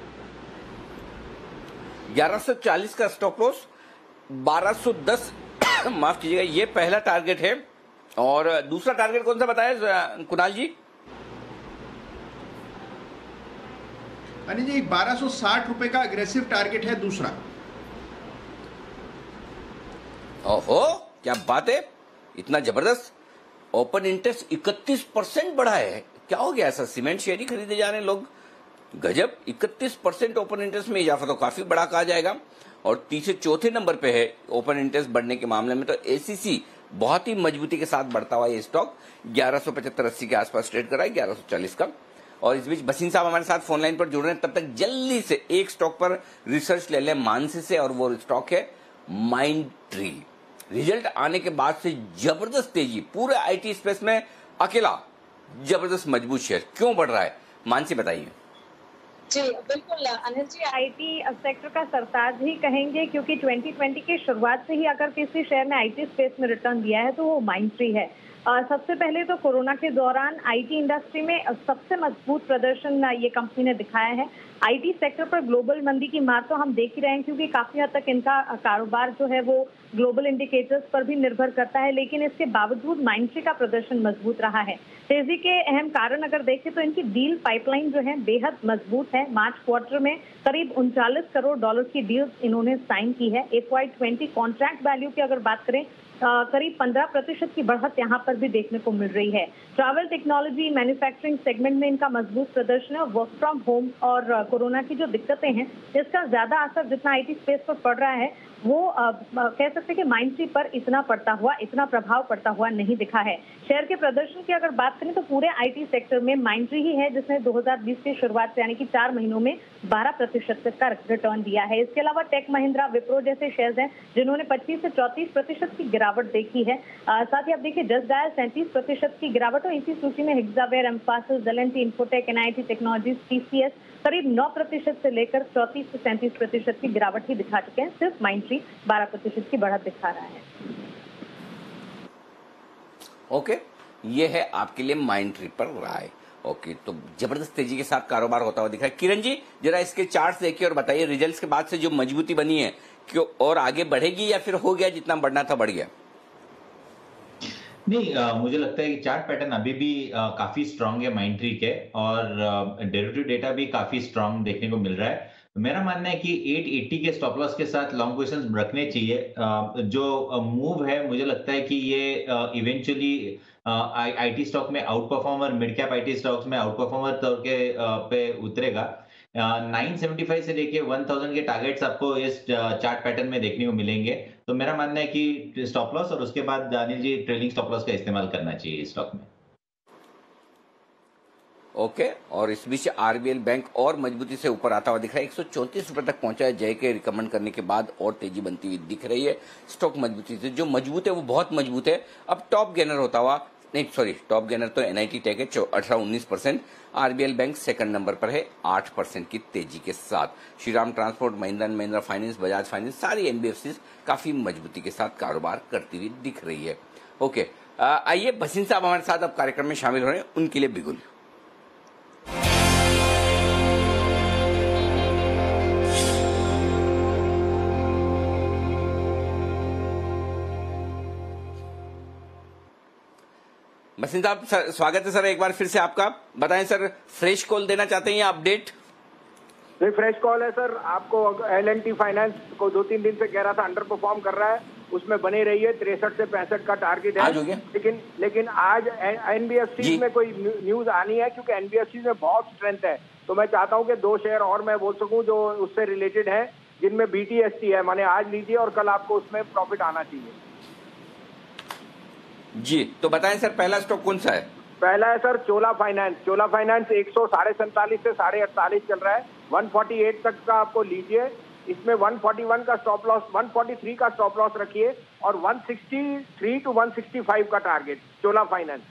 Speaker 1: 1140 का स्टॉप लॉस, 1210 माफ कीजिएगा, ये पहला टारगेट है। और दूसरा टारगेट कौन सा बताया कुणाल जी?
Speaker 3: अनिल जी, 1260 रुपए का अग्रेसिव टारगेट है दूसरा।
Speaker 1: ओहो, क्या बात है, इतना जबरदस्त। ओपन इंटरेस्ट 31% बढ़ा है। क्या हो गया ऐसा? सीमेंट शेयर ही खरीदे जा रहे हैं लोग। गजब, 31% ओपन इंटरेस्ट में इजाफा तो काफी बड़ा कहा जाएगा। और तीसरे चौथे नंबर पे है ओपन इंटरेस्ट बढ़ने के मामले में। तो एसीसी बहुत ही मजबूती के साथ बढ़ता हुआ ये स्टॉक 1175-80 के आसपास ट्रेड कर रहा है, 1140 का। और इस बीच भसीन साहब हमारे साथ फोन लाइन पर जुड़ रहे हैं। तब तक जल्दी से एक स्टॉक पर रिसर्च ले लें मानसी से, और वो स्टॉक है माइंडट्री। रिजल्ट आने के बाद से जबरदस्त तेजी, पूरे आईटी स्पेस में अकेला जबरदस्त मजबूत शेयर क्यों बढ़ रहा है, मानसी बताइए।
Speaker 5: जी बिल्कुल अनिल जी, आईटी सेक्टर का सरताज ही कहेंगे, क्योंकि 2020 की शुरुआत से ही अगर किसी शेयर ने आईटी स्पेस में रिटर्न दिया है तो वो माइंडट्री है। सबसे पहले तो कोरोना के दौरान आईटी इंडस्ट्री में सबसे मजबूत प्रदर्शन ये कंपनी ने दिखाया है। आईटी सेक्टर पर ग्लोबल मंदी की मार तो हम देख ही रहे हैं, क्योंकि काफी हद तक इनका कारोबार जो है वो ग्लोबल इंडिकेटर्स पर भी निर्भर करता है, लेकिन इसके बावजूद माइंडट्री का प्रदर्शन मजबूत रहा है। तेजी के अहम कारण अगर देखें तो इनकी डील पाइपलाइन जो है बेहद मजबूत है। मार्च क्वार्टर में करीब 39 करोड़ डॉलर की डील्स इन्होंने साइन की है। FY20 कॉन्ट्रैक्ट वैल्यू की अगर बात करें करीब 15% की बढ़त यहाँ पर भी देखने को मिल रही है। ट्रैवल, टेक्नोलॉजी, मैन्युफैक्चरिंग सेगमेंट में इनका मजबूत प्रदर्शन है। वर्क फ्रॉम होम और कोरोना की जो दिक्कतें हैं, इसका ज्यादा असर जितना आईटी स्पेस पर पड़ रहा है वो कह सकते हैं कि माइंडट्री पर इतना प्रभाव पड़ता हुआ नहीं दिखा है। शेयर के प्रदर्शन की अगर बात करें तो पूरे आईटी सेक्टर में माइंडट्री ही है जिसने 2020 की शुरुआत से यानी कि 4 महीनों में 12% का रिटर्न दिया है। इसके अलावा टेक महिंद्रा, विप्रो जैसे शेयर्स हैं जिन्होंने 25 से 34% की गिरावट देखी है। साथ ही आप देखिए जस्ट डायल 37% की गिरावट और इसी सूची में Hexaware, Mphasis, L&T Infotech, NIT technologies, TCS करीब 9% से लेकर 34 से 37% की गिरावट ही दिखा चुके हैं। सिर्फ माइंडट्री 12% की बढ़त दिखा रहा है।
Speaker 1: ओके, ये है आपके लिए माइंडट्री पर राय। ओके, तो जबरदस्त तेजी के साथ कारोबार होता हुआ दिख रहा है। किरण जी, जरा इसके चार्ट्स देखिए और बताइए रिजल्ट्स के बाद से जो मजबूती बनी है क्यों और आगे बढ़ेगी या फिर हो गया जितना बढ़ना था बढ़ गया?
Speaker 7: नहीं, मुझे लगता है कि चार्ट पैटर्न अभी भी काफी स्ट्रांग है माइंडट्री के, और डेरिवेटिव डेटा भी काफी स्ट्रांग देखने को मिल रहा है। मेरा मानना है कि 880 के स्टॉप लॉस के साथ लॉन्ग पोजीशंस रखने चाहिए। जो मूव है मुझे लगता है कि ये इवेंचुअली आईटी स्टॉक में out performer, mid cap IT stocks में आउट परफॉर्मर तौर के पे उतरेगा। 975 से लेके 1000 के टारगेट्स आपको इस चार्ट पैटर्न में देखने को मिलेंगे। तो मेरा मानना है कि स्टॉप लॉस और उसके बाद Anil ji trailing stop loss का इस्तेमाल करना चाहिए स्टॉक में।
Speaker 1: ओके, और इस बीच आरबीएल बैंक और मजबूती से ऊपर आता हुआ दिख रहा है। 134 रुपए तक पहुंचा है। जय के रिकमेंड करने के बाद और तेजी बनती हुई दिख रही है। स्टॉक मजबूती से, जो मजबूत है वो बहुत मजबूत है। अब टॉप गेनर होता हुआ टॉप गेनर तो NIT टेक है 18-19%। आरबीएल बैंक सेकंड नंबर पर है 8% की तेजी के साथ। Shriram transport, Mahindra and Mahindra finance, Bajaj finance, सारी NBFCs काफी मजबूती के साथ कारोबार करती हुई दिख रही है। ओके, आइए भसीन साहब हमारे साथ अब कार्यक्रम में शामिल हो रहे हैं, उनके लिए बिगुल। भसीन साहब, स्वागत है सर एक बार फिर से आपका। बताएं सर, फ्रेश कॉल देना चाहते हैं या अपडेट?
Speaker 11: नहीं, फ्रेश कॉल है सर। आपको L&T फाइनेंस को 2-3 दिन से कह रहा था अंडर परफॉर्म कर रहा है, उसमें बने रही है। 63 से 65 का टारगेट है। लेकिन आज NBFC में कोई न्यूज आनी है, क्योंकि NBFC में बहुत स्ट्रेंथ है। तो मैं चाहता हूं कि 2 शेयर और मैं बोल सकूं जो उससे रिलेटेड है, जिनमें BTST है। माने आज लीजिए और कल आपको उसमें प्रॉफिट आना चाहिए
Speaker 1: जी। तो बताएं सर, पहला स्टॉक कौन सा है?
Speaker 11: पहला है sir Chola finance. Chola finance 147 से 48 चल रहा है। 148 तक का आपको लीजिए। इसमें 141 का स्टॉप लॉस, 143 का स्टॉप लॉस रखिए और 163 to 165 का टारगेट चोला फाइनेंस।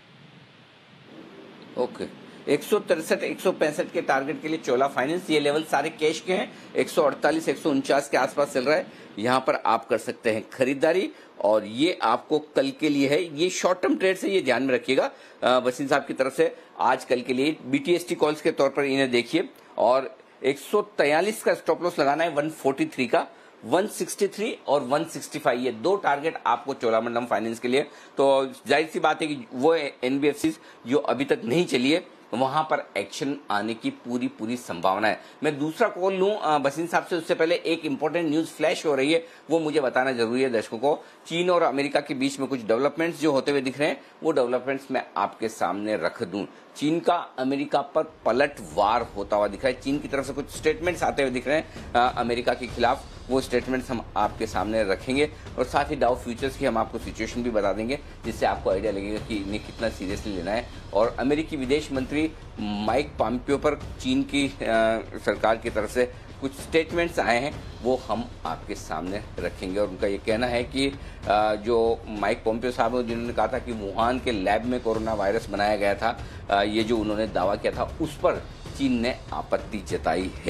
Speaker 1: ओके, 163, 165 के टारगेट के लिए चोला फाइनेंस। ये लेवल सारे कैश के हैं। 148, 149 के आसपास चल रहा है। यहाँ पर आप कर सकते हैं खरीदारी, और ये आपको कल के लिए है। ये शॉर्ट टर्म ट्रेड से ये ध्यान में रखिएगा वसीम साहब की तरफ से। आज कल के लिए BTST कॉल्स के तौर पर इन्हें देखिए, और 143 का स्टॉप लॉस लगाना है 143 का। 163 और 165 ये 2 टारगेट आपको चोलामंडलम फाइनेंस के लिए। तो जाहिर सी बात है कि वो NBFCs जो अभी तक नहीं चली है वहां पर एक्शन आने की पूरी संभावना है। मैं दूसरा कॉल लूं बसीन साहब से, उससे पहले एक इंपॉर्टेंट न्यूज फ्लैश हो रही है, वो मुझे बताना जरूरी है दर्शकों को। चीन और अमेरिका के बीच में कुछ डेवलपमेंट्स जो होते हुए दिख रहे हैं, वो डेवलपमेंट्स मैं आपके सामने रख दूं। चीन का अमेरिका पर पलटवार होता हुआ दिख रहा है। चीन की तरफ से कुछ स्टेटमेंट्स आते हुए दिख रहे हैं अमेरिका के खिलाफ। वो स्टेटमेंट्स हम आपके सामने रखेंगे, और साथ ही डाउ फ्यूचर्स की हम आपको सिचुएशन भी बता देंगे, जिससे आपको आइडिया लगेगा कि इन्हें कितना सीरियसली लेना है। और अमेरिकी विदेश मंत्री माइक पॉम्पियो पर चीन की सरकार की तरफ से कुछ स्टेटमेंट्स आए हैं, वो हम आपके सामने रखेंगे। और उनका ये कहना है कि जो माइक पॉम्पियो साहब हैं जिन्होंने कहा था कि वुहान के लैब में कोरोना वायरस बनाया गया था, ये जो उन्होंने दावा किया था उस पर चीन ने आपत्ति जताई है।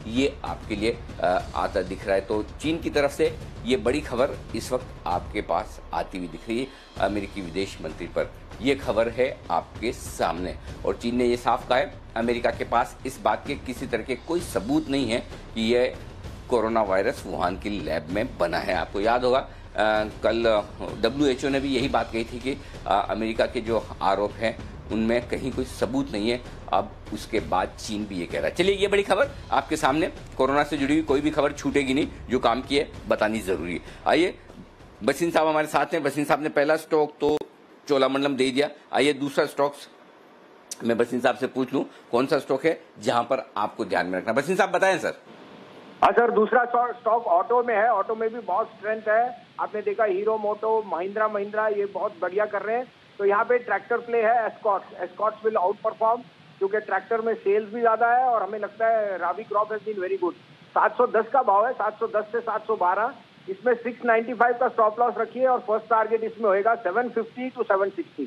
Speaker 1: ये आपके लिए आता दिख रहा है। तो चीन की तरफ से ये बड़ी खबर इस वक्त आपके पास आती हुई दिख रही है अमेरिकी विदेश मंत्री पर। ये खबर है आपके सामने और चीन ने ये साफ कहा है अमेरिका के पास इस बात के किसी तरह के कोई सबूत नहीं है कि यह कोरोना वायरस वुहान की लैब में बना है। आपको याद होगा कल WHO ने भी यही बात कही थी कि अमेरिका के जो आरोप हैं उनमें कहीं कोई सबूत नहीं है। अब उसके बाद चीन भी ये कह रहा है। चलिए, ये बड़ी खबर आपके सामने, कोरोना से जुड़ी हुई कोई भी खबर छूटेगी नहीं, जो काम की है बतानी जरूरी है। आइए, बसीन साहब हमारे साथ हैं। बसीन साहब ने पहला स्टॉक तो चोलामंडलम दे दिया। आइए दूसरा स्टॉक्स मैं बसीन साहब से पूछ लूं कौन सा स्टॉक है जहां पर आपको ध्यान में रखना। बसीन साहब बताएं सर।
Speaker 11: हाँ सर, दूसरा स्टॉक ऑटो में है। ऑटो में भी बहुत स्ट्रेंथ है। आपने देखा हीरो मोटो, महिंद्रा ये बहुत बढ़िया कर रहे हैं। तो यहाँ पे ट्रैक्टर प्ले है एस्कॉर्ट्स विल आउट परफॉर्म, क्योंकि ट्रैक्टर में सेल्स भी ज्यादा है और हमें लगता है rabi crop has been very good. 710 का भाव है, 710 से 712। इसमें 695 का स्टॉप लॉस रखिए और फर्स्ट टारगेट इसमें होएगा 750 to 760।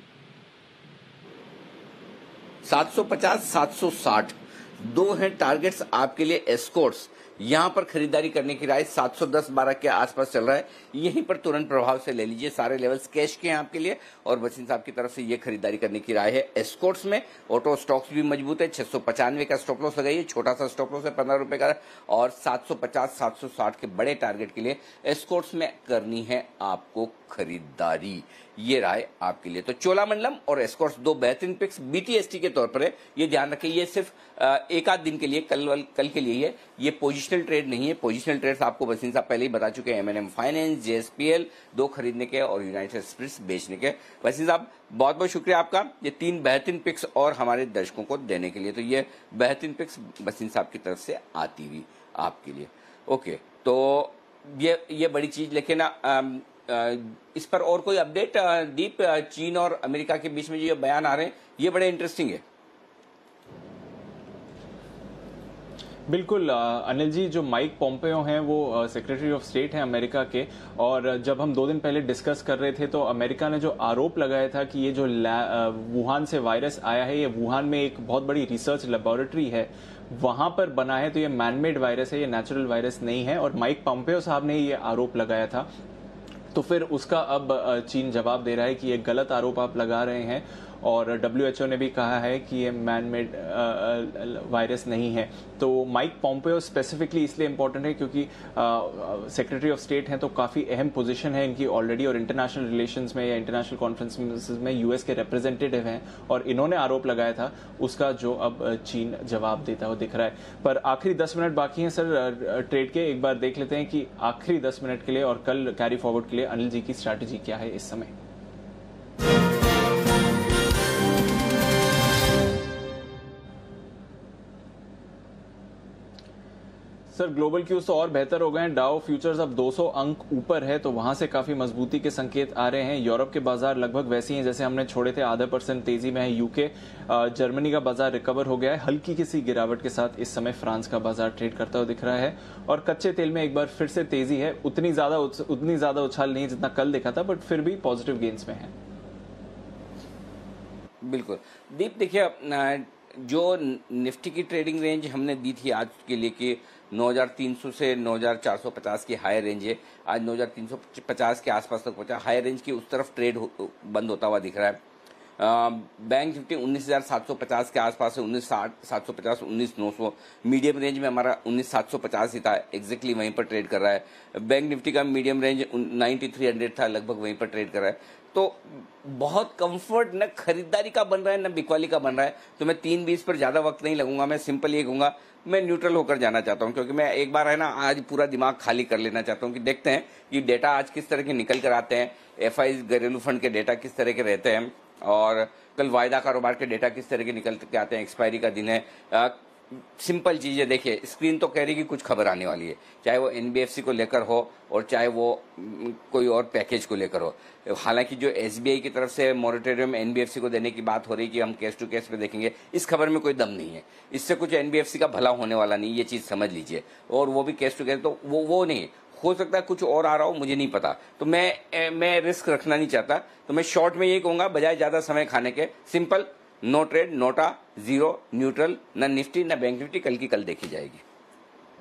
Speaker 1: 750 760 दो हैं टारगेट्स आपके लिए। एस्कॉर्ट्स यहां पर खरीदारी करने की राय 710-12 के आसपास चल रहा है, यहीं पर तुरंत प्रभाव से ले लीजिए। सारे लेवल्स कैश के हैं आपके लिए और बसीन साहब की तरफ से ये खरीदारी करने की राय है। एस्कॉर्ट्स में ऑटो स्टॉक्स भी मजबूत है। 695 का स्टॉप लॉस लगाइए, छोटा सा स्टॉप लॉस है 15 रुपए का और 750-760 के बड़े टारगेट के लिए एस्कॉर्ट्स में करनी है आपको खरीदारी। ये राय आपके लिए। तो चोलामंडलम और एस्कॉर्ट्स दो बेहतरीन पिक्स BTST के तौर पर है, ये ध्यान रखें। ये सिर्फ एक आध दिन के लिए, कल के लिए है, ये पोजिशनल ट्रेड नहीं है। पोजिशनल ट्रेड्स आपको बसीन साहब पहले ही बता चुके हैं। M&M फाइनेंस, JSPL दो खरीदने के और यूनाइटेड स्पिरिट्स बेचने के। बसीन साहब बहुत बहुत शुक्रिया आपका, ये तीन बेहतरीन पिक्स और हमारे दर्शकों को देने के लिए। तो ये बेहतरीन पिक्स बसीन साहब की तरफ से आती हुई आपके लिए। ओके, तो ये बड़ी चीज। लेकिन इस पर और कोई अपडेट दीप? चीन और अमेरिका के बीच में जो बयान आ रहे हैं ये बड़े इंटरेस्टिंग है।
Speaker 2: बिल्कुल अनिल जी, जो माइक पोम्पेयो हैं वो सेक्रेटरी ऑफ स्टेट हैं अमेरिका के, और जब हम 2 दिन पहले डिस्कस कर रहे थे तो अमेरिका ने जो आरोप लगाया था कि ये जो वुहान से वायरस आया है, ये वुहान में एक बहुत बड़ी रिसर्च लेबोरेटरी है, वहां पर बना है, तो ये मैनमेड वायरस है, ये नेचुरल वायरस नहीं है। और माइक पोम्पेयो साहब ने ये आरोप लगाया था, तो फिर उसका अब चीन जवाब दे रहा है कि ये गलत आरोप आप लगा रहे हैं। और WHO ने भी कहा है कि ये मैनमेड वायरस नहीं है। तो माइक पोम्पेयो स्पेसिफिकली इसलिए इंपॉर्टेंट है क्योंकि सेक्रेटरी ऑफ स्टेट हैं, तो काफ़ी अहम पोजीशन है इनकी ऑलरेडी, और इंटरनेशनल रिलेशंस में या इंटरनेशनल कॉन्फ्रेंसेस में US के रिप्रेजेंटेटिव हैं, और इन्होंने आरोप लगाया था, उसका जो अब चीन जवाब देता हुआ दिख रहा है। पर आखिरी 10 मिनट बाकी हैं सर ट्रेड के। एक बार देख लेते हैं कि आखिरी 10 मिनट के लिए और कल कैरी फॉरवर्ड के लिए अनिल जी की स्ट्रैटेजी क्या है इस समय। सर ग्लोबल क्यूज तो और बेहतर हो गए हैं। डाउ फ्यूचर्स अब 200 अंक ऊपर है, तो वहां से काफी मजबूती के संकेत आ रहे हैं। यूरोप के बाजार लगभग वैसे ही हैं जैसे हमने छोड़े थे, 0.5% तेजी में है। यूके जर्मनी का बाजार रिकवर हो गया है हल्की किसी गिरावट के साथ। इस समय फ्रांस का बाजार ट्रेड करता हुआ दिख रहा है। और कच्चे तेल में एक बार फिर से तेजी है, उतनी ज्यादा उछाल नहीं जितना कल देखा था, बट फिर भी पॉजिटिव गेन्स में है।
Speaker 1: बिल्कुल दीप, देखिए जो निफ्टी की ट्रेडिंग रेंज हमने दी थी आज के लिए कि 9,300 से 9,450 की हायर रेंज है, आज 9,350 के आसपास तक पहुंचा। हायर रेंज की उस तरफ ट्रेड बंद होता हुआ दिख रहा है। बैंक निफ्टी 19,750 के आसपास है, 19,750, 19,900। मीडियम रेंज में हमारा 19,750 ही था, एग्जैक्टली वहीं पर ट्रेड कर रहा है। बैंक निफ्टी का मीडियम रेंज 9,300 था, लगभग वहीं पर ट्रेड कर रहा है। तो बहुत कंफर्ट न खरीदारी का बन रहा है न बिकवाली का बन रहा है। तो मैं 3.20 पर ज्यादा वक्त नहीं लगूंगा, मैं सिंपल ये कहूंगा, मैं न्यूट्रल होकर जाना चाहता हूं, क्योंकि मैं एक बार है ना आज पूरा दिमाग खाली कर लेना चाहता हूं कि देखते हैं कि डेटा आज किस तरह के निकल कर आते हैं। FIs घरेलू फंड के डेटा किस तरह के रहते हैं और कल वायदा कारोबार के डेटा किस तरह के निकल के आते हैं। एक्सपायरी का दिन है। सिंपल चीज है, देखिए स्क्रीन तो कह रही कि कुछ खबर आने वाली है, चाहे वो NBFC को लेकर हो और चाहे वो कोई और पैकेज को लेकर हो। हालांकि जो SBI की तरफ से मॉरेटोरियम NBFC को देने की बात हो रही कि हम केस टू केस पे देखेंगे, इस खबर में कोई दम नहीं है। इससे कुछ NBFC का भला होने वाला नहीं, ये चीज समझ लीजिए। और वो भी केस टू केस, तो वो नहीं हो सकता, कुछ और आ रहा हो, मुझे नहीं पता। तो मैं रिस्क रखना नहीं चाहता। तो मैं शॉर्ट में ये कहूंगा, बजाय ज्यादा समय खाने के, simple no trade, NOTA, zero, neutral, न निफ्टी न बैंक निफ्टी, कल की कल देखी जाएगी।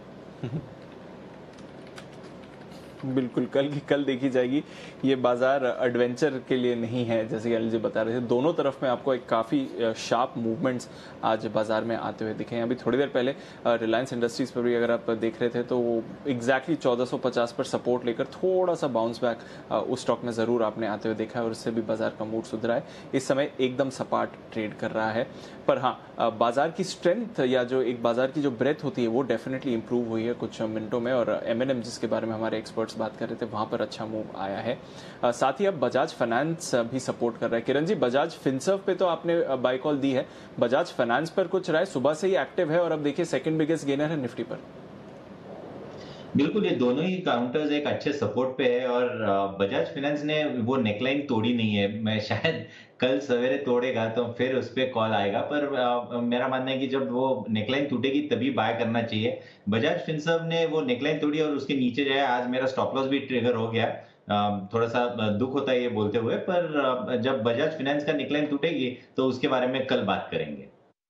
Speaker 2: बिल्कुल, कल देखी जाएगी। ये बाजार एडवेंचर के लिए नहीं है, जैसे कि अनिल जी बता रहे थे। दोनों तरफ में आपको एक काफ़ी शार्प मूवमेंट्स आज बाजार में आते हुए दिखे हैं। अभी थोड़ी देर पहले रिलायंस इंडस्ट्रीज पर भी अगर आप देख रहे थे तो वो एग्जैक्टली 1450 पर सपोर्ट लेकर थोड़ा सा बाउंस बैक उस स्टॉक में ज़रूर आपने आते हुए देखा है और उससे भी बाजार का मूड सुधरा है। इस समय एकदम सपाट ट्रेड कर रहा है, पर हाँ, बाजार की स्ट्रेंथ या जो एक बाजार की जो ब्रेथ होती है वो डेफिनेटली इंप्रूव हुई है कुछ मिनटों में। और M&M जिसके बारे में हमारे एक्सपर्ट्स बात कर रहे थे, वहां पर अच्छा मूव आया है। साथ ही अब बजाज फाइनेंस भी सपोर्ट कर रहा है। किरण जी, बजाज फिनसर्व पे तो आपने बाय कॉल दी है, बजाज फाइनेंस पर कुछ राय? सुबह से ही एक्टिव है और अब देखिए सेकंड बिगेस्ट गेनर है निफ्टी पर।
Speaker 7: बिल्कुल, ये दोनों ही काउंटर्स एक अच्छे सपोर्ट पे है और बजाज फाइनेंस ने वो नेकलाइन तोड़ी नहीं है। मैं शायद कल सवेरे तोड़ेगा तो फिर उस पर कॉल आएगा, पर मेरा मानना है कि जब वो नेकलाइन टूटेगी तभी बाय करना चाहिए। बजाज फिनसर्व ने वो नेकलाइन तोड़ी और उसके नीचे जाए, आज मेरा स्टॉप लॉस भी ट्रिगर हो गया। थोड़ा सा दुख होता है ये बोलते हुए, पर जब बजाज फाइनेंस का नेकलाइन टूटेगी तो उसके बारे में कल बात करेंगे।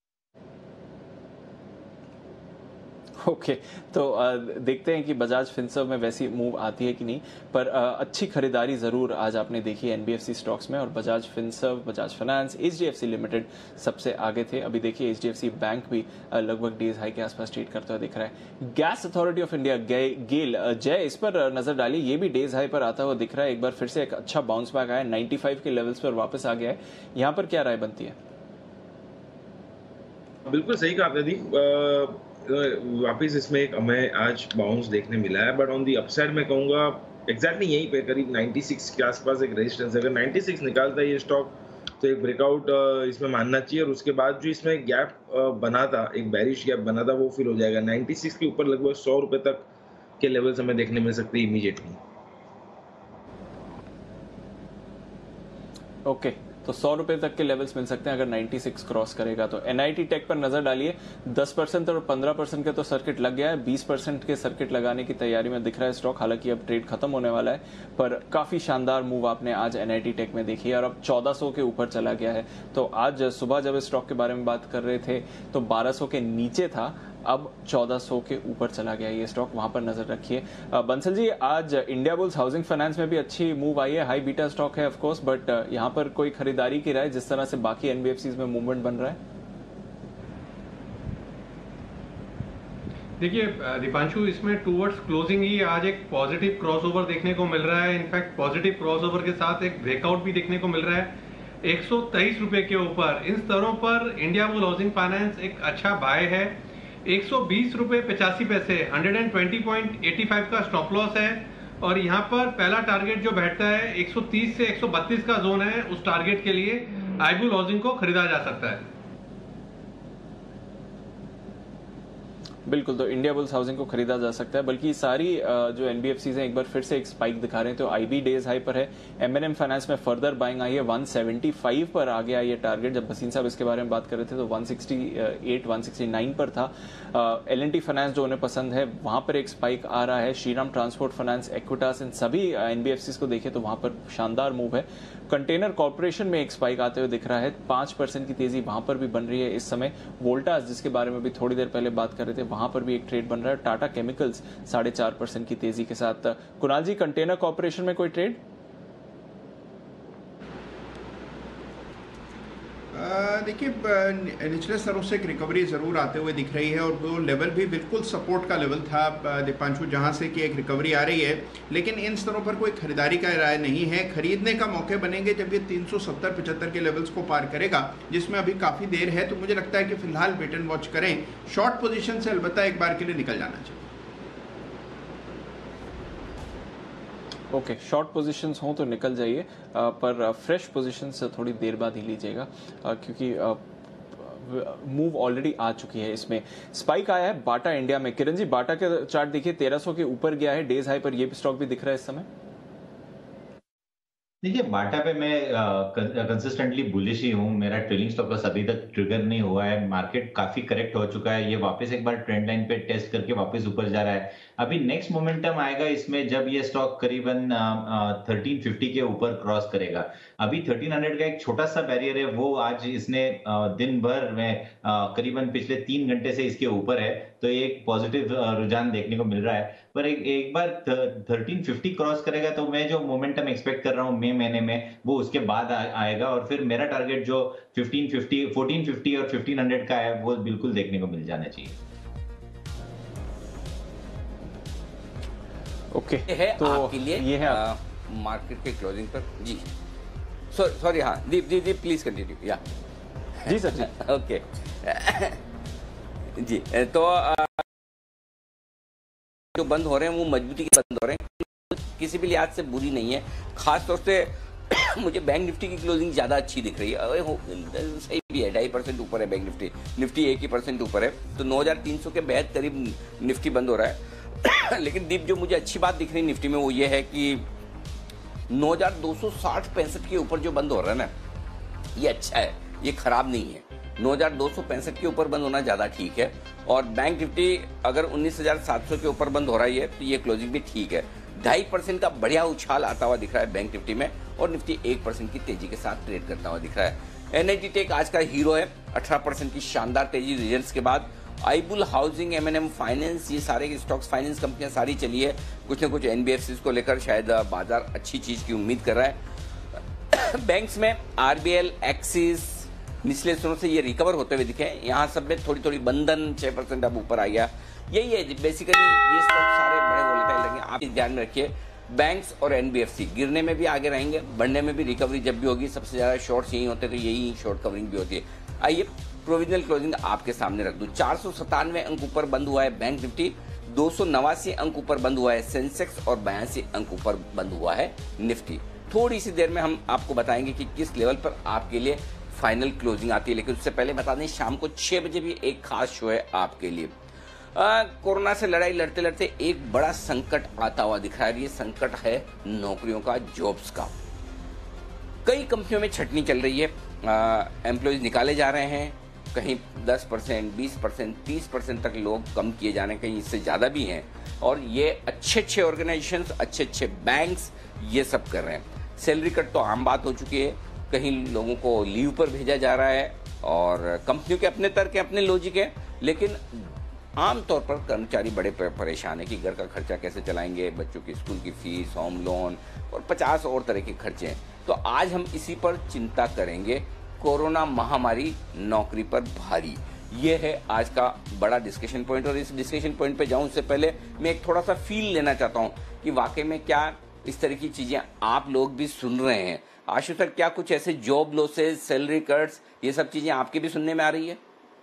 Speaker 2: ओके, तो देखते हैं कि बजाज फिनसर्व में वैसी मूव आती है कि नहीं, पर अच्छी खरीदारी जरूर आज आपने देखी NBFC स्टॉक्स में। और Bajaj Finserv, Bajaj finance, HDFC limited सबसे आगे थे। अभी देखिए HDFC बैंक भी लगभग डेज हाई के आसपास ट्रेड करता हुआ दिख रहा है। Gas authority of India GAIL, जय, इस पर नजर डाली, ये भी डेज हाई पर आता हुआ दिख रहा है। एक बार फिर से एक अच्छा बाउंस बैक आया, 95 के लेवल्स पर वापस आ गया है। यहाँ पर क्या राय बनती है?
Speaker 10: बिल्कुल सही कहा आपने दी। वापिस इसमें एक हमें आज बाउंस देखने मिला है, बट ऑन दी अपसाइड मैं कहूंगा एग्जैक्टली यहीं पे करीब 96 के आसपास एक रेजिस्टेंस है। अगर 96 निकालता है ये स्टॉक तो एक ब्रेकआउट इसमें मानना चाहिए, और उसके बाद जो इसमें गैप बना था, एक बेरिश गैप बना था, वो फिल हो जाएगा। 96 के ऊपर लगभग 100 रुपए तक के लेवल्स हमें देखने मिल सकते हैं इमीडिएटली।
Speaker 2: ओके, तो 100 रुपए तक के लेवल्स मिल सकते हैं अगर 96 क्रॉस करेगा तो। NIT टेक पर नजर डालिए, 10% और 15% के तो सर्किट लग गया है, 20% के सर्किट लगाने की तैयारी में दिख रहा है स्टॉक। हालांकि अब ट्रेड खत्म होने वाला है, पर काफी शानदार मूव आपने आज NIT टेक में देखी है और अब 1400 के ऊपर चला गया है। तो आज सुबह जब इस स्टॉक के बारे में बात कर रहे थे तो 1200 के नीचे था, अब 1400 के ऊपर चला गया ये स्टॉक, वहां पर नजर रखिए। बंसल जी, आज इंडिया बुल्स हाउसिंग फाइनेंस में भी अच्छी मूव आई है, हाई बीटा स्टॉक है ऑफ कोर्स, बट यहां पर कोई खरीदारी की राय जिस तरह से बाकी NBFCs में मूवमेंट बन रहा है?
Speaker 6: देखिए दीपांशु, इसमें टूवर्ड्स क्लोजिंग ही आज एक पॉजिटिव क्रॉसओवर देखने को मिल रहा है। इनफैक्ट पॉजिटिव क्रॉसओवर के साथ एक ब्रेकआउट भी देखने को मिल रहा है 123 रुपए के ऊपर। इन स्तरों पर इंडिया बुल हाउसिंग फाइनेंस एक अच्छा बाय है। 120 रुपए 85 पैसे, 120.85 का स्टॉप लॉस है, और यहाँ पर पहला टारगेट जो बैठता है 130 से 132 का जोन है। उस टारगेट के लिए आईबुल हाउसिंग को खरीदा जा सकता है।
Speaker 2: बिल्कुल, तो इंडिया बुल्स हाउसिंग को खरीदा जा सकता है, बल्कि सारी जो NBFCs हैं एक बार फिर से एक स्पाइक दिखा रहे हैं। तो IB डेज हाई पर है, M&M फाइनेंस में फर्दर बाइंग आई है, 175 पर आ गया ये टारगेट। जब भसीन साहब इसके बारे में बात कर रहे थे तो 168 169 पर था। L&T फाइनेंस जो उन्हें पसंद है वहां पर एक स्पाइक आ रहा है। श्रीराम ट्रांसपोर्ट फाइनेंस, एक्विटास, इन सभी NBFCs को देखें तो वहां पर शानदार मूव है। कंटेनर कॉर्पोरेशन में एक स्पाइक आते हुए दिख रहा है, 5% की तेजी वहां पर भी बन रही है इस समय। वोल्टास, जिसके बारे में भी थोड़ी देर पहले बात कर रहे थे, वहां पर भी एक ट्रेड बन रहा है। टाटा केमिकल्स 4.5% की तेजी के साथ। कुणाल जी, कंटेनर कॉर्पोरेशन में कोई ट्रेड?
Speaker 3: देखिए, निचले स्तरों से एक रिकवरी जरूर आते हुए दिख रही है, और वो लेवल भी बिल्कुल सपोर्ट का लेवल था दीपांशु, जहां से कि एक रिकवरी आ रही है। लेकिन इन स्तरों पर कोई खरीदारी का राय नहीं है। खरीदने का मौके बनेंगे जब ये 370-75 के लेवल्स को पार करेगा, जिसमें अभी काफ़ी देर है। तो मुझे लगता है कि फिलहाल वेट एंड वॉच करें। शॉर्ट पोजीशन से अलबत्ता एक बार के लिए निकल जाना चाहिए।
Speaker 2: ओके, शॉर्ट पोजीशंस हों तो निकल जाइए, पर फ्रेश पोजीशंस थोड़ी देर बाद ही लीजिएगा, क्योंकि मूव ऑलरेडी आ चुकी है। इसमें स्पाइक आया है बाटा इंडिया में। किरण जी, बाटा का चार्ट देखिए, 1300 के ऊपर गया है, डेज हाई पर ये स्टॉक भी दिख रहा है इस समय।
Speaker 7: देखिए, बाटा पे मैं कंसिस्टेंटली बुलिश ही हूँ। मेरा ट्रेलिंग स्टॉप लॉस अभी तक ट्रिगर नहीं हुआ है। मार्केट काफी करेक्ट हो चुका है, ये वापस एक बार ट्रेंड लाइन पे टेस्ट करके वापस ऊपर जा रहा है। अभी नेक्स्ट मोमेंटम आएगा इसमें जब ये स्टॉक करीबन 1350 के ऊपर क्रॉस करेगा। अभी 1300 का एक छोटा सा बैरियर है, वो आज इसने दिन भर में करीबन पिछले 3 घंटे से इसके ऊपर है, तो एक पॉजिटिव रुझान देखने को मिल रहा है। पर एक बार 1350 क्रॉस करेगा तो मैं जो मोमेंटम एक्सपेक्ट कर रहा हूँ मई महीने में, वो उसके बाद आएगा, और फिर मेरा टारगेट जो 1450 और 1500 का है वो बिल्कुल देखने को मिल जाना चाहिए।
Speaker 2: ओके,
Speaker 1: है
Speaker 2: तो
Speaker 1: आपके लिए
Speaker 2: ये है
Speaker 1: मार्केट के क्लोजिंग पर। जी सॉरी, हाँ दीप प्लीज कंटिन्यू। या
Speaker 2: जी सर जी।
Speaker 1: ओके जी, तो जो बंद हो रहे हैं वो मजबूती के बंद हो रहे हैं, किसी भी लिहाज से बुरी नहीं है। खास तौर से मुझे बैंक निफ्टी की क्लोजिंग ज्यादा अच्छी दिख रही है। सही भी है, 2.5% ऊपर है बैंक निफ्टी 1% ऊपर है, तो 9300 के बेहद करीब निफ्टी बंद हो रहा है। लेकिन दीप, जो मुझे अच्छी बात दिख रही है निफ्टी में वो ये है कि 9260-65 के ऊपर जो बंद हो रहा है ना, ये अच्छा है, ये खराब नहीं है। 9265 के ऊपर बंद होना ज्यादा ठीक है, और बैंक निफ्टी अगर 19700 के ऊपर बंद हो रहा है तो ये क्लोजिंग भी ठीक है। 2.5% का बढ़िया उछाल आता हुआ दिख रहा है बैंक निफ्टी में, और निफ्टी 1% की तेजी के साथ ट्रेड करता हुआ दिख रहा है। एनआईटी टेक आज का हीरो है, 18% की शानदार तेजी रिजल्ट्स के बाद। आईबुल हाउसिंग, M&M फाइनेंस, ये सारे स्टॉक्स, फाइनेंस कंपनियां सारी चली है। कुछ न कुछ NBFCs को लेकर शायद बाजार अच्छी चीज की उम्मीद कर रहा है। बैंक्स में RBL, एक्सिस, निचले स्तरों से ये रिकवर होते हुए दिखे। यहाँ सब में थोड़ी थोड़ी बंधन 6% अब ऊपर आ गया। यही है बेसिकली, ये स्टॉक सारे बड़े वोलेटाइल रहेंगे, आप इस ध्यान में रखिए। बैंक्स और NBFC गिरने में भी आगे रहेंगे, बढ़ने में भी रिकवरी जब भी होगी। सबसे ज्यादा शॉर्ट्स यही होते हैं, तो यही शॉर्ट कवरिंग भी होती है। आइए प्रोविजनल क्लोजिंग आपके सामने रख दूं। 497 अंक ऊपर बंद हुआ है बैंक निफ्टी, 289 अंक ऊपर बंद हुआ है सेंसेक्स, और 82 अंक ऊपर बंद हुआ है निफ्टी। थोड़ी सी देर में हम आपको बताएंगे कि किस लेवल पर आपके लिए फाइनल क्लोजिंग आती है, लेकिन उससे पहले बता दें शाम को 6 बजे भी एक खास शो है आपके लिए। कोरोना से लड़ाई लड़ते लड़ते एक बड़ा संकट आता हुआ दिख रहा है। ये संकट है नौकरियों का, जॉब्स का। कई कंपनियों में छटनी चल रही है, एम्प्लॉयज निकाले जा रहे हैं, कहीं 10%, 20%, 30% तक लोग कम किए जा रहे हैं, कहीं इससे ज़्यादा भी हैं। और ये अच्छे ऑर्गेनाइजेशंस, अच्छे बैंक्स ये सब कर रहे हैं। सैलरी कट तो आम बात हो चुकी है, कहीं लोगों को लीव पर भेजा जा रहा है, और कंपनियों के अपने तर्क है, अपने लॉजिक है, लेकिन आमतौर पर कर्मचारी बड़े परेशान है कि घर का खर्चा कैसे चलाएंगे, बच्चों की स्कूल की फीस, होम लोन और 50 और तरह के खर्चे हैं। तो आज हम इसी पर चिंता करेंगे। कोरोना महामारी नौकरी पर भारी, ये है आज का बड़ा डिस्कशन पॉइंट। और इस डिस्कशन पॉइंट पे जाऊं उससे पहले मैं एक थोड़ा सा फील लेना चाहता हूं कि वाकई में क्या इस तरह की चीजें आप लोग भी सुन रहे हैं। आशु सर, क्या कुछ ऐसे जॉब लॉसेज, सैलरी कट्स, ये सब चीजें आपके भी सुनने में आ रही है?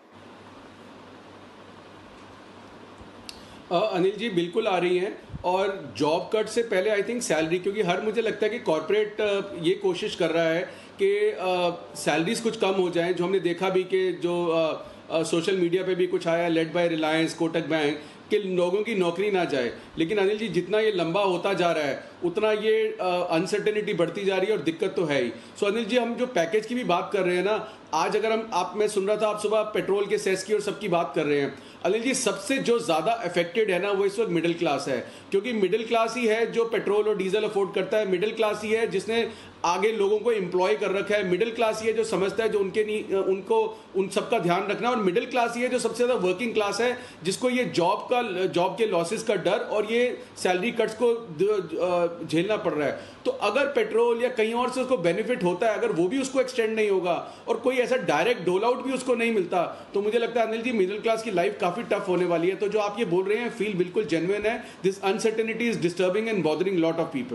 Speaker 8: अनिल जी बिल्कुल आ रही हैं, और जॉब कट से पहले आई थिंक सैलरी, क्योंकि हर मुझे लगता है कि कॉर्पोरेट ये कोशिश कर रहा है कि सैलरीज कुछ कम हो जाएं, जो हमने देखा भी कि जो सोशल मीडिया पे भी कुछ आया, led by Reliance, Kotak bank, कि लोगों की नौकरी ना जाए। लेकिन अनिल जी जितना ये लंबा होता जा रहा है उतना ये अनसर्टेनिटी बढ़ती जा रही है, और दिक्कत तो है ही। सो अनिल जी, हम जो पैकेज की भी बात कर रहे हैं ना, आज अगर मैं सुन रहा था आप सुबह पेट्रोल के सेस की और सबकी बात कर रहे हैं। अनिल जी, सबसे जो ज़्यादा अफेक्टेड है ना वो इस वक्त मिडिल क्लास है, क्योंकि मिडिल क्लास ही है जो पेट्रोल और डीजल अफोर्ड करता है। मिडिल क्लास ही है जिसने आगे लोगों को एम्प्लॉय कर रखा है। मिडिल क्लास ही है जो समझता है जो उनको उन सबका ध्यान रखना, और मिडिल क्लास ही है जो सबसे ज़्यादा वर्किंग क्लास है, जिसको ये जॉब के लॉसेस का डर और ये सैलरी कट्स को झेलना पड़ रहा है। तो अगर पेट्रोल या कहीं और से उसको बेनिफिट होता है, अगर वो भी उसको एक्सटेंड नहीं होगा और कोई ऐसा डायरेक्ट डोल आउट भी उसको नहीं मिलता, तो मुझे लगता है अनिल जी मिडिल क्लास की लाइफ काफी टफ होने वाली है। तो जो आप ये बोल रहे हैं फील बिल्कुल जेन्युइन है। This uncertainty is disturbing and bothering lot of people.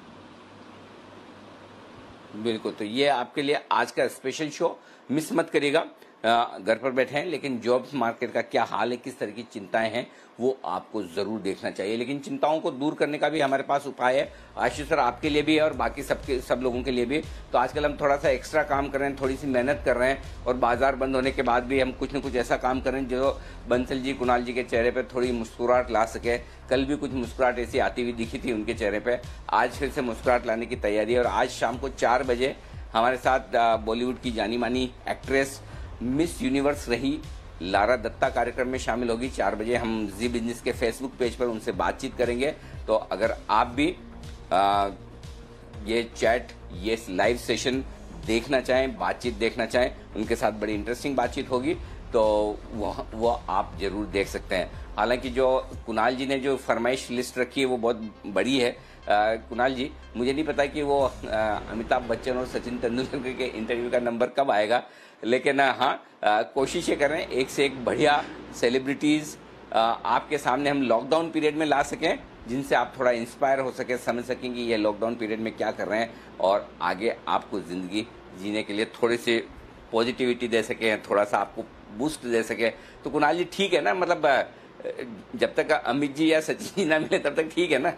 Speaker 1: बिल्कुल, तो ये आपके लिए आज का स्पेशल शो, मिस मत करिएगा। घर पर बैठे हैं, लेकिन जॉब्स मार्केट का क्या हाल है, किस तरह की चिंताएं हैं, वो आपको जरूर देखना चाहिए। लेकिन चिंताओं को दूर करने का भी हमारे पास उपाय है। आशीष सर आपके लिए भी है और बाकी सब लोगों के लिए भी। तो आजकल हम थोड़ा सा एक्स्ट्रा काम कर रहे हैं, थोड़ी सी मेहनत कर रहे हैं, और बाजार बंद होने के बाद भी हम कुछ न कुछ ऐसा काम कर रहे हैं जो बंसल जी, कुणाल जी के चेहरे पर थोड़ी मुस्कुराहट ला सके। कल भी कुछ मुस्कुराहट ऐसी आती हुई दिखी थी उनके चेहरे पर, आज फिर से मुस्कुराहट लाने की तैयारी है। और आज शाम को 4 बजे हमारे साथ बॉलीवुड की जानी मानी एक्ट्रेस, मिस यूनिवर्स रही लारा दत्ता कार्यक्रम में शामिल होगी। 4 बजे हम जी बिजनेस के फेसबुक पेज पर उनसे बातचीत करेंगे। तो अगर आप भी ये चैट ये लाइव सेशन देखना चाहें, बातचीत देखना चाहें, उनके साथ बड़ी इंटरेस्टिंग बातचीत होगी, तो वो आप जरूर देख सकते हैं। हालांकि जो कुणाल जी ने जो फरमाइश लिस्ट रखी है वो बहुत बड़ी है। कुणाल जी, मुझे नहीं पता कि वो अमिताभ बच्चन और सचिन तेंदुलकर के इंटरव्यू का नंबर कब आएगा, लेकिन हाँ, कोशिशें कर रहे हैं एक से एक बढ़िया सेलिब्रिटीज़ आपके सामने हम लॉकडाउन पीरियड में ला सकें, जिनसे आप थोड़ा इंस्पायर हो सके, समझ सकें कि ये लॉकडाउन पीरियड में क्या कर रहे हैं और आगे आपको ज़िंदगी जीने के लिए थोड़ी सी पॉजिटिविटी दे सकें, थोड़ा सा आपको बूस्ट दे सके। तो कुणाल जी ठीक है ना, मतलब जब तक अमित जी या सचिन जी ना मिले तब तक ठीक है ना?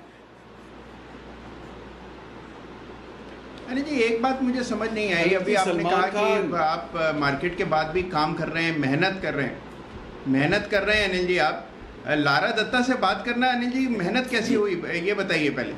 Speaker 3: अरे जी, एक बात मुझे समझ नहीं आई, अभी आपने कहा कि आप मार्केट के बाद भी काम कर रहे हैं, मेहनत कर रहे हैं अनिल जी। आप लारा दत्ता से बात करना, अनिल जी मेहनत कैसी हुई ये बताइए पहले।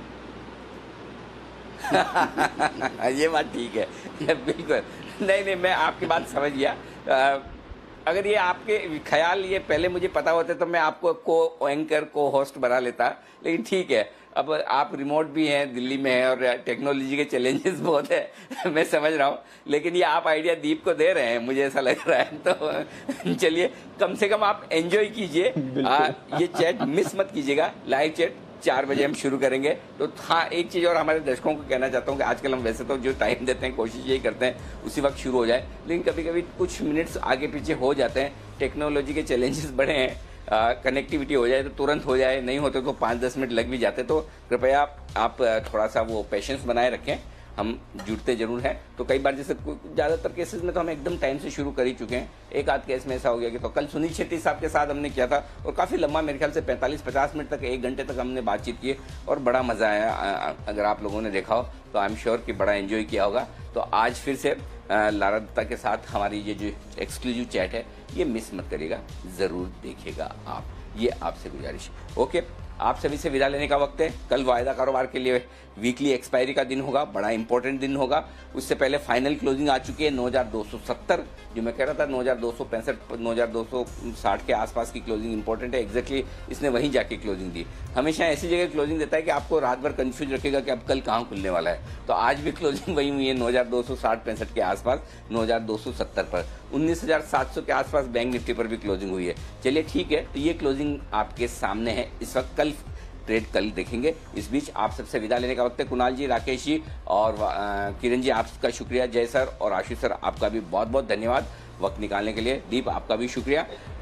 Speaker 1: ये बात ठीक है, बिल्कुल। नहीं, मैं आपकी बात समझ गया। अगर ये आपके ख्याल ये पहले मुझे पता होते तो मैं आपको को एंकर, को होस्ट बना लेता, लेकिन ठीक है, अब आप रिमोट भी हैं, दिल्ली में है और टेक्नोलॉजी के चैलेंजेस बहुत है मैं समझ रहा हूँ, लेकिन ये आप आइडिया दीप को दे रहे हैं, मुझे ऐसा लग रहा है। तो चलिए, कम से कम आप एंजॉय कीजिए, ये चैट मिस मत कीजिएगा। लाइव चैट 4 बजे हम शुरू करेंगे। तो हाँ, एक चीज़ और हमारे दर्शकों को कहना चाहता हूँ कि आजकल हम वैसे तो जो टाइम देते हैं कोशिश यही करते हैं उसी वक्त शुरू हो जाए, लेकिन कभी कभी कुछ मिनट्स आगे पीछे हो जाते हैं, टेक्नोलॉजी के चैलेंजेस बड़े हैं, कनेक्टिविटी हो जाए तो तुरंत हो जाए, नहीं होते तो 5-10 मिनट लग भी जाते। तो कृपया आप थोड़ा सा वो पेशेंस बनाए रखें, हम जुड़ते जरूर हैं। तो कई बार जैसे ज़्यादातर केसेस में तो हम एकदम टाइम से शुरू कर ही चुके हैं, एक आध केस में ऐसा हो गया कि तो कल सुनील शेट्टी साहब के साथ हमने किया था और काफ़ी लंबा, मेरे ख्याल से 45-50 मिनट तक, 1 घंटे तक हमने बातचीत की और बड़ा मज़ा आया। अगर आप लोगों ने देखा हो तो आई एम श्योर कि बड़ा एंजॉय किया होगा। तो आज फिर से लारा दत्ता के साथ हमारी ये जो एक्सक्लूसिव चैट है ये मिस मत करिएगा, ज़रूर देखिएगा आप, ये आपसे गुजारिश। ओके, आप सभी से विदा लेने का वक्त है। कल वायदा कारोबार के लिए वीकली एक्सपायरी का दिन होगा, बड़ा इंपॉर्टेंट दिन होगा। उससे पहले फाइनल क्लोजिंग आ चुकी है 9270, जो मैं कह रहा था 9265, 9260 के आसपास की क्लोजिंग इंपॉर्टेंट है। एग्जैक्टली इसने वहीं जाके क्लोजिंग दी। हमेशा ऐसी जगह क्लोजिंग देता है कि आपको रात भर कंफ्यूज रखेगा कि अब कल कहाँ खुलने वाला है। तो आज भी क्लोजिंग वही हुई है 9260-65 के आसपास, 9270 पर। 19,700 के आसपास बैंक निफ्टी पर भी क्लोजिंग हुई है। चलिए ठीक है, तो ये क्लोजिंग आपके सामने है इस वक्त। कल ट्रेड कल देखेंगे। इस बीच आप सबसे विदा लेने का वक्त है। कुणाल जी, राकेश जी और किरण जी, आपका शुक्रिया। जय सर और आशीष सर, आपका भी बहुत बहुत धन्यवाद वक्त निकालने के लिए। दीप, आपका भी शुक्रिया।